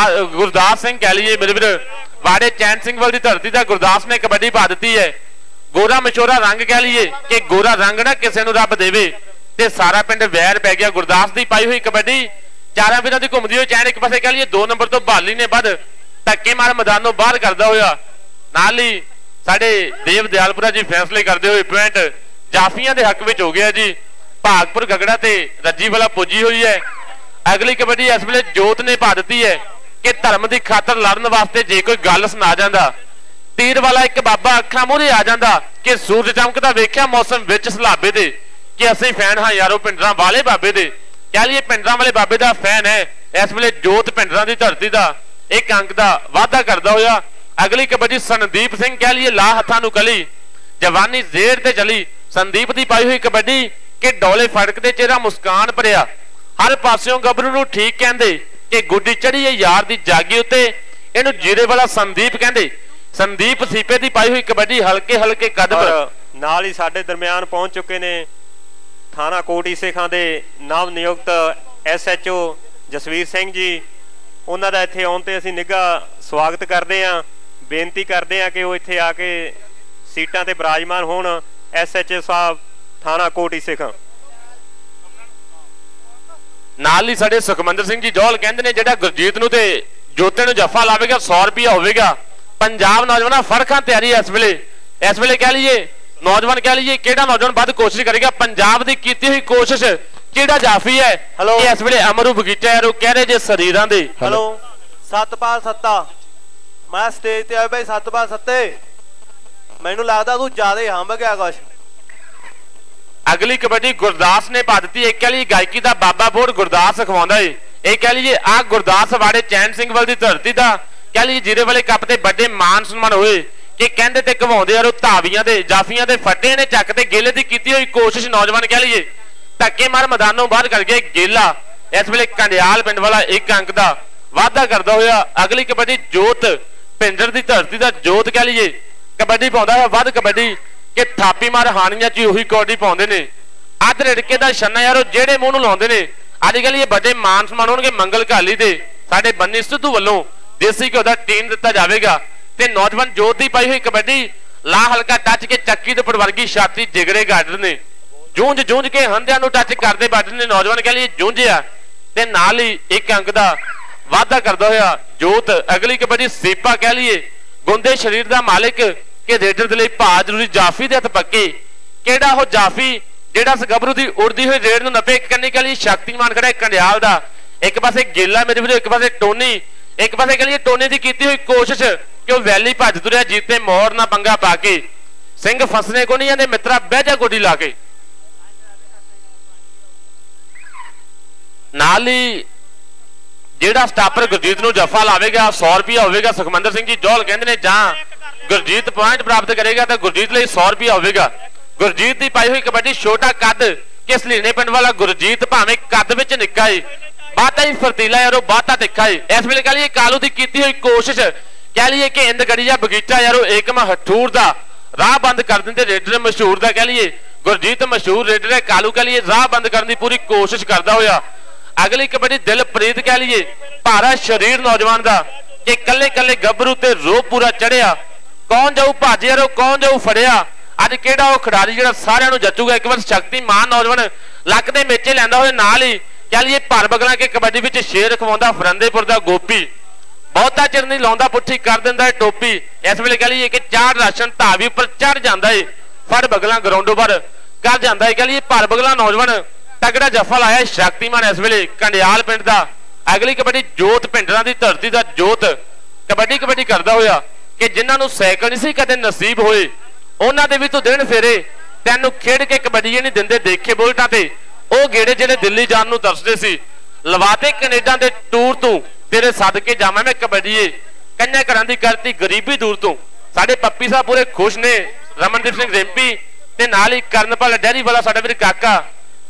D: ਗੁਰਦਾਸ ਸਿੰਘ ਕਹਿ ਲਈਏ ਮੇਰੇ ਵੀਰ, ਵਾੜੇ ਚੈਨ ਸਿੰਘ ਵਾਲ ਦੀ ਧਰਤੀ ਦਾ ਗੁਰਦਾਸ ਨੇ ਕਬੱਡੀ ਪਾ ਦਿੱਤੀ ਹੈ। ਗੋਰਾ ਮਸ਼ੋਰਾ ਰੰਗ ਕਹਿ ਲਈਏ ਕਿ ਗੋਰਾ ਰੰਗ ਨਾ ਕਿਸੇ ਨੂੰ ਰੱਬ ਦੇਵੇ, ਤੇ ਸਾਰਾ ਪਿੰਡ ਵੈਰ ਪੈ ਗਿਆ। ਗੁਰਦਾਸ ਦੀ ਪਾਈ ਹੋਈ ਕਬੱਡੀ ਚਾਰਾਂ ਵੀਰਾਂ ਦੀ ਘੁੰਮਦੀ ਹੋਈ ਚੈਨ, ਇੱਕ ਪਾਸੇ ਕਹ ਲਈਏ 2 ਨੰਬਰ ਤੋਂ ਬਾਲੀ ਨੇ ਵੱਧ ਧੱਕੇ ਮਾਰ ਮੈਦਾਨੋਂ ਬਾਹਰ ਕਰਦਾ ਹੋਇਆ। ਨਾਲ ਹੀ ਸਾਡੇ ਦੇਵ ਦਿਆਲਪੁਰਾ ਜੀ ਫੈਸਲੇ ਕਰਦੇ ਹੋਏ ਪੁਆਇੰਟ ਜਾਫੀਆਂ ਦੇ ਹੱਕ ਵਿੱਚ ਹੋ ਗਿਆ ਜੀ। ਭਾਗਪੁਰ ਗਗੜਾ ਤੇ ਰੱਜੀ ਵਾਲਾ ਪੁੱਜੀ ਹੋਈ ਹੈ। ਅਗਲੀ ਕਬੱਡੀ ਇਸ ਵੇਲੇ ਜੋਤ ਨੇ ਪਾ ਦਿੱਤੀ ਹੈ ਕਿ ਧਰਮ ਦੀ ਖਾਤਰ ਲੜਨ ਵਾਸਤੇ ਜੇ ਕੋਈ ਗੱਲ ਸੁਣਾ ਜਾਂਦਾ, ਤੀਰ ਵਾਲਾ ਇੱਕ ਬਾਬਾ ਅੱਖਾਂ ਮੂਹਰੇ ਆ ਜਾਂਦਾ ਕਿ ਸੂਰਜ ਚਮਕਦਾ ਵੇਖਿਆ ਮੌਸਮ ਵਿੱਚ ਸਲਾਬੇ ਦੇ ਕਿ ਅਸੀਂ ਫੈਨ ਹਾਂ ਯਾਰੋ ਪਿੰਡਰਾਂ ਵਾਲੇ ਬਾਬੇ ਦੇ। ਕਹਿ ਲਈਏ ਪਿੰਡਰਾਂ ਵਾਲੇ ਬਾਬੇ ਦਾ ਫੈਨ ਹੈ ਇਸ ਵੇਲੇ ਜੋਤ ਪਿੰਡਰਾਂ ਦੀ ਧਰਤੀ ਦਾ 1 ਅੰਕ ਦਾ ਵਾਅਦਾ ਕਰਦਾ ਹੋਇਆ। ਅਗਲੀ ਕਬੱਡੀ ਸੰਦੀਪ ਸਿੰਘ ਕਹਿ ਲਈਏ ਲਾ ਹੱਥਾਂ ਨੂੰ ਕਲੀ ਜਵਾਨੀ ਜ਼ੇਰ ਤੇ ਚਲੀ। ਸੰਦੀਪ ਦੀ ਪਾਈ ਹੋਈ ਕਬੱਡੀ ਕਿ ਡੋਲੇ ਫੜਕ ਦੇ ਚਿਹਰਾ ਮੁਸਕਾਨ ਭਰਿਆ, ਹਰ ਪਾਸਿਓਂ ਗੱਭਰੂ ਨੂੰ ਠੀਕ ਕਹਿੰਦੇ ਕਿ ਗੁੱਡੀ ਚੜੀ ਹੈ ਯਾਰ ਦੀ ਜਾਗੀ ਉੱਤੇ, ਇਹਨੂੰ ਜੀਰੇ ਵਾਲਾ ਸੰਦੀਪ ਕਹਿੰਦੇ। ਸੰਦੀਪ ਸੀਪੇ ਦੀ ਪਾਈ ਹੋਈ ਕਬੱਡੀ ਹਲਕੇ ਹਲਕੇ ਕਦਮ
A: ਨਾਲ ਹੀ ਸਾਡੇ ਦਰਮਿਆਨ ਪਹੁੰਚ ਚੁੱਕੇ ਨੇ ਥਾਣਾ ਕੋਟੀ ਸੇਖਾਂ ਦੇ ਨਵ ਨਿਯੁਕਤ SHO ਜਸਵੀਰ ਸਿੰਘ ਜੀ। ਉਹਨਾਂ ਦਾ ਇੱਥੇ ਆਉਣ ਤੇ ਅਸੀਂ ਨਿੱਘਾ ਸਵਾਗਤ ਕਰਦੇ ਹਾਂ। ਬੇਨਤੀ ਕਰਦੇ ਹਾਂ ਕਿ ਉਹ ਇੱਥੇ ਆ ਕੇ ਸੀਟਾਂ ਤੇ ਬਿਰਾਜਮਾਨ ਹੋਣ। SHO ਸਾਹਿਬ ਥਾਣਾ ਕੋਟੀ ਸੇਖਾਂ।
D: ਨਾਲ ਹੀ ਸਾਡੇ ਸੁਖਮੰਦਰ ਸਿੰਘ ਜੀ ਜੋਹਲ ਕਹਿੰਦੇ ਨੇ ਜਿਹੜਾ ਗੁਰਜੀਤ ਨੂੰ ਤੇ ਜੋਤੇ ਨੂੰ ਜੱਫਾ ਲਾਵੇਗਾ 100 ਰੁਪਇਆ ਹੋਵੇਗਾ। ਪੰਜਾਬ ਨੌਜਵਾਨਾਂ ਫਰਕਾਂ ਤਿਆਰੀ ਇਸ ਵੇਲੇ ਕਹਿ ਲਈਏ ਨੌਜਵਾਨ ਕਹਿ ਲਈਏ ਕਿਹੜਾ ਨੌਜਵਾਨ ਵੱਧ ਕੋਸ਼ਿਸ਼ ਕਰੇਗਾ। ਪੰਜਾਬ ਦੀ ਕੀਤੀ ਹੋਈ ਕੋਸ਼ਿਸ਼ ਕਿਹੜਾ ਜਾਫੀ ਹੈ ਕਿ ਇਸ ਵੇਲੇ ਅਮਰੂ ਬਗੀਚਾ ਯਾਰੋ ਕਹਿ ਰਹੇ ਜੇ ਸਰੀਰਾਂ ਦੇ।
C: ਹੈਲੋ ਸਤਪਾਲ ਸੱਤਾ, ਮੈਂ ਸਟੇਜ ਤੇ ਆਇਆ ਭਾਈ ਸਤਪਾਲ ਸੱਤੇ, ਮੈਨੂੰ ਲੱਗਦਾ ਤੂੰ ਜ਼ਿਆਦਾ ਹੰਬ ਗਿਆ ਕੁਛ।
D: ਅਗਲੀ ਕਬੱਡੀ ਗੁਰਦਾਸ ਨੇ ਪਾ ਦਿੱਤੀ। ਇਹ ਕਹਿ ਲਈਏ ਗਾਇਕੀ ਦਾ ਬਾਬਾ ਬੋੜ ਗੁਰਦਾਸ ਅਖਵਾਉਂਦਾ ਏ। ਇਹ ਕਹਿ ਲਈਏ ਆ ਗੁਰਦਾਸ ਵਾੜੇ ਚੈਨ ਸਿੰਘ ਵੱਲ ਦੀ ਧਰਤੀ ਦਾ ਕਹਿ ਲਈਏ ਜੀਰੇ ਵਾਲੇ ਕੱਪ ਤੇ ਵੱਡੇ ਮਾਨ ਸਨਮਾਨ ਹੋਏ ਕਿ ਕਹਿੰਦੇ ਤੇ ਘਵਾਉਂਦੇ ਯਾਰੋ ਧਾਵੀਆਂ ਦੇ ਜਾਫੀਆਂ ਦੇ ਫੱਟੇ ਨੇ ਚੱਕ ਤੇ ਗੇਲੇ ਦੀ ਕੀਤੀ ਹੋਈ ਕੋਸ਼ਿਸ਼ ਨੌਜਵਾਨ ਕਹਿ ਲਈਏ ਧੱਕੇ ਮਾਰ ਮੈਦਾਨੋਂ ਬਾਹਰ ਕਰ ਗਏ। ਗੇਲਾ ਇਸ ਵੇਲੇ ਕੰਡਿਆਲ ਪਿੰਡ ਵਾਲਾ 1 ਅੰਕ ਦਾ ਵਾਅਦਾ ਕਰਦਾ ਹੋਇਆ। ਅਗਲੀ ਕਬੱਡੀ ਜੋਤ ਪਿੰਡਰ ਦੀ ਧਰਤੀ ਦਾ ਜੋਤ ਕਹਿ ਲਈਏ ਕਬੱਡੀ ਪਾਉਂਦਾ ਹੈ ਵੱਧ ਕਬੱਡੀ ਕਿ ਥਾਪੀ ਮਾਰ ਹਾਨੀਆਂ ਚ ਉਹੀ ਕਬੱਡੀ ਪਾਉਂਦੇ ਨੇ। ਅੱਧ ਰਿੜਕੇ ਦਾ ਛੰਨਾ ਯਾਰੋ ਜਿਹੜੇ ਮੂੰਹ ਨੂੰ ਲਾਉਂਦੇ ਨੇ। ਅੱਜ ਕੱਲ ਇਹ ਵੱਡੇ ਮਾਨ ਸਨਮਾਨ ਹੋਣਗੇ ਮੰਗਲ ਘਾਲੀ ਦੇ ਸਾਡੇ ਬੰਨੀ ਸਿੱਧੂ ਵੱਲੋਂ ਦੇਸੀ ਘਿਓ ਦਾ ਟੀਮ ਦਿੱਤਾ ਜਾਵੇਗਾ। ਤੇ ਨੌਜਵਾਨ ਜੋਤ ਦੀ ਪਾਈ ਹੋਈ ਕਬੱਡੀ ਲਾ ਹਲਕਾ ਟੱਚ ਕੇ ਚੱਕੀ ਦੇ ਪੜਵਰਗੀ ਛਾਤੀ ਜਿਗਰੇ ਗਾਰਡਰ ਨੇ ਜੂੰਝ ਕੇ ਹੰਦਿਆਂ ਨੂੰ ਟੱਚ ਕਰਦੇ ਬਾਰਡਰ ਨੇ। ਨੌਜਵਾਨ ਕਹਿ ਲਈਏ ਜੂੰਝਿਆ ਤੇ ਨਾਲ ਹੀ 1 ਅੰਕ ਦਾ ਵਾਅਦਾ ਕਰਦਾ ਹੋਇਆ ਜੋਤ। ਅਗਲੀ ਕਬੱਡੀ ਸੀਪਾ ਕਹਿ ਲਈਏ ਗੁੰਦੇ ਸਰੀਰ ਦਾ ਮਾਲਿਕ ਕਿ ਰੇਡਰ ਦੇ ਲਈ ਭਾ ਜ਼ਰੂਰੀ ਜਾਫੀ ਦੇ ਹੱਥ ਪੱਕੇ। ਕਿਹੜਾ ਉਹ ਜਾਫੀ ਜਿਹੜਾ ਇਸ ਗੱਭਰੂ ਦੀ ਉੜਦੀ ਹੋਈ ਰੇਡ ਨੂੰ ਨੱਪੇ ਕਰਨੇ ਕੇ ਲਈ ਸ਼ਕਤੀਮਾਨ ਖੜਾ ਕੰਡਿਆਲ ਦਾ। ਇੱਕ ਪਾਸੇ ਗੇਲਾ ਮੇਰੇ ਵੀਰੋ, ਇੱਕ ਪਾਸੇ ਟੋਨੀ, ਇੱਕ ਪਾਸੇ ਕਹ ਲਈਏ ਟੋਨੀ ਦੀ ਕੀਤੀ ਹੋਈ ਕੋਸ਼ਿਸ਼ ਕਿ ਉਹ ਵੈਲੀ ਭੱਜ ਤੁਰਿਆ ਜੀਤੇ ਮੋਹਰ ਨਾ ਪੰਗਾ ਪਾ ਕੇ। ਸਿੰਘ ਫਸਨੇ ਕੋ ਨਹੀਂ ਜਾਂਦੇ ਮਿੱਤਰਾ, ਬਹਿ ਜਾ ਗੋਡੀ ਲਾ ਕੇ। ਨਾਲ ਹੀ ਜਿਹੜਾ ਸਟਾਪਰ ਗੁਰਜੀਤ ਨੂੰ ਜੱਫਾ ਲਾਵੇਗਾ 100 ਰੁਪਇਆ ਹੋਵੇਗਾ। ਸੁਖਮੰਦਰ ਸਿੰਘ ਜੀ ਜੋਹਲ ਕਹਿੰਦੇ ਨੇ ਜਾਂ ਗੁਰਜੀਤ ਪੁਆਇੰਟ ਪ੍ਰਾਪਤ ਕਰੇਗਾ ਤਾਂ ਗੁਰਜੀਤ ਲਈ 100 ਰੁਪਇਆ ਹੋਵੇਗਾ। ਗੁਰਜੀਤ ਦੀ ਪਾਈ ਹੋਈ ਕਬੱਡੀ ਛੋਟਾ ਕੱਦ ਕਿ ਸਲੀਨੇ ਪਿੰਡ ਵਾਲਾ ਗੁਰਜੀਤ ਭਾਵੇਂ ਕੱਦ ਵਿੱਚ ਨਿੱਕਾ ਏ ਬਾਤਾ ਹੀ ਫਰਤੀਲਾ ਯਾਰੋ ਬਾਤਾ ਤਿੱਖਾ ਏ। ਇਸ ਵੇਲੇ ਕਹ ਲਈਏ ਕਾਲੂ ਦੀ ਕੀਤੀ ਹੋਈ ਕੋਸ਼ਿਸ਼ ਕਹਿ ਲਈਏ ਕਿ ਇੰਦ ਗੜੀ ਜਾਂ ਬਗੀਚਾ ਯਾਰੋ ਏਕਮ ਹਠੂਰ ਦਾ ਰਾਹ ਬੰਦ ਕਰ ਦਿੰਦੇ। ਰੇਡਰ ਮਸ਼ਹੂਰ ਦਾ ਕਹਿ ਲਈਏ ਗੁਰਜੀਤ ਮਸ਼ਹੂਰ ਰੇਡਰ ਹੈ, ਕਾਲੂ ਕਹਿ ਲਈਏ ਰਾਹ ਬੰਦ ਕਰਨ ਦੀ ਪੂਰੀ ਕੋਸ਼ਿਸ਼ ਕਰਦਾ ਹੋਇਆ। ਅਗਲੀ ਕਬੱਡੀ ਦਿਲਪ੍ਰੀਤ ਕਹਿ ਲਈਏ ਭਾਰਾ ਸਰੀਰ ਨੌਜਵਾਨ ਦਾ ਕਿ ਕੱਲੇ ਕੱਲੇ ਗੱਭਰੂ ਤੇ ਰੋਹ ਪੂਰਾ ਚੜਿਆ। ਕੌਣ ਜਾਊ ਭੱਜ ਯਾਰੋ ਕੌਣ ਜਾਊ ਫੜਿਆ। ਅੱਜ ਕਿਹੜਾ ਉਹ ਖਿਡਾਰੀ ਜਿਹੜਾ ਸਾਰਿਆਂ ਨੂੰ ਜੱਚੂਗਾ। ਇੱਕ ਵਾਰ ਸ਼ਕਤੀਮਾਨ ਨੌਜਵਾਨ ਲੱਕ ਦੇ ਮੇਚੇ ਲੈਂਦਾ ਹੋਇਆ। ਨਾਲ ਹੀ ਕਹਿ ਲਈਏ ਭਰ ਬਗਲਾਂ ਕੇ ਕਬੱਡੀ ਵਿੱਚ ਸ਼ੇਰ ਖਵਾਉਂਦਾ ਫਰੰਦੇਪੁਰ ਦਾ ਗੋਪੀ। ਬਹੁਤਾ ਚਿਰ ਨਹੀਂ ਲਾਉਂਦਾ ਪੁੱਠੀ ਕਰ ਦਿੰਦਾ ਹੈ ਟੋਪੀ। ਇਸ ਵੇਲੇ ਕਹਿ ਲਈਏ ਕਿ ਚਾਰ ਰਾਸ਼ਨ ਢਾਵੀ ਉੱਪਰ ਚੜ ਜਾਂਦਾ ਏ ਫੜ ਬਗਲਾਂ ਗਰਾਊਂਡੋਂ ਬਾਹਰ ਕਰ ਜਾਂਦਾ ਹੈ। ਕਹਿ ਲਈਏ ਭਰ ਬਗਲਾਂ ਨੌਜਵਾਨ ਤਗੜਾ ਜੱਫਾ ਲਾਇਆ ਸ਼ਕਤੀਮਾਨ ਇਸ ਵੇਲੇ ਕੰਡਿਆਲ ਪਿੰਡ ਦਾ। ਅਗਲੀ ਕਬੱਡੀ ਜੋਤ ਪਿੰਡਰਾਂ ਦੀ ਧਰਤੀ ਦਾ ਜੋਤ ਕਬੱਡੀ ਕਰਦਾ ਹੋਇਆ ਕਿ ਜਿਨ੍ਹਾਂ ਨੂੰ ਸਾਈਕਲ ਨਹੀਂ ਸੀ ਕਦੇ ਨਸੀਬ ਹੋਏ ਉਹਨਾਂ ਦੇ ਵੀ ਤੂੰ ਦਿਨ ਫੇਰੇ। ਤੈਨੂੰ ਖੇਡ ਕੇ ਕਬੱਡੀ ਨਹੀਂ ਦਿੰਦੇ ਦੇਖੇ ਬੁਲਟਾਂ ਤੇ ਉਹ ਗੇੜੇ ਜਿਹੜੇ ਦਿੱਲੀ ਜਾਣ ਨੂੰ ਤਰਸਦੇ ਸੀ। ਲਵਾਤੇ ਕੈਨੇਡਾ ਦੇ ਟੂਰ ਤੋਂ ਤੇਰੇ ਸਦਕੇ ਜਾਵਾਂ ਮੈਂ ਕਬੱਡੀਏ। ਕੰਨਿਆ ਘਰਾਂ ਦੀ ਕਰਤੀ ਗਰੀਬੀ ਦੂਰ ਤੋਂ। ਸਾਡੇ ਪੱਪੀ ਸਾਹਿਬ ਪੂਰੇ ਖੁਸ਼ ਨੇ, ਰਮਨਦੀਪ ਸਿੰਘ ਰੈਂਪੀ ਤੇ ਨਾਲ ਹੀ ਕਰਨਪਾਲ ਡੈਰੀ ਵਾਲਾ ਸਾਡਾ ਵੀਰ ਕਾਕਾ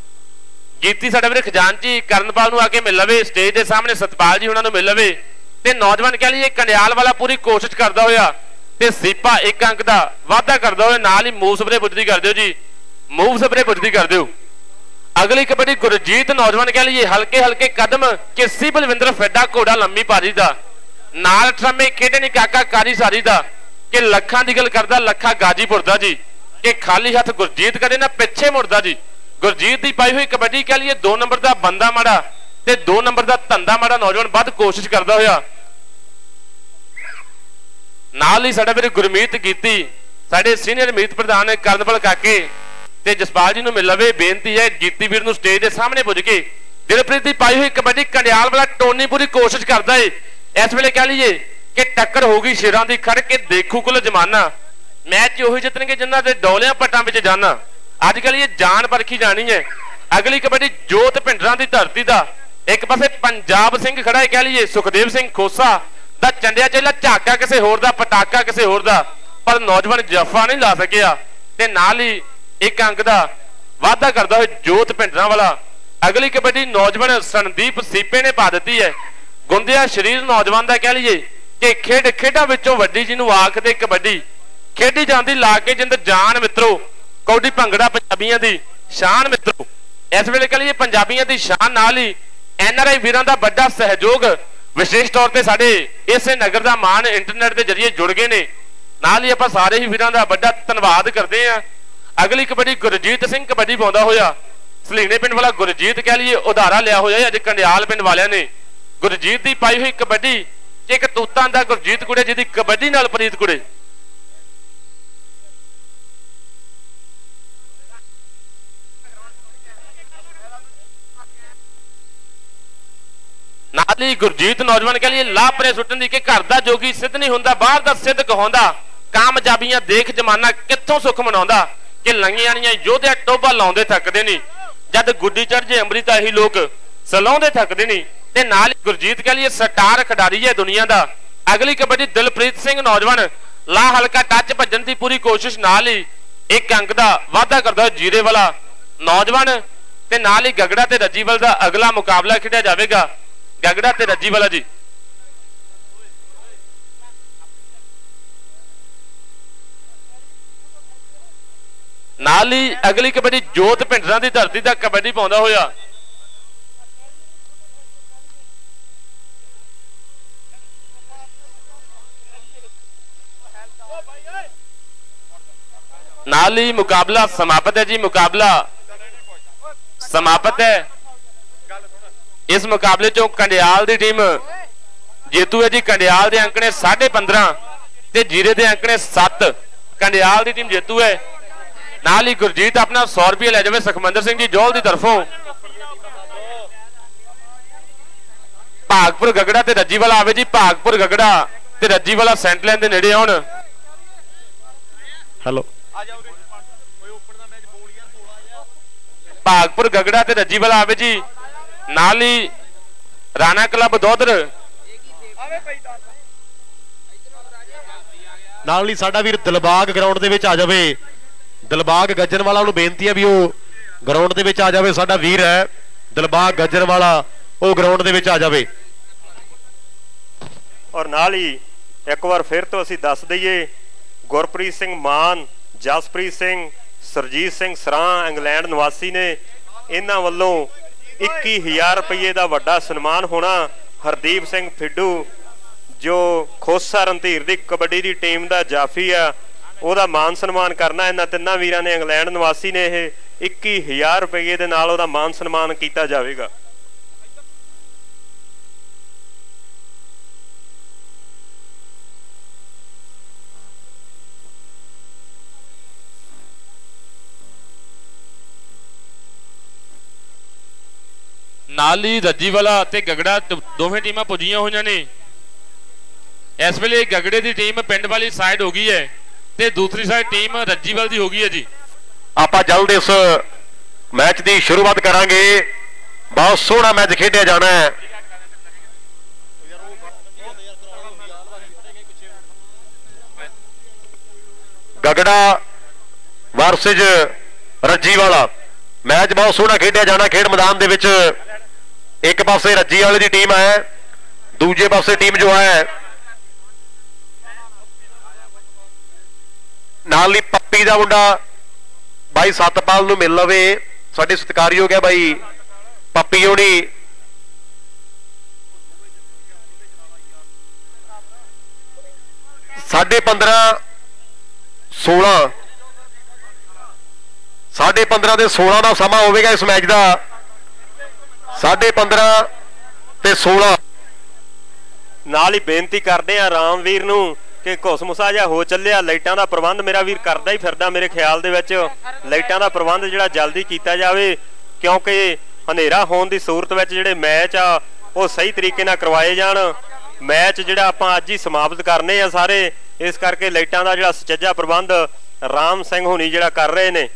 D: ਜੀਤੀ ਸਾਡਾ ਵੀਰ ਖਜ਼ਾਨਚੀ ਕਰਨਪਾਲ ਨੂੰ ਆ ਕੇ ਮਿਲ ਲਵੇ। ਸਟੇਜ ਦੇ ਸਾਹਮਣੇ ਸਤਪਾਲ ਜੀ ਉਹਨਾਂ ਨੂੰ ਮਿਲ ਲਵੇ। ਤੇ ਨੌਜਵਾਨ ਕਹਿ ਲਈਏ ਕੰਡਿਆਲ ਵਾਲਾ ਪੂਰੀ ਕੋਸ਼ਿਸ਼ ਕਰਦਾ ਹੋਇਆ ਤੇ ਸੀਪਾ 1 ਅੰਕ ਦਾ ਵਾਅਦਾ ਕਰਦਾ ਹੋਇਆ। ਨਾਲ ਹੀ ਮੂਵ ਸਪਰੇ ਬੁੱਝਦੀ ਕਰ ਦਿਓ ਜੀ, ਮੂਵ ਸਪਰੇ ਬੁੱਝਦੀ ਕਰ ਦਿਓ। ਅਗਲੀ ਕਬੱਡੀ ਗੁਰਜੀਤ ਨੌਜਵਾਨ ਕਹਿ ਲਈਏ ਹਲਕੇ ਹਲਕੇ ਕਦਮ ਕਿਸੀ ਬਲਵਿੰਦਰ ਫੈਡਾ ਘੋੜਾ ਲੰਮੀ ਭਾਰੀ ਦਾ। ਨਾਲ ਟਰਮੇ ਖੇਡੇ ਨਹੀਂ ਕਾਕਾ ਕਾਰੀ ਸਾਰੀ ਦਾ ਕਿ ਲੱਖਾਂ ਦੀ ਗੱਲ ਕਰਦਾ ਲੱਖਾ ਗਾਜੀਪੁਰ ਦਾ ਜੀ ਕਿ ਖਾਲੀ ਹੱਥ ਗੁਰਜੀਤ ਕਦੇ ਨਾ ਪਿੱਛੇ ਮੁੜਦਾ ਜੀ। ਗੁਰਜੀਤ ਦੀ ਪਾਈ ਹੋਈ ਕਬੱਡੀ ਕਹ ਲਈਏ 2 ਨੰਬਰ ਦਾ ਬੰਦਾ ਮਾੜਾ ਤੇ 2 ਨੰਬਰ ਦਾ ਧੰਦਾ ਮਾੜਾ ਨੌਜਵਾਨ ਵੱਧ ਕੋਸ਼ਿਸ਼ ਕਰਦਾ ਹੋਇਆ। ਨਾਲ ਹੀ ਸਾਡਾ ਵੀਰ ਗੁਰਮੀਤ ਕੀਤੀ, ਸਾਡੇ ਸੀਨੀਅਰ ਮੀਤ ਪ੍ਰਧਾਨ ਕਰਨਪਾਲ ਕਾਕੇ ਤੇ ਜਸਪਾਲ ਜੀ ਨੂੰ ਮਿਲ ਲਵੇ। ਬੇਨਤੀ ਹੈ ਗੀਤੀ ਵੀਰ ਨੂੰ ਸਟੇਜ ਦੇ ਸਾਹਮਣੇ ਪੁੱਜ ਕੇ ਦਿਲਪ੍ਰੀਤ ਦੀ ਪਾਈ ਹੋਈ ਕਬੱਡੀ ਕੰਡਿਆਲ ਵਾਲਾ ਟੋਨੀ ਪੂਰੀ ਕੋਸ਼ਿਸ਼ ਕਰਦਾ ਏ। ਇਸ ਵੇਲੇ ਕਹ ਲਈਏ ਕਿ ਟੱਕਰ ਹੋ ਗਈ ਸ਼ੇਰਾਂ ਦੀ, ਖੜ ਕੇ ਦੇਖੂ ਕੁੱਲ ਜਮਾਨਾ। ਮੈਚ ਉਹੀ ਜਿੱਤਣਗੇ ਜਿਨ੍ਹਾਂ ਦੇ ਡੋਲਿਆਂ ਪੱਟਾਂ ਵਿੱਚ ਜਾਣਾ। ਅੱਜ ਕੱਲ ਇਹ ਜਾਨ ਪਰਖੀ ਜਾਣੀ ਹੈ। ਅਗਲੀ ਕਬੱਡੀ ਜੋਤ ਭਿੰਡਰਾਂ ਦੀ ਧਰਤੀ ਦਾ, ਇੱਕ ਪਾਸੇ ਪੰਜਾਬ ਸਿੰਘ ਖੜਾ ਹੈ ਕਹ ਲਈਏ ਸੁਖਦੇਵ ਸਿੰਘ ਖੋਸਾ ਦਾ ਚੰਡਿਆ ਚੇਲਾ ਝਾਕਾ ਕਿਸੇ ਹੋਰ ਦਾ, ਪਟਾਕਾ ਕਿਸੇ ਹੋਰ ਦਾ, ਪਰ ਨੌਜਵਾਨ ਜੱਫਾ ਨਹੀਂ ਲਾ ਸਕਿਆ ਤੇ ਨਾਲ ਹੀ ਇੱਕ ਅੰਕ ਦਾ ਵਾਅਦਾ ਕਰਦਾ ਹੋਇਆ ਜੋਤ ਭਿੰਡਰਾਂ ਵਾਲਾ। ਅਗਲੀ ਕਬੱਡੀ ਨੌਜਵਾਨ ਸੰਦੀਪ ਸੀਪੇ ਨੇ ਪਾ ਦਿੱਤੀ ਹੈ। ਗੁੰਦਿਆ ਸਰੀਰ ਨੌਜਵਾਨ ਦਾ ਕਹ ਲਈਏ ਕਿ ਖੇਡਾਂ ਵਿੱਚੋਂ ਵੱਡੀ ਜਿਹਨੂੰ ਆਖਦੇ ਕਬੱਡੀ, ਖੇਡੀ ਜਾਂਦੀ ਲਾ ਕੇ ਜਿੰਦ ਜਾਨ ਮਿੱਤਰੋ। ਕੌਡੀ ਭੰਗੜਾ ਪੰਜਾਬੀਆਂ ਦੀ ਸ਼ਾਨ ਮਿੱਤਰੋ। ਇਸ ਵੇਲੇ ਕਹ ਲਈਏ ਪੰਜਾਬੀਆਂ ਦੀ ਸ਼ਾਨ ਨਾਲ ਹੀ NRI ਵੀਰਾਂ ਦਾ ਵੱਡਾ ਸਹਿਯੋਗ, ਵਿਸ਼ੇਸ਼ ਤੌਰ ਤੇ ਸਾਡੇ ਇਸੇ ਨਗਰ ਦਾ ਮਾਣ ਇੰਟਰਨੈਟ ਦੇ ਜਰੀਏ ਜੁੜ ਗਏ ਨੇ। ਨਾਲ ਹੀ ਆਪਾਂ ਸਾਰੇ ਹੀ ਵੀਰਾਂ ਦਾ ਵੱਡਾ ਧੰਨਵਾਦ ਕਰਦੇ ਹਾਂ। ਅਗਲੀ ਕਬੱਡੀ ਗੁਰਜੀਤ ਸਿੰਘ ਕਬੱਡੀ ਪਾਉਂਦਾ ਹੋਇਆ, ਸਲੀਣੇ ਪਿੰਡ ਵਾਲਾ ਗੁਰਜੀਤ ਕਹ ਲਈਏ ਉਧਾਰਾ ਲਿਆ ਹੋਇਆ ਅੱਜ ਕੰਡਿਆਲ ਪਿੰਡ ਵਾਲਿਆਂ ਨੇ। ਗੁਰਜੀਤ ਦੀ ਪਾਈ ਹੋਈ ਕਬੱਡੀ ਚ ਇੱਕ ਤੂਤਾਂ ਦਾ ਗੁਰਜੀਤ ਕੁੜੇ ਜਿਹਦੀ ਕਬੱਡੀ ਨਾਲ ਪ੍ਰੀਤ ਕੁੜੇ। ਨਾਲ ਹੀ ਗੁਰਜੀਤ ਨੌਜਵਾਨ ਕਹ ਲਈਏ ਲਾਪਰੇ ਸੁੱਟਣ ਦੀ ਕਿ ਘਰ ਦਾ ਜੋਗੀ ਸਿੱਧ ਨਹੀਂ ਹੁੰਦਾ, ਬਾਹਰ ਦਾ ਸਿੱਧ ਕਹਾਉਂਦਾ। ਕਾਮਯਾਬੀਆਂ ਦੇਖ ਜਮਾਨਾ ਕਿੱਥੋਂ ਸੁੱਖ ਮਨਾਉਂਦਾ ਕਿ ਲੰਗੀਆਂ ਆਣੀਆਂ ਯੋਧਿਆ ਟੋਭਾ ਲਾਉਂਦੇ ਥੱਕਦੇ ਨਹੀਂ, ਜਦ ਗੁੱਡੀ ਚੜ ਜੇ ਅੰਮ੍ਰਿਤਾ ਇਹੀ ਲੋਕ ਸਲਾਉਂਦੇ ਥੱਕਦੇ ਨਹੀਂ। ਤੇ ਨਾਲ ਗੁਰਜੀਤ ਕਹ ਲਈਏ ਸਟਾਰ ਖਿਡਾਰੀ ਹੈ ਦੁਨੀਆ ਦਾ। ਅਗਲੀ ਕਬੱਡੀ ਦਿਲਪ੍ਰੀਤ ਸਿੰਘ ਨੌਜਵਾਨ ਲਾ ਹਲਕਾ ਟੱਚ ਭੱਜਣ ਦੀ ਪੂਰੀ ਕੋਸ਼ਿਸ਼, ਨਾਲ ਹੀ ਇੱਕ ਅੰਕ ਦਾ ਵਾਅਦਾ ਕਰਦਾ ਜੀਰੇ ਵਾਲਾ ਨੌਜਵਾਨ। ਤੇ ਨਾਲ ਹੀ ਗਗੜਾ ਤੇ ਰੱਜੀਵਾਲ ਦਾ ਅਗਲਾ ਮੁਕਾਬਲਾ ਖੇਡਿਆ ਜਾਵੇਗਾ। ਗਗੜਾ ਤੇ ਰੱਜੀਵਾਲਾ ਜੀ। ਨਾਲ ਹੀ ਅਗਲੀ ਕਬੱਡੀ ਜੋਤ ਭਿੰਡਰਾਂ ਦੀ ਧਰਤੀ ਦਾ ਕਬੱਡੀ ਪਾਉਂਦਾ ਹੋਇਆ ਨਾਲ ਹੀ ਮੁਕਾਬਲਾ ਸਮਾਪਤ ਹੈ ਜੀ। ਮੁਕਾਬਲਾ ਸਮਾਪਤ ਹੈ। ਇਸ ਮੁਕਾਬਲੇ ਚੋਂ ਕੰਡਿਆਲ ਦੀ ਟੀਮ ਜੇਤੂ ਹੈ ਜੀ। ਕੰਡਿਆਲ ਦੇ ਅੰਕ ਨੇ 15.5 ਤੇ ਜੀਰੇ ਦੇ ਅੰਕ ਨੇ 7। ਕੰਡਿਆਲ ਦੀ ਟੀਮ ਜੇਤੂ ਹੈ। ਨਾਲ ਹੀ ਗੁਰਜੀਤ ਆਪਣਾ 100 ਰੁਪਏ ਲੈ ਜਾਵੇ ਸੁਖਮੰਦਰ ਸਿੰਘ ਜੀ ਜੋਲ ਦੀ ਤਰਫੋਂ। ਭਾਗਪੁਰ ਗਗੜਾ ਤੇ ਰੱਜੀਵਾਲਾ ਆਵੇ ਜੀ। ਭਾਗਪੁਰ ਗਗੜਾ ਤੇ ਰੱਜੀਵਾਲਾ ਸੈਂਟਰ ਲਾਈਨ ਦੇ ਨੇੜੇ ਆਉਣ।
B: ਹੈਲੋ,
D: ਭਾਗਪੁਰ ਗਗੜਾ ਤੇ ਰੱਜੀਵਾਲਾ ਆਵੇ ਜੀ। ਨਾਲ ਹੀ ਰਾਣਾ ਕਲੱਬ ਦੋਦਰ,
B: ਨਾਲ ਹੀ ਸਾਡਾ ਵੀਰ ਦਿਲਬਾਗ ਗਰਾਊਂਡ ਦੇ ਵਿੱਚ ਆ ਜਾਵੇ। ਦਿਲਬਾਗ ਗੱਜਣਵਾਲਾ ਨੂੰ ਬੇਨਤੀ ਹੈ ਵੀ ਉਹ ਗਰਾਊਂਡ ਦੇ ਵਿੱਚ ਆ ਜਾਵੇ। ਸਾਡਾ ਵੀਰ ਹੈ ਦਿਲਬਾਗ ਗੱਜਣਵਾਲਾ, ਉਹ ਗਰਾਊਂਡ ਦੇ ਵਿੱਚ ਆ ਜਾਵੇ।
A: ਔਰ ਨਾਲ ਹੀ ਇੱਕ ਵਾਰ ਫਿਰ ਤੋਂ ਅਸੀਂ ਦੱਸ ਦਈਏ ਗੁਰਪ੍ਰੀਤ ਸਿੰਘ ਮਾਨ, ਜਸਪ੍ਰੀਤ ਸਿੰਘ, ਸਰਜੀਤ ਸਿੰਘ ਸਰਾਂ ਇੰਗਲੈਂਡ ਨਿਵਾਸੀ ਨੇ, ਇਹਨਾਂ ਵੱਲੋਂ 21,000 ਰੁਪਏ ਦਾ ਵੱਡਾ ਸਨਮਾਨ ਹੋਣਾ। ਹਰਦੀਪ ਸਿੰਘ ਫਿੱਡੂ ਜੋ ਖੋਸਾ ਰਣਧੀਰ ਦੀ ਕਬੱਡੀ ਦੀ ਟੀਮ ਦਾ ਜਾਫੀ ਆ, ਉਹਦਾ ਮਾਨ ਸਨਮਾਨ ਕਰਨਾ। ਇਹਨਾਂ ਤਿੰਨਾਂ ਵੀਰਾਂ ਨੇ ਇੰਗਲੈਂਡ ਨਿਵਾਸੀ ਨੇ ਇਹ 21,000 ਰੁਪਏ ਦੇ ਨਾਲ ਉਹਦਾ ਮਾਨ ਸਨਮਾਨ ਕੀਤਾ ਜਾਵੇਗਾ।
D: ਨਾਲ ਹੀ ਰੱਜੀਵਾਲਾ ਤੇ ਗਗੜਾ ਦੋਵੇਂ ਟੀਮਾਂ ਪੁੱਜੀਆਂ ਹੋਈਆਂ ਨੇ। ਇਸ ਵੇਲੇ ਗਗੜੇ ਦੀ ਟੀਮ ਪਿੰਡ ਵਾਲੀ ਸਾਈਡ ਹੋ ਗਈ ਹੈ ਤੇ ਦੂਸਰੀ ਸਾਈਡ ਟੀਮ ਰੱਜੀਵਾਲ ਦੀ ਹੋ ਗਈ ਹੈ ਜੀ।
B: ਆਪਾਂ ਜਲਦ ਇਸ ਮੈਚ ਦੀ ਸ਼ੁਰੂਆਤ ਕਰਾਂਗੇ। ਬਹੁਤ ਸੋਹਣਾ ਮੈਚ ਖੇਡਿਆ ਜਾਣਾ ਹੈ। ਗਗੜਾ ਵਰਸਜ ਰੱਜੀਵਾਲਾ ਮੈਚ ਬਹੁਤ ਸੋਹਣਾ ਖੇਡਿਆ ਜਾਣਾ। ਖੇਡ ਮੈਦਾਨ ਦੇ ਵਿੱਚ ਇੱਕ ਪਾਸੇ ਰੱਜੀ ਵਾਲੇ ਦੀ ਟੀਮ ਹੈ, ਦੂਜੇ ਪਾਸੇ ਟੀਮ ਜੋ ਹੈ ਨਾਲ ਹੀ ਪੱਪੀ ਦਾ ਮੁੰਡਾ ਬਾਈ ਸਤਪਾਲ ਨੂੰ ਮਿਲ ਲਵੇ। ਸਾਡੇ ਸਤਿਕਾਰਯੋਗ ਹੈ ਬਾਈ ਪੱਪੀ ਹੋਣੀ। ਸਾਢੇ 15 16 15:30 ਤੇ 16 ਦਾ ਸਮਾਂ ਹੋਵੇਗਾ ਇਸ ਮੈਚ ਦਾ। 15:30 ਤੇ 16।
A: ਨਾਲ ਹੀ ਬੇਨਤੀ ਕਰਦੇ ਆ ਰਾਮਵੀਰ ਨੂੰ ਕਿ ਘੁਸਮੁਸਾ ਜਿਹਾ ਹੋ ਚੱਲਿਆ, ਲਾਈਟਾਂ ਦਾ ਪ੍ਰਬੰਧ ਮੇਰਾ ਵੀਰ ਕਰਦਾ ਹੀ ਫਿਰਦਾ ਮੇਰੇ ਖਿਆਲ ਦੇ ਵਿੱਚ। ਲਾਈਟਾਂ ਦਾ ਪ੍ਰਬੰਧ ਜਿਹੜਾ ਜਲਦੀ ਕੀਤਾ ਜਾਵੇ, ਕਿਉਂਕਿ ਹਨੇਰਾ ਹੋਣ ਦੀ ਸੂਰਤ ਵਿੱਚ ਜਿਹੜੇ ਮੈਚ ਆ ਉਹ ਸਹੀ ਤਰੀਕੇ ਨਾਲ ਕਰਵਾਏ ਜਾਣ। ਮੈਚ ਜਿਹੜਾ ਆਪਾਂ ਅੱਜ ਹੀ ਸਮਾਪਤ ਕਰਨੇ ਆ ਸਾਰੇ, ਇਸ ਕਰਕੇ ਲਾਈਟਾਂ ਦਾ ਜਿਹੜਾ ਸੁਚੱਜਾ ਪ੍ਰਬੰਧ ਰਾਮ ਸਿੰਘ ਹੁਣੀ ਜਿਹੜਾ ਕਰ ਰਹੇ ਨੇ।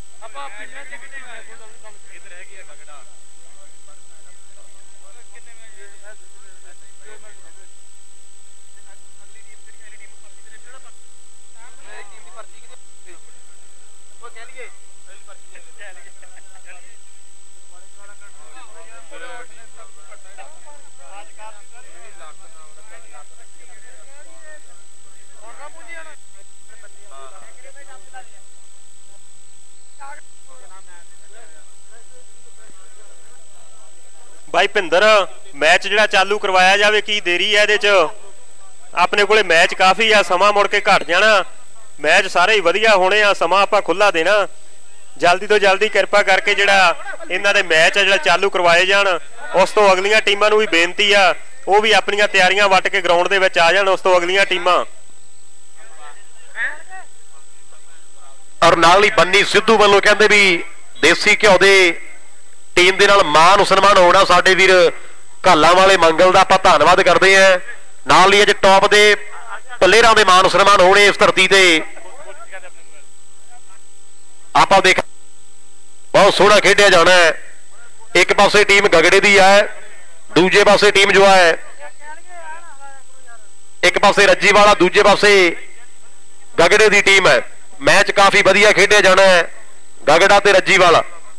A: भाई भिंदर मैच जिहड़ा चालू करवाया जाए, की देरी है इहदे च? अपने कोले मैच काफ़ी आ, समा मुड़ के घट जाना। मैच सारे ही वधिया होने आ, समा आपां खुला देना। जल्दी तो जल्दी किरपा करके जिहड़ा इन्हां दे मैच आ जिहड़ा चालू करवाए जाण। उस तो अगलियां टीमां नूं भी बेनती आ वो भी अपनियां तैयारियां वट के ग्राउंड दे विच आ जाण। उस तो अगलियां टीमां
B: और नाल ही बन्नी सिद्धू वालों कहंदे भी देसी घिओ दे टीम के नाल मान सन्मान होना। साडे वीर घालां वाले मंगल का आपां धन्नवाद करते हैं। नाल ही अज टॉप के प्लेयरां दे मान सन्मान होने इस धरती ते आपां देख बहुत सोहना खेडिया जाना है। एक पासे टीम गगड़े दी है, दूजे पासे टीम जो है एक पासे रज्जी वाला, दूजे पासे गगड़े दी टीम है। मैच काफी वधिया खेडिया जाना है, गगड़ा ते रज्जी वाला।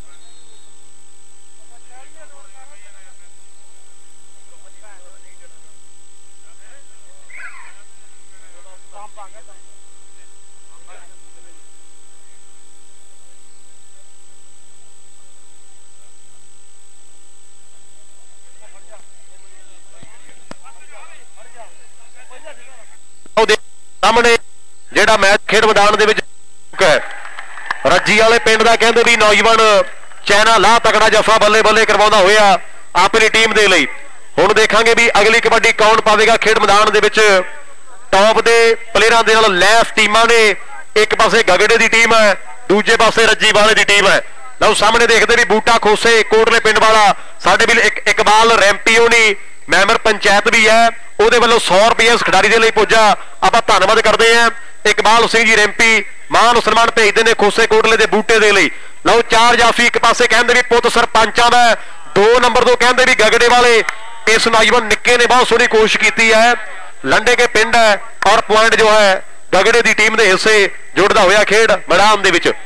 B: सामने जेड़ा मैच खेड मैदान दे विच रज्जी वाले पिंड दा कहंदे भी नौजवान चैना ला तगड़ा जफा बल्ले बल्ले करवाउंदा होया अपनी टीम दे लई। हुण देखांगे भी अगली कबड्डी कौन पावेगा खेड मैदान दे विच। टॉप दे प्लेयरां दे नाल लैस टीमां ने, एक पासे गगड़े दी टीम है, दूजे पासे रज्जी वाले दी टीम है। लो सामने देखते भी बूटा खोसे कोटले पिंड वाला साडे भी इकबाल रैंपी होनी मैंबर पंचायत भी है, ਉਹਦੇ ਵੱਲੋਂ 100 रुपये इस खिडारी ਦੇ ਲਈ ਪੁੱਜਾ। ਆਪਾਂ ਧੰਨਵਾਦ ਕਰਦੇ ਹਾਂ इकबाल सिंह जी रैंपी ਮਾਨ ਸਨਮਾਨ ਭੇਜਦੇ ਨੇ ਖੋਸੇ ਕੋਟਲੇ ਦੇ ਬੂਟੇ ਦੇ ਲਈ। ਲਓ ਚਾਰ ਜਾਫੀ ਇੱਕ ਪਾਸੇ ਕਹਿੰਦੇ ਵੀ ਪੁੱਤ ਸਰਪੰਚਾਂ ਦਾ, 2 ਨੰਬਰ ਤੋਂ ਕਹਿੰਦੇ ਵੀ ਗਗੜੇ ਵਾਲੇ। इस नौजवान निक्के ने बहुत सोहनी कोशिश की है, लंडे के पिंड है और पॉइंट जो है गगड़े की टीम के हिस्से जुड़ता हुआ खेड मैदान दे विच।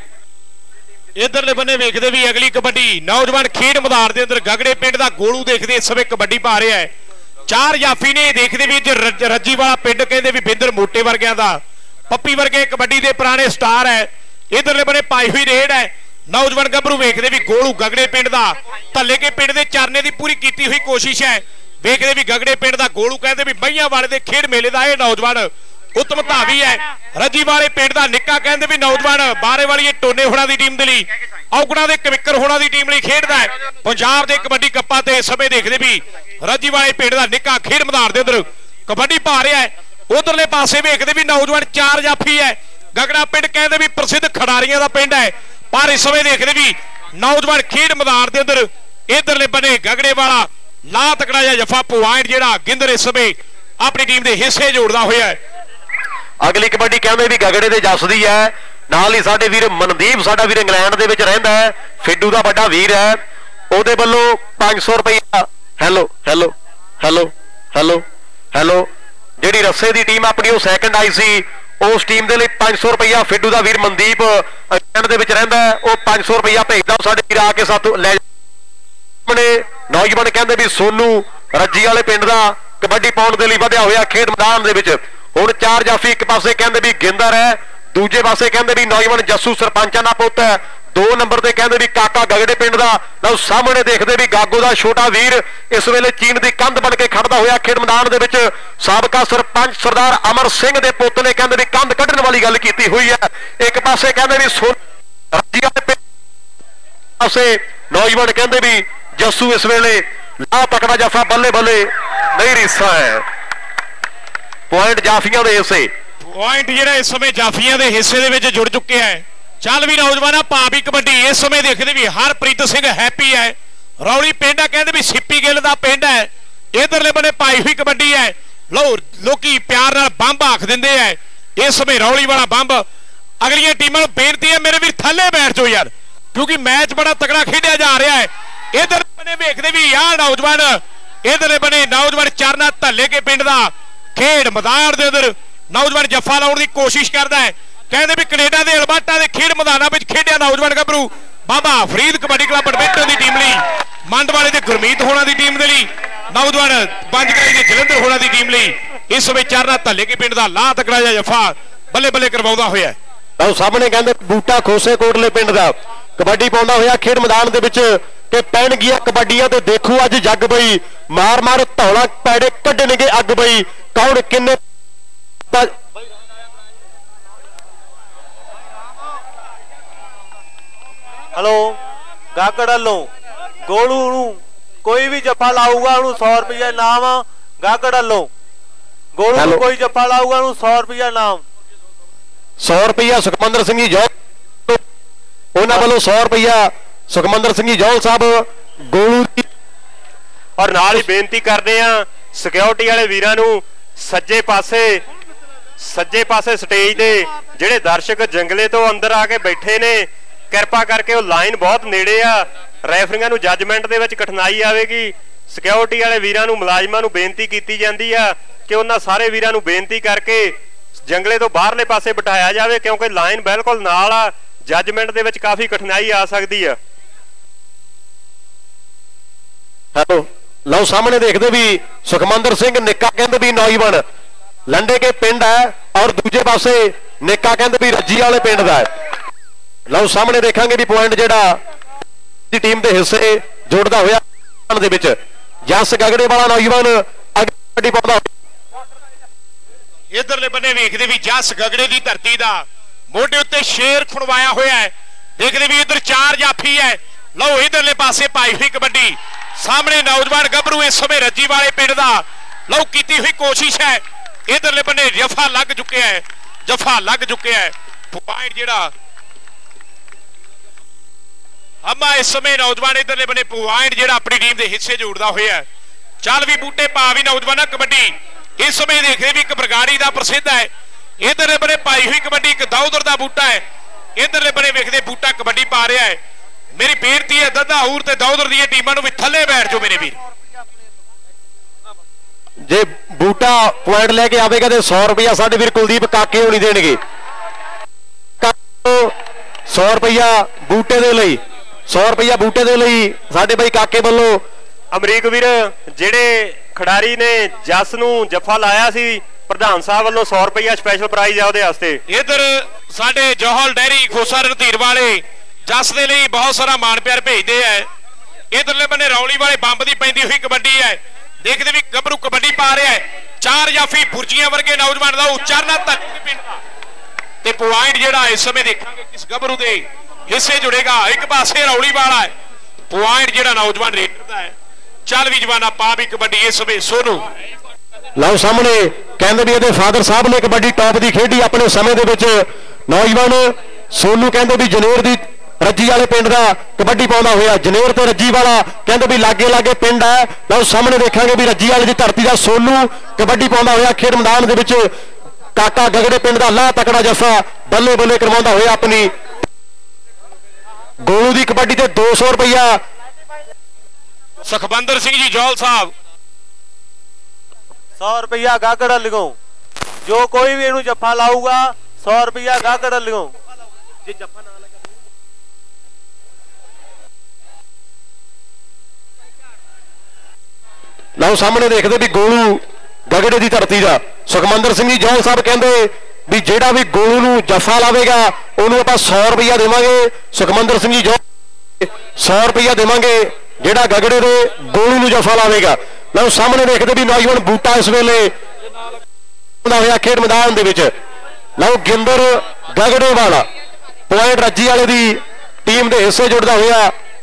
I: इधरले बन्ने वेखदे भी अगली कबड्डी नौजवान खेड मैदान के अंदर गगड़े पिंड का गोलू देखते इस समय कबड्डी पा रहा है। 4 जाफी ने देखते भी रज्जी वाला पिंड कहते भी बिंदर मोटे वर्गिया का, पप्पी वर्गे कबड्डी के पुराने स्टार है। इधरले बने पाई हुई रेड है। नौजवान गभरू वेखदे भी गोलू गगड़े पिंड का धल्ले के पिंड के चारने की पूरी की हुई कोशिश है। वेखदे भी गगड़े पिंड का गोलू कहते भी मईयां वाले के खेड मेले का यह नौजवान उत्तम धावी है। रजी वाले पिंड का निक्का कहते भी नौजवान बारे वाली टोने होना की टीम के लिए, औगड़ा के कविकर होना की टीम लिए खेडदा है। पंजाब के कबड्डी कप्पा ते समय देखते भी रजी वाले पिंड का निक्का खेड मैदान के अंदर कबड्डी पा रहा है। उधरले पासे वेखदे भी नौजवान 4 जाफी है। गगड़ा पिंड कहते भी प्रसिद्ध खिडारियों का पिंड है, पर इस समय देखते भी नौजवान खेड मैदान के अंदर इधरले बने गगड़े वाला ला तकड़ा या जफा पॉइंट जेड़ा गिंदर इस समय अपनी टीम के हिस्से जोड़ता हुआ है।
B: अगली कबड्डी कहते भी गगड़े दे जसदी है। नाल ही साडे वीर मनदीप साडा वीर इंग्लैंड दे विच रहिंदा है, फिड्डू दा बड़ा वीर है, ओदे वल्लों 500 रुपया। Hello hello hello hello hello जिहड़ी रस्से दी टीम अपनी वो सैकंड आई सी, उस टीम के लिए 500 रुपया फिड्डू का वीर मनदीप इंग्लैंड दे विच रहिंदा है, वो 500 रुपया भेजदा साडे वीर आके साथ ले। नौजवान कहते भी सोनू रज्जी वाले पिंड का कबड्डी पाउण के लिए वधिया होया खेड मैदान दे विच। हुण 4 जाफी एक पासे कहते भी गिंदर है, दूजे पासे कहते भी नौजवान जस्सू सरपंचा का पुत है, 2 नंबर से कहते भी काका गगड़े पिंड का। लो सामने देखते भी गागो का छोटा वीर इस वेले चीन की कंध बन के खड़ता हुआ खेड मैदान के विच। साबका सरपंच सरदार अमर सिंह के पुत ने कहते भी कंध कढ़ने वाली गल की हुई है। एक पासे कहते भी रज्जी वाले पिंड पासे नौजवान कहते भी जस्सू इस वेले ला तकड़ा जफा बल्ले बल्ले नहीं रिसा है पॉइंट जाफिया के हिस्से
I: पॉइंट जिहड़ा इस समय जाफिया के हिस्से दे विच जुड़ चुके हैं। चल भी नौजवाना पा भी कबड्डी इस समय देखते भी हरप्रीत सिंह हैप्पी है रौली पिंड है कहते भी सिप्पी गिल का पिंड है इधरले बने पाई हुई कबड्डी है लो लोकी प्यार नाल बंब आख दिंदे है इस समय रौली वाला बंब अगलियां टीमां नूं बेनती है मेरे वीर थल्ले बैठ जाओ यार क्योंकि मैच बड़ा तगड़ा खेडिया जा रहा है। इधर बने वेखदे भी यार नौजवान इधरले बने नौजवान चरना धल्ले के पिंड का खेड मैदान दे अंदर नौजवान जफा लाउण दी कोशिश करता है कहते भी कनेडा के अल्बर्टा के खेड मैदानों में खेडिया नौजवान गभरू बाबा फरीद कबड्डी क्लब बडमिंटन की टीम लई मंड वाले के गुरमीत होना की टीम के लिए नौजवान पंजगराई के जलंधर होना की टीम लई इस समय चरना धल्ले के पिंड का ला तकड़ा जा जफा बल्ले बल्ले करवाउंदा होया
B: है। सामने कहते बूटा खोसे कोटले पिंड का कबड्डी पाउंदा होया खेड मैदान दे विच कि पैण गया कबड्डियां ते देखो अज जग बई मार मार धौला पैड़े कड्डणगे अग बई कौन किन्ने
C: हेलो गागड़ वालों गोलू कोई भी जफा लाऊगा 100 रुपया इनाम गागड़ वालों गोलू कोई जफा लाऊगा 100 रुपया इनाम
B: 100 रुपया सुखमंदर सिंह जी जौल उन्होंने वालों 100 रुपया सुखमंदर सिंह जी जौल साहब गोलू
A: और नाल ही बेनती करते हैं सिक्योरिटी वाले वीरां नूं सज्जे पासे स्टेज दे जिहड़े दर्शक जंगले तो अंदर आके बैठे ने किरपा करके वो लाइन बहुत नेड़े आ रैफरिंगां नूं जजमेंट दे विच कठिनाई आवेगी सिक्योरिटी वाले वीरां नूं मुलाजमां नूं बेनती कीती जांदी आ कि उन्हां सारे वीरां नूं बेनती करके जंगले तो बाहरले पासे बिठाया जाए क्योंकि लाइन बिल्कुल नाल आ जजमेंट दे विच काफी कठिनाई आ सकती है।
B: हेलो लो सामने देखते भी सुखमंदर सिंह निक्का कहते भी नौजवान लंडे के पिंड है और दूजे पासे निक्का कहते भी रज्जी वाले पिंड का है। लो सामने देखांगे भी पॉइंट जेड़ा टीम के हिस्से जुड़ता होया दे विच जस गगड़े वाला नौजवान अगे पाउंदा
I: इधरले बने वेखदे भी जस गगड़े की धरती का मोढे उत्ते शेर खुणवाया होया है देखते भी इधर 4 जाफी है लो इधरले पासे पाई हुई कबड्डी सामने नौजवान गभरू इस समय रज्जी वाले पिंड का लो की हुई कोशिश है इधरले बने जफा लग चुके हैं पॉइंट जेड़ा अम्मा इस समय नौजवान इधरले बने पॉइंट जेड़ा अपनी टीम के हिस्से जोड़ता होया चल भी बूटे पा भी नौजवान कबड्डी इस समय देखते भी एक बरगाड़ी का प्रसिद्ध है इधरले बने पाई हुई कबड्डी एक दौदर का बूटा है इधरले बने वेखदे बूटा कबड्डी पा रहा है मेरी बेनती है ददाहूर ते दौदर दी टीमां नूं भी थल्ले बैठ जाओ मेरे वीर
B: जे बूटा पॉइंट लेके आवेगा तो 100 रुपया साडे वीर कुलदीप काके होनी देणगे 100 रुपया बूटे दे लई 100 रुपया बूटे दे लई साडे भाई काके वालों
A: अमरीक वीर जेड़े खिडारी ने जस नूं जफा लाया सी प्रधान साहब वालों 100 रुपया स्पैशल प्राइज है उहदे वास्ते
I: इधर साडे जौहल डेयरी खोसा रणधीर वाले जस दे लई बहुत सारा मान प्यार भेजते हैं इधरले बने रौली वाले बंब की पैंदी हुई कबड्डी है देखते भी गभरू कबड्डी पा रहा है 4 जाफी बुरजियां वर्गे नौजवान का उच्चारना ते पॉइंट जेड़ा इस समय देखांगे किस गभरू दे हिस्से जुड़ेगा एक पासे रौली वाला है पॉइंट जेड़ा नौजवान रेडर दा है चल भी जवाना पा भी कबड्डी इस समय सोनू
B: लो सामने कहते भी ये फादर साहब ने कबड्डी टॉप की खेडी अपने समय दे विच नौजवान सोनू कहते भी जनेर की रज्जी वाले पिंड का कबड्डी पाउंदा होया जनेर तो रज्जी वाला कहते भी लागे लागे पिंड है लो सामने देखांगे भी रज्जी वाले की धरती का सोनू कबड्डी पाउंदा होया खेड मैदान दे विच काका गगड़े पिंड का ला तकड़ा जफा बल्ले बल्ले करवाउंदा होया अपनी गोलू की कबड्डी ते 200 रुपया
I: सुखबंदर सिंह जी जौल साहब
C: 100 रुपया गागड़ लिखो जो कोई भी इनू जफा लाऊगा 100 रुपया गागड़ लिखो जे जफा ना
B: लो सामने देखते भी गोलू गगड़े की धरती का सुखमंदर सिंह जी जौल साहब कहते भी जेड़ा भी गोलू नूं जफा लावेगा उन्होंने आप 100 रुपया देवांगे सुखमंदर सिंह जी जौल 100 रुपया देवांगे जेड़ा गगड़े दे गोलू नूं जफा लावेगा लो सामने देखते भी नौजवान बूटा इस वेले होया खेड मैदान दे विच लो गिंदर गगड़े वाला पॉइंट रज्जी वाले दी टीम के हिस्से जुड़ता होया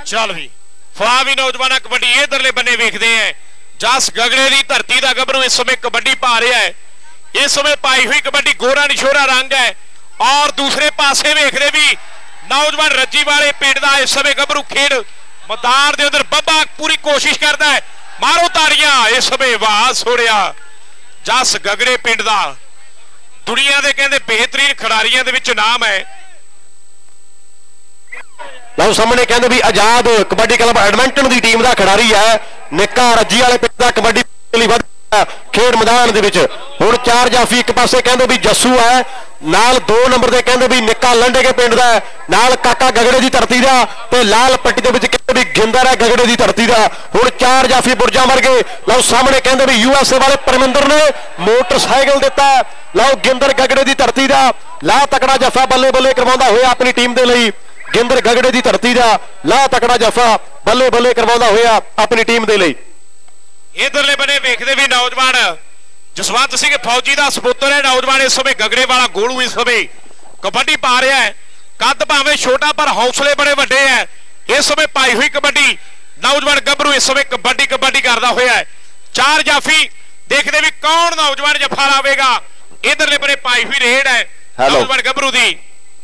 I: चल भी फला भी नौजवान कबड्डी इधरले बन्ने वेखते हैं जस गगड़े की धरती का गभरू इस समय कबड्डी पा रहा है। इस समय पाई हुई कबड्डी गोरा निशोरा रंग है और दूसरे पासे वेखते भी नौजवान रज्जी वाले पिंड का इस समय गभरू खेड मैदान के अंदर बब्बा पूरी कोशिश करता है। मारो ताड़ियां इस समय वाह सोड़िया जस गगड़े पिंड का दुनिया के कहते बेहतरीन खिडारियों के नाम है।
B: ਲਓ ਸਾਹਮਣੇ ਕਹਿੰਦੇ ਵੀ ਆਜ਼ਾਦ ਕਬੱਡੀ ਕਲੱਬ ਐਡਮਿੰਟਨ ਦੀ ਟੀਮ ਦਾ ਖਿਡਾਰੀ ਹੈ ਨਿੱਕਾ ਰੱਜੀ ਵਾਲੇ ਪਿੰਡ ਦਾ ਕਬੱਡੀ ਲਈ ਵੱਧ ਖੇਡ ਮੈਦਾਨ ਦੇ ਵਿੱਚ। ਹੁਣ 4 ਜਾਫੀ ਇੱਕ ਪਾਸੇ ਕਹਿੰਦੇ ਵੀ ਜੱਸੂ ਹੈ ਨਾਲ 2 ਨੰਬਰ ਦੇ ਕਹਿੰਦੇ ਵੀ ਨਿੱਕਾ ਲੰਡੇਕੇ ਪਿੰਡ ਦਾ ਨਾਲ ਕਾਕਾ ਗਗੜੇ ਦੀ ਧਰਤੀ ਦਾ ਤੇ ਲਾਲ ਪੱਟੀ ਦੇ ਵਿੱਚ ਕਹਿੰਦੇ ਵੀ ਗਿੰਦਰ ਹੈ ਗਗੜੇ ਦੀ ਧਰਤੀ ਦਾ। ਹੁਣ 4 ਜਾਫੀ ਬੁਰਜਾਂ ਵਰਗੇ ਲਓ ਸਾਹਮਣੇ ਕਹਿੰਦੇ ਵੀ USA ਵਾਲੇ ਪਰਮਿੰਦਰ ਨੇ ਮੋਟਰਸਾਈਕਲ ਦਿੱਤਾ। ਲਓ ਗਿੰਦਰ ਗਗੜੇ ਦੀ ਧਰਤੀ ਦਾ ਲਾ ਤਕੜਾ ਜਫਾ ਬੱਲੇ ਬੱਲੇ ਕਰਵਾਉਂਦਾ ਹੋਇਆ ਆਪਣੀ ਟੀਮ ਦੇ ਲਈ। ਗਿੰਦਰ ਗਗੜੇ ਦੀ ਧਰਤੀ ਦਾ ਲਾ ਤਕੜਾ ਜਫਾ ਬੱਲੇ ਬੱਲੇ ਕਰਵਾਉਂਦਾ ਹੋਇਆ ਆਪਣੀ ਟੀਮ ਦੇ ਲਈ।
I: ਇਧਰਲੇ ਬਨੇ ਵੇਖਦੇ ਵੀ ਨੌਜਵਾਨ ਜਸਵੰਤ ਸਿੰਘ ਫੌਜੀ ਦਾ ਸਪੁੱਤਰ ਹੈ ਨੌਜਵਾਨ ਇਸ ਸਮੇਂ ਗਗੜੇ ਵਾਲਾ ਗੋਲੂ ਇਸ ਸਮੇਂ ਕਬੱਡੀ ਪਾ ਰਿਹਾ ਹੈ। ਕੱਦ ਭਾਵੇਂ ਛੋਟਾ ਪਰ ਹੌਸਲੇ ਬੜੇ ਵੱਡੇ ਹੈ। ਇਸ ਸਮੇਂ ਪਾਈ ਹੋਈ ਕਬੱਡੀ ਨੌਜਵਾਨ ਗੱਭਰੂ ਇਸ ਸਮੇਂ ਕਬੱਡੀ ਕਰਦਾ ਹੋਇਆ ਹੈ। 4 ਜਾਫੀ ਦੇਖਦੇ ਵੀ ਕੌਣ ਨੌਜਵਾਨ ਜਫਾ ਲਾਵੇਗਾ। ਇਧਰਲੇ ਬਨੇ ਪਾਈ ਹੋਈ ਰੇਡ ਹੈ ਨੌਜਵਾਨ ਗੱਭਰੂ ਦੀ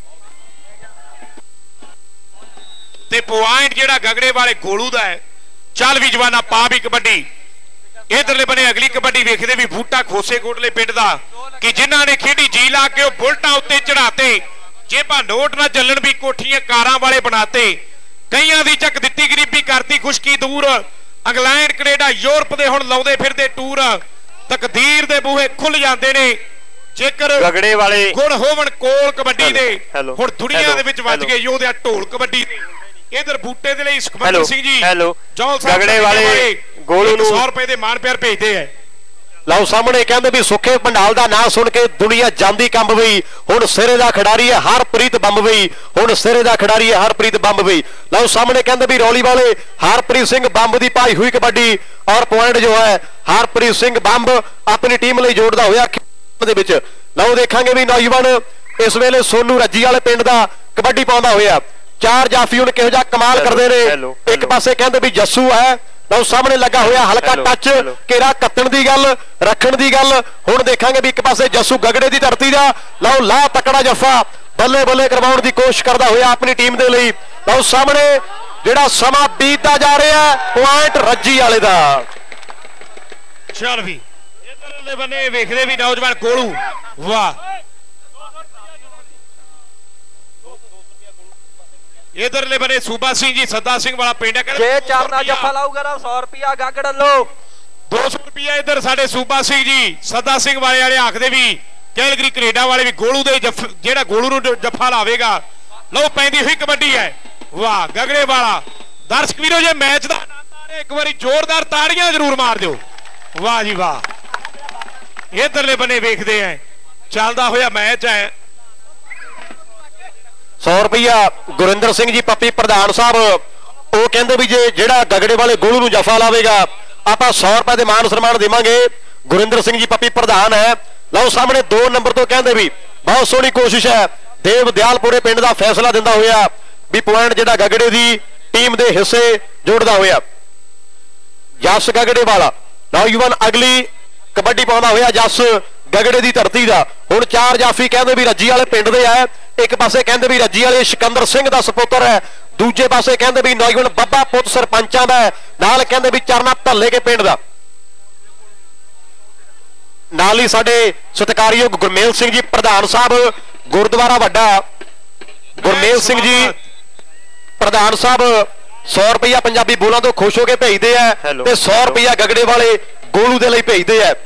I: ਤੇ ਪੁਆਇੰਟ ਜਿਹੜਾ ਗਗੜੇ ਵਾਲੇ ਗੋਲੂ ਦਾ ਹੈ। ਚੱਲ ਵੀ ਜਵਾਨਾ ਪਾ ਵੀ ਕਬੱਡੀ। ਇਧਰਲੇ ਬਨੇ ਅਗਲੀ ਕਬੱਡੀ ਵੇਖਦੇ ਵੀ ਬੂਟਾ ਖੋਸੇ ਕੋਟਲੇ ਪਿੰਡ ਦਾ ਕਿ ਜਿਨ੍ਹਾਂ ਨੇ ਖੇਡੀ ਜੀ ਲਾ ਕੇ ਉਹ ਬੁਲਟਾਂ ਉੱਤੇ ਚੜਾਤੇ ਜੇਬਾਂ ਨੋਟ ਨਾ ਚੱਲਣ ਵੀ ਕੋਠੀਆਂ ਕਾਰਾਂ ਵਾਲੇ ਬਣਾਤੇ ਕਈਆਂ ਦੀ ਚੱਕ ਦਿੱਤੀ ਗਰੀਬੀ ਕਰਤੀ ਖੁਸ਼ਕੀ ਦੂਰ ਇੰਗਲੈਂਡ ਕੈਨੇਡਾ ਯੂਰਪ ਦੇ ਹੁਣ ਲਾਉਂਦੇ ਫਿਰਦੇ ਟੂਰ ਤਕਦੀਰ ਦੇ ਬੂਹੇ ਖੁੱਲ ਜਾਂਦੇ ਨੇ ਜੇਕਰ
A: ਗਗੜੇ ਵਾਲੇ
I: ਗੁਣ ਹੋਵਣ ਕੋਲ ਕਬੱਡੀ ਦੇ ਹੁਣ ਦੁਨੀਆ ਦੇ ਵਿੱਚ ਵੱਜ ਗਏ ਯੋਧਿਆ ਢੋਲ ਕਬੱਡੀ ਦੇ। ਇਧਰ ਬੂਟੇ ਦੇ ਲਈ ਸੁਖਮੰਦਰ ਸਿੰਘ ਜੀ ਜੌਲ ਸਾਹਿਬ
A: ਗਗੜੇ ਵਾਲੇ ਗੋਲੂ ਨੂੰ
I: 100 ਰੁਪਏ ਦੇ ਮਾਨ ਪਿਆਰ ਭੇਜਦੇ ਆ।
B: ਲਓ ਸਾਹਮਣੇ ਕਹਿੰਦੇ ਵੀ ਸੁੱਖੇ ਭੰਡਾਲ ਦਾ ਨਾਂ ਸੁਣ ਕੇ ਦੁਨੀਆ ਜਾਂਦੀ ਕੰਬ ਪਈ। ਹੁਣ ਸਿਰੇ ਦਾ ਖਿਡਾਰੀ ਹੈ ਹਰਪ੍ਰੀਤ ਬੰਬ ਪਈ। ਹੁਣ ਸਿਰੇ ਦਾ ਖਿਡਾਰੀ ਹੈ ਹਰਪ੍ਰੀਤ ਬੰਬ ਪਈ। ਲਓ ਸਾਹਮਣੇ ਕਹਿੰਦੇ ਵੀ ਰੌਲੀ ਵਾਲੇ ਹਰਪ੍ਰੀਤ ਸਿੰਘ ਬੰਬ ਦੀ ਪਾਈ ਹੋਈ ਕਬੱਡੀ ਔਰ ਪੁਆਇੰਟ ਜੋ ਹੈ ਹਰਪ੍ਰੀਤ ਸਿੰਘ ਬੰਬ ਆਪਣੀ ਟੀਮ ਲਈ ਜੋੜਦਾ ਹੋਇਆ ਦੇ ਵਿੱਚ। ਲਓ ਦੇਖਾਂਗੇ ਵੀ ਨੌਜਵਾਨ ਇਸ ਵੇਲੇ ਸੋਨੂ ਰੱਜੀ ਵਾਲੇ ਪਿੰਡ ਦਾ ਕਬੱਡੀ ਪਾਉਂਦਾ ਹੋਇਆ। 4 ਜਾਫੀ ਹੁਣ ਕਿਹੋ ਜਿਹਾ ਕਮਾਲ ਕਰਦੇ ਨੇ। ਇੱਕ ਪਾਸੇ ਕਹਿੰਦੇ ਵੀ ਜੱਸੂ ਹੈ ਲਓ ਸਾਹਮਣੇ ਲੱਗਾ ਹੋਇਆ ਹਲਕਾ ਟੱਚ ਘੇਰਾ ਕੱਟਣ ਦੀ ਗੱਲ ਰੱਖਣ ਦੀ ਗੱਲ। ਹੁਣ ਦੇਖਾਂਗੇ ਵੀ ਇੱਕ ਪਾਸੇ ਜੱਸੂ ਗਗੜੇ ਦੀ ਧਰਤੀ ਦਾ ਲਓ ਲਾ ਤਕੜਾ ਜੱਫਾ ਬੱਲੇ ਬੱਲੇ ਕਰਵਾਉਣ ਦੀ ਕੋਸ਼ਿਸ਼ ਕਰਦਾ ਹੋਇਆ ਆਪਣੀ ਟੀਮ ਦੇ ਲਈ। ਲਓ ਸਾਹਮਣੇ ਜਿਹੜਾ ਸਮਾਂ ਬੀਤਦਾ ਜਾ ਰਿਹਾ ਪੁਆਇੰਟ ਰੱਜੀ ਵਾਲੇ ਦਾ।
I: ਚੱਲ ਵੀ ਇਧਰਲੇ ਬੰਨੇ ਵੇਖਦੇ ਵੀ ਨੌਜਵਾਨ ਕੋਲੂ ਵਾਹ। ਇਧਰਲੇ ਬਨੇ ਸੂਬਾ ਸਿੰਘ ਜੀ ਸੱਦਾ ਸਿੰਘ ਵਾਲਾ ਪਿੰਡ ਹੈ
E: ਜੇ ਚਰਨਾ ਜੱਫਾ ਲਾਊਗਾ ਨਾ 100 ਰੁਪਿਆ ਗਾਗੜ ਲੋ
I: 200 ਰੁਪਿਆ। ਇਧਰ ਸਾਡੇ ਸੂਬਾ ਸਿੰਘ ਜੀ ਸੱਦਾ ਸਿੰਘ ਵਾਲੇ ਆਖਦੇ ਵੀ ਕੈਲਗਰੀ ਕੈਨੇਡਾ ਵਾਲੇ ਵੀ ਗੋਲੂ ਦੇ ਜਿਹੜਾ ਗੋਲੂ ਨੂੰ ਜੱਫਾ ਲਾਵੇਗਾ। ਲਓ ਪੈਂਦੀ ਹੋਈ ਕਬੱਡੀ ਹੈ ਵਾਹ ਗਗੜੇ ਵਾਲਾ। ਦਰਸ਼ਕ ਵੀਰੋ ਜੇ ਮੈਚ ਦਾ ਆਨੰਦ ਆ ਰਿਹਾ ਇੱਕ ਵਾਰੀ ਜ਼ੋਰਦਾਰ ਤਾੜੀਆਂ ਜ਼ਰੂਰ ਮਾਰ ਦਿਓ। ਵਾਹ ਜੀ ਵਾਹ। ਇਧਰਲੇ ਬਨੇ ਵੇਖਦੇ ਆ ਚੱਲਦਾ ਹੋਇਆ ਮੈਚ ਹੈ।
B: 100 ਰੁਪਇਆ ਗੁਰਿੰਦਰ ਸਿੰਘ ਜੀ ਪੱਪੀ ਪ੍ਰਧਾਨ ਸਾਹਿਬ ਉਹ ਕਹਿੰਦੇ ਵੀ ਜੇ ਜਿਹੜਾ ਗਗੜੇ ਵਾਲੇ ਗੋਲੂ ਨੂੰ ਜਫਾ ਲਾਵੇਗਾ ਆਪਾਂ 100 ਰੁਪਏ ਦੇ ਮਾਨ ਸਨਮਾਨ ਦੇਵਾਂਗੇ। ਗੁਰਿੰਦਰ ਸਿੰਘ ਜੀ ਪੱਪੀ ਪ੍ਰਧਾਨ ਹੈ। ਲਓ ਸਾਹਮਣੇ 2 ਨੰਬਰ ਤੋਂ ਕਹਿੰਦੇ ਵੀ ਬਹੁਤ ਸੋਹਣੀ ਕੋਸ਼ਿਸ਼ ਹੈ ਦੇਵ ਦਿਆਲਪੁਰੇ ਪਿੰਡ ਦਾ ਫੈਸਲਾ ਦਿੰਦਾ ਹੋਇਆ ਵੀ ਪੁਆਇੰਟ ਜਿਹੜਾ ਗਗੜੇ ਦੀ ਟੀਮ ਦੇ ਹਿੱਸੇ ਜੋੜਦਾ ਹੋਇਆ। ਜਸ ਗਗੜੇ ਵਾਲਾ ਨੌਜਵਾਨ ਅਗਲੀ ਕਬੱਡੀ ਪਾਉਂਦਾ ਹੋਇਆ ਜਸ ਗਗੜੇ ਦੀ ਧਰਤੀ ਦਾ। ਹੁਣ 4 ਜਾਫੀ ਕਹਿੰਦੇ ਵੀ ਰੱਜੀ ਵਾਲੇ ਪਿੰਡ ਦੇ ਆ। ਇੱਕ ਪਾਸੇ ਕਹਿੰਦੇ ਵੀ ਰੱਜੀ ਵਾਲੇ ਸਿਕੰਦਰ ਸਿੰਘ ਦਾ ਸਪੁੱਤਰ ਹੈ ਦੂਜੇ ਪਾਸੇ ਕਹਿੰਦੇ ਵੀ ਨੌਜਵਾਨ ਬੱਬਾ ਪੁੱਤ ਸਰਪੰਚਾਂ ਦਾ ਨਾਲ ਕਹਿੰਦੇ ਵੀ ਚਰਨਾ ਧੱਲੇ ਕੇ ਪਿੰਡ ਦਾ। ਨਾਲ ਹੀ ਸਾਡੇ ਸਤਿਕਾਰਯੋਗ ਗੁਰਮੇਲ ਸਿੰਘ ਜੀ ਪ੍ਰਧਾਨ ਸਾਹਿਬ ਗੁਰਦੁਆਰਾ ਵੱਡਾ ਗੁਰਮੇਲ ਸਿੰਘ ਜੀ ਪ੍ਰਧਾਨ ਸਾਹਿਬ 100 ਰੁਪਇਆ ਪੰਜਾਬੀ ਬੋਲਾਂ ਤੋਂ ਖੁਸ਼ ਹੋ ਕੇ ਭੇਜਦੇ ਆ ਤੇ 100 ਰੁਪਇਆ ਗਗੜੇ ਵਾਲੇ ਗੋਲੂ ਦੇ ਲਈ ਭੇਜਦੇ ਆ।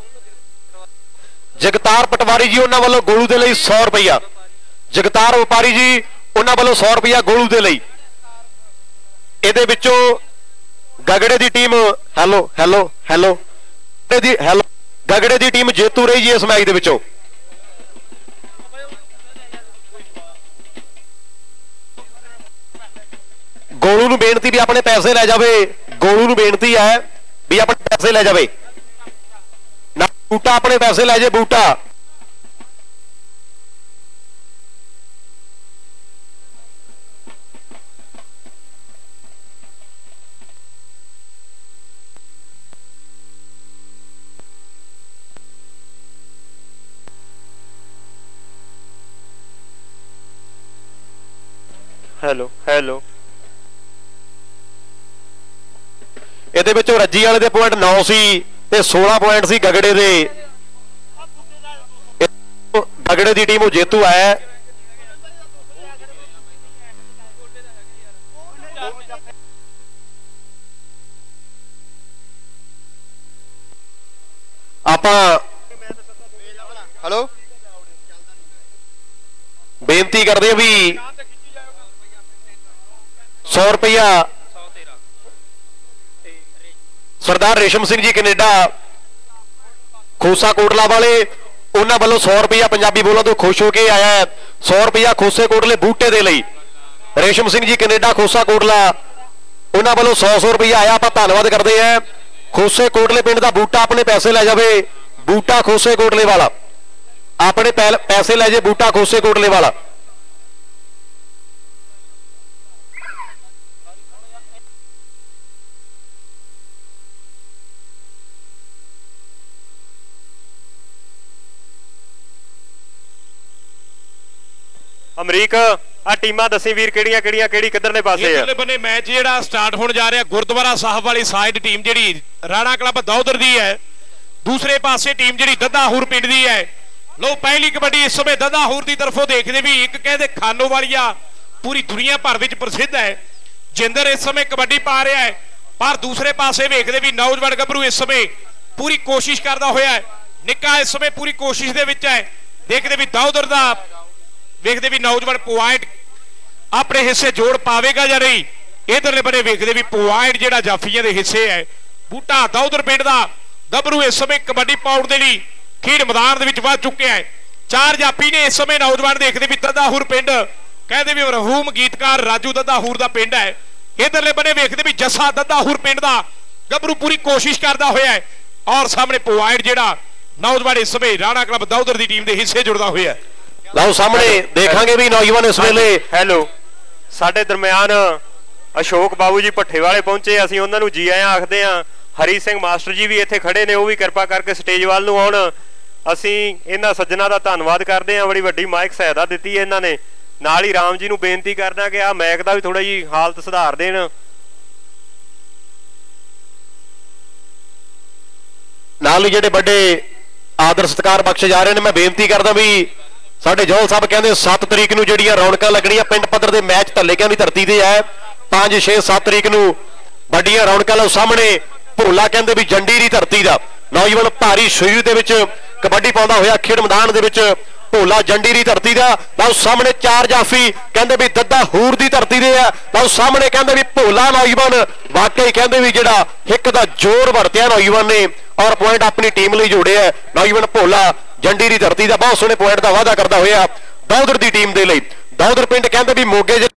B: ਜਗਤਾਰ ਪਟਵਾਰੀ ਜੀ ਉਹਨਾਂ ਵੱਲੋਂ ਗੋਲੂ ਦੇ ਲਈ 100 ਰੁਪਇਆ। ਜਗਤਾਰ ਵਪਾਰੀ ਜੀ ਉਹਨਾਂ ਵੱਲੋਂ 100 ਰੁਪਇਆ ਗੋਲੂ ਦੇ ਲਈ। ਇਹਦੇ ਵਿੱਚੋਂ ਗਗੜੇ ਦੀ ਟੀਮ ਹੈਲੋ ਗਗੜੇ ਦੀ ਟੀਮ ਜੇਤੂ ਰਹੀ ਜੀ ਇਸ ਮੈਚ ਦੇ ਵਿੱਚੋਂ। ਗੋਲੂ ਨੂੰ ਬੇਨਤੀ ਵੀ ਆਪਣੇ ਪੈਸੇ ਲੈ ਜਾਵੇ। ਗੋਲੂ ਨੂੰ ਬੇਨਤੀ ਹੈ ਵੀ ਆਪਣੇ ਪੈਸੇ ਲੈ ਜਾਵੇ ਨਾ ਬੂਟਾ ਆਪਣੇ ਪੈਸੇ ਲੈ ਜੇ ਬੂਟਾ।
A: Hello hello.
B: ਇਹਦੇ ਵਿੱਚੋਂ ਰੱਜੀ ਵਾਲੇ ਦੇ ਪੁਆਇੰਟ 9 ਸੀ ਤੇ 16 ਪੁਆਇੰਟ ਸੀ ਗਗੜੇ ਦੇ। ਗਗੜੇ ਦੀ ਟੀਮ ਉਹ ਜੇਤੂ ਹੈ। ਆਪਾਂ
J: ਹੈਲੋ
B: ਬੇਨਤੀ ਕਰਦੇ ਆ ਵੀ 100 ਰੁਪਇਆ ਸਰਦਾਰ ਰੇਸ਼ਮ ਸਿੰਘ ਜੀ ਕੈਨੇਡਾ ਖੋਸਾ ਕੋਟਲਾ ਵਾਲੇ, ਉਹਨਾਂ ਵੱਲੋਂ 100 ਰੁਪਇਆ ਪੰਜਾਬੀ ਬੋਲਾਂ ਤੋਂ ਖੁਸ਼ ਹੋ ਕੇ ਆਇਆ ਹੈ। 100 ਰੁਪਇਆ ਖੋਸੇ ਕੋਟਲੇ ਬੂਟੇ ਦੇ ਲਈ ਰੇਸ਼ਮ ਸਿੰਘ ਜੀ ਕੈਨੇਡਾ ਖੋਸਾ ਕੋਟਲਾ, ਉਹਨਾਂ ਵੱਲੋਂ 100 ਰੁਪਇਆ ਆਇਆ। ਆਪਾਂ ਧੰਨਵਾਦ ਕਰਦੇ ਹਾਂ। ਖੋਸੇ ਕੋਟਲੇ ਪਿੰਡ ਦਾ ਬੂਟਾ ਆਪਣੇ ਪੈਸੇ ਲੈ ਜਾਵੇ। ਬੂਟਾ ਖੋਸੇ ਕੋਟਲੇ ਵਾਲਾ ਆਪਣੇ ਪੈਸੇ ਲੈ ਜੇ। ਬੂਟਾ ਖੋਸੇ ਕੋਟਲੇ ਵਾਲਾ
A: ਅਮਰੀਕ ਆ ਟੀਮਾਂ ਦੱਸੀ ਵੀਰ ਕਿਹੜੀਆਂ ਕਿਹੜੀਆਂ ਕਿਹੜੀ ਕਿੱਧਰਲੇ ਪਾਸੇ ਆ।
I: ਇਧਰਲੇ ਬੰਨੇ ਮੈਚ ਜਿਹੜਾ ਸਟਾਰਟ ਹੋਣ ਜਾ ਰਿਹਾ ਗੁਰਦੁਆਰਾ ਸਾਹਿਬ ਵਾਲੀ ਸਾਈਡ ਟੀਮ ਜਿਹੜੀ ਰਾਣਾ ਕਲੱਬ ਦੌਦਰ ਦੀ ਹੈ, ਦੂਸਰੇ ਪਾਸੇ ਟੀਮ ਜਿਹੜੀ ਦੱਦਾਹੂਰ ਪਿੰਡ ਦੀ ਹੈ। ਲੋ ਪਹਿਲੀ ਕਬੱਡੀ ਇਸ ਸਮੇਂ ਦੱਦਾਹੂਰ ਦੀ ਤਰਫੋਂ ਦੇਖਦੇ ਵੀ ਇੱਕ ਕਹਿੰਦੇ ਖਾਨੋ ਵਾਲੀਆ ਪੂਰੀ ਦੁਨੀਆ ਭਰ ਵਿੱਚ ਪ੍ਰਸਿੱਧ ਹੈ। ਜਿੰਦਰ ਇਸ ਸਮੇਂ ਕਬੱਡੀ ਪਾ ਰਿਹਾ ਹੈ, ਪਰ ਦੂਸਰੇ ਪਾਸੇ ਵੇਖਦੇ ਵੀ ਨੌਜਵਾਨ ਗੱਭਰੂ ਇਸ ਸਮੇਂ ਪੂਰੀ ਕੋਸ਼ਿਸ਼ ਕਰਦਾ ਹੋਇਆ ਹੈ। ਨਿੱਕਾ ਇਸ ਸਮੇਂ ਪੂਰੀ ਕੋਸ਼ਿਸ਼ ਦੇ ਵਿੱਚ ਹੈ। ਦੇਖਦੇ ਵੀ ਦੌਦਰ ਦਾ ਵੇਖਦੇ ਵੀ ਨੌਜਵਾਨ ਪੁਆਇੰਟ ਆਪਣੇ ਹਿੱਸੇ ਜੋੜ ਪਾਵੇਗਾ ਜਾਂ ਨਹੀਂ। ਇਧਰਲੇ ਬੰਨੇ ਵੇਖਦੇ ਵੀ ਪੁਆਇੰਟ ਜਿਹੜਾ ਜਾਫੀਆਂ ਦੇ ਹਿੱਸੇ ਹੈ। ਬੂਟਾ ਦੌਦਰ ਪਿੰਡ ਦਾ ਗੱਭਰੂ ਇਸ ਸਮੇਂ ਕਬੱਡੀ ਪਾਉਣ ਦੇ ਲਈ ਖੇਡ ਮੈਦਾਨ ਦੇ ਵਿੱਚ ਵੱਧ ਚੁੱਕਿਆ ਹੈ। 4 ਜਾਫੀ ਨੇ ਇਸ ਸਮੇਂ ਨੌਜਵਾਨ ਦੇਖਦੇ ਵੀ ਦੱਦਾਹੂਰ ਪਿੰਡ ਕਹਿੰਦੇ ਵੀ ਮਰਹੂਮ ਗੀਤਕਾਰ ਰਾਜੂ ਦੱਦਾਹੂਰ ਦਾ ਪਿੰਡ ਹੈ। ਇਧਰਲੇ ਬੰਨੇ ਵੇਖਦੇ ਵੀ ਜੱਸਾ ਦੱਦਾਹੂਰ ਪਿੰਡ ਦਾ ਗੱਭਰੂ ਪੂਰੀ ਕੋਸ਼ਿਸ਼ ਕਰਦਾ ਹੋਇਆ ਹੈ। ਔਰ ਸਾਹਮਣੇ ਪੁਆਇੰਟ ਜਿਹੜਾ ਨੌਜਵਾਨ ਇਸ ਸਮੇਂ ਰਾਣਾ ਕਲੱਬ ਦੌਦਰ ਦੀ ਟੀਮ ਦੇ ਹਿੱਸੇ ਜੁੜਦਾ ਹੋਇਆ ਹੈ।
B: ਲਓ ਸਾਹਮਣੇ ਦੇਖਾਂਗੇ ਵੀ ਨੌਜਵਾਨ ਇਸ ਵੇਲੇ
A: ਹੈਲੋ ਸਾਡੇ ਦਰਮਿਆਨ ਅਸ਼ੋਕ ਬਾਬੂ ਜੀ ਭੱਠੇ ਵਾਲੇ ਪਹੁੰਚੇ। ਅਸੀਂ ਉਹਨਾਂ ਨੂੰ ਜੀ ਆਇਆਂ ਆਖਦੇ ਹਾਂ। ਹਰੀ ਸਿੰਘ ਮਾਸਟਰ ਜੀ ਵੀ ਇੱਥੇ ਖੜੇ ਨੇ, ਉਹ ਵੀ ਕਿਰਪਾ ਕਰਕੇ ਸਟੇਜ ਵੱਲ ਨੂੰ ਆਉਣ। ਅਸੀਂ ਇਹਨਾਂ ਸੱਜਣਾ ਦਾ ਧੰਨਵਾਦ ਕਰਦੇ ਹਾਂ। ਬੜੀ ਵੱਡੀ ਮਾਈਕ ਸਹਾਇਤਾ ਦਿੱਤੀ ਹੈ ਇਹਨਾਂ ਨੇ। ਨਾਲ ਹੀ ਰਾਮ ਜੀ ਨੂੰ ਬੇਨਤੀ ਕਰਦਾ ਕਿ ਆਹ ਮੈਕ ਦਾ ਵੀ ਥੋੜਾ ਜਿਹੀ ਹਾਲਤ ਸੁਧਾਰ ਦੇਣ।
B: ਨਾਲ ਹੀ ਜਿਹੜੇ ਵੱਡੇ ਆਦਰ ਸਤਿਕਾਰ ਬਖਸ਼ੇ ਜਾ ਰਹੇ ਨੇ, ਮੈਂ ਬੇਨਤੀ ਕਰਦਾ ਵੀ ਸਾਡੇ ਜੋਲ ਸਾਹਿਬ ਕਹਿੰਦੇ 7 ਤਰੀਕ ਨੂੰ ਜਿਹੜੀਆਂ ਰੌਣਕਾਂ ਲੱਗਣੀਆਂ ਪਿੰਡ ਪੱਧਰ ਦੇ ਮੈਚ ਧੱਲੇਕਿਆਂ ਦੀ ਧਰਤੀ ਤੇ ਹੈ। 5, 6, 7 ਤਰੀਕ ਨੂੰ ਵੱਡੀਆਂ ਰੌਣਕਾਂ ਲਓ ਸਾਹਮਣੇ। ਭੋਲਾ ਕਹਿੰਦੇ ਵੀ ਜੰਡੀ ਦੀ ਧਰਤੀ ਦਾ ਨੌਜਵਾਨ ਭਾਰੀ ਸਰੀਰ ਦੇ ਵਿੱਚ ਕਬੱਡੀ ਪਾਉਂਦਾ ਹੋਇਆ ਖੇਡ ਮੈਦਾਨ ਦੇ ਵਿੱਚ ਭੋਲਾ ਜੰਡੀ ਦੀ ਧਰਤੀ ਦਾ। ਲਓ ਸਾਹਮਣੇ 4 ਜਾਫੀ ਕਹਿੰਦੇ ਵੀ ਦੱਦਾਹੂਰ ਦੀ ਧਰਤੀ ਦੇ ਆ। ਲਓ ਸਾਹਮਣੇ ਕਹਿੰਦੇ ਵੀ ਭੋਲਾ ਨੌਜਵਾਨ ਵਾਕਈ ਕਹਿੰਦੇ ਵੀ ਜਿਹੜਾ ਹਿੱਕ ਦਾ ਜ਼ੋਰ ਵਰਤਿਆ ਨੌਜਵਾਨ ਨੇ ਔਰ ਪੁਆਇੰਟ ਆਪਣੀ ਟੀਮ ਲਈ ਜੋੜਿਆ। ਨੌਜਵਾਨ ਭੋਲਾ ਜੰਡੀ ਦੀ ਧਰਤੀ ਦਾ ਬਹੁਤ ਸੋਹਣੇ ਪੁਆਇੰਟ ਦਾ ਵਾਅਦਾ ਕਰਦਾ ਹੋਇਆ ਦੌਦਰ ਦੀ ਟੀਮ ਦੇ ਲਈ। ਦੌਦਰ ਪਿੰਡ ਕਹਿੰਦੇ ਵੀ ਮੋਗੇ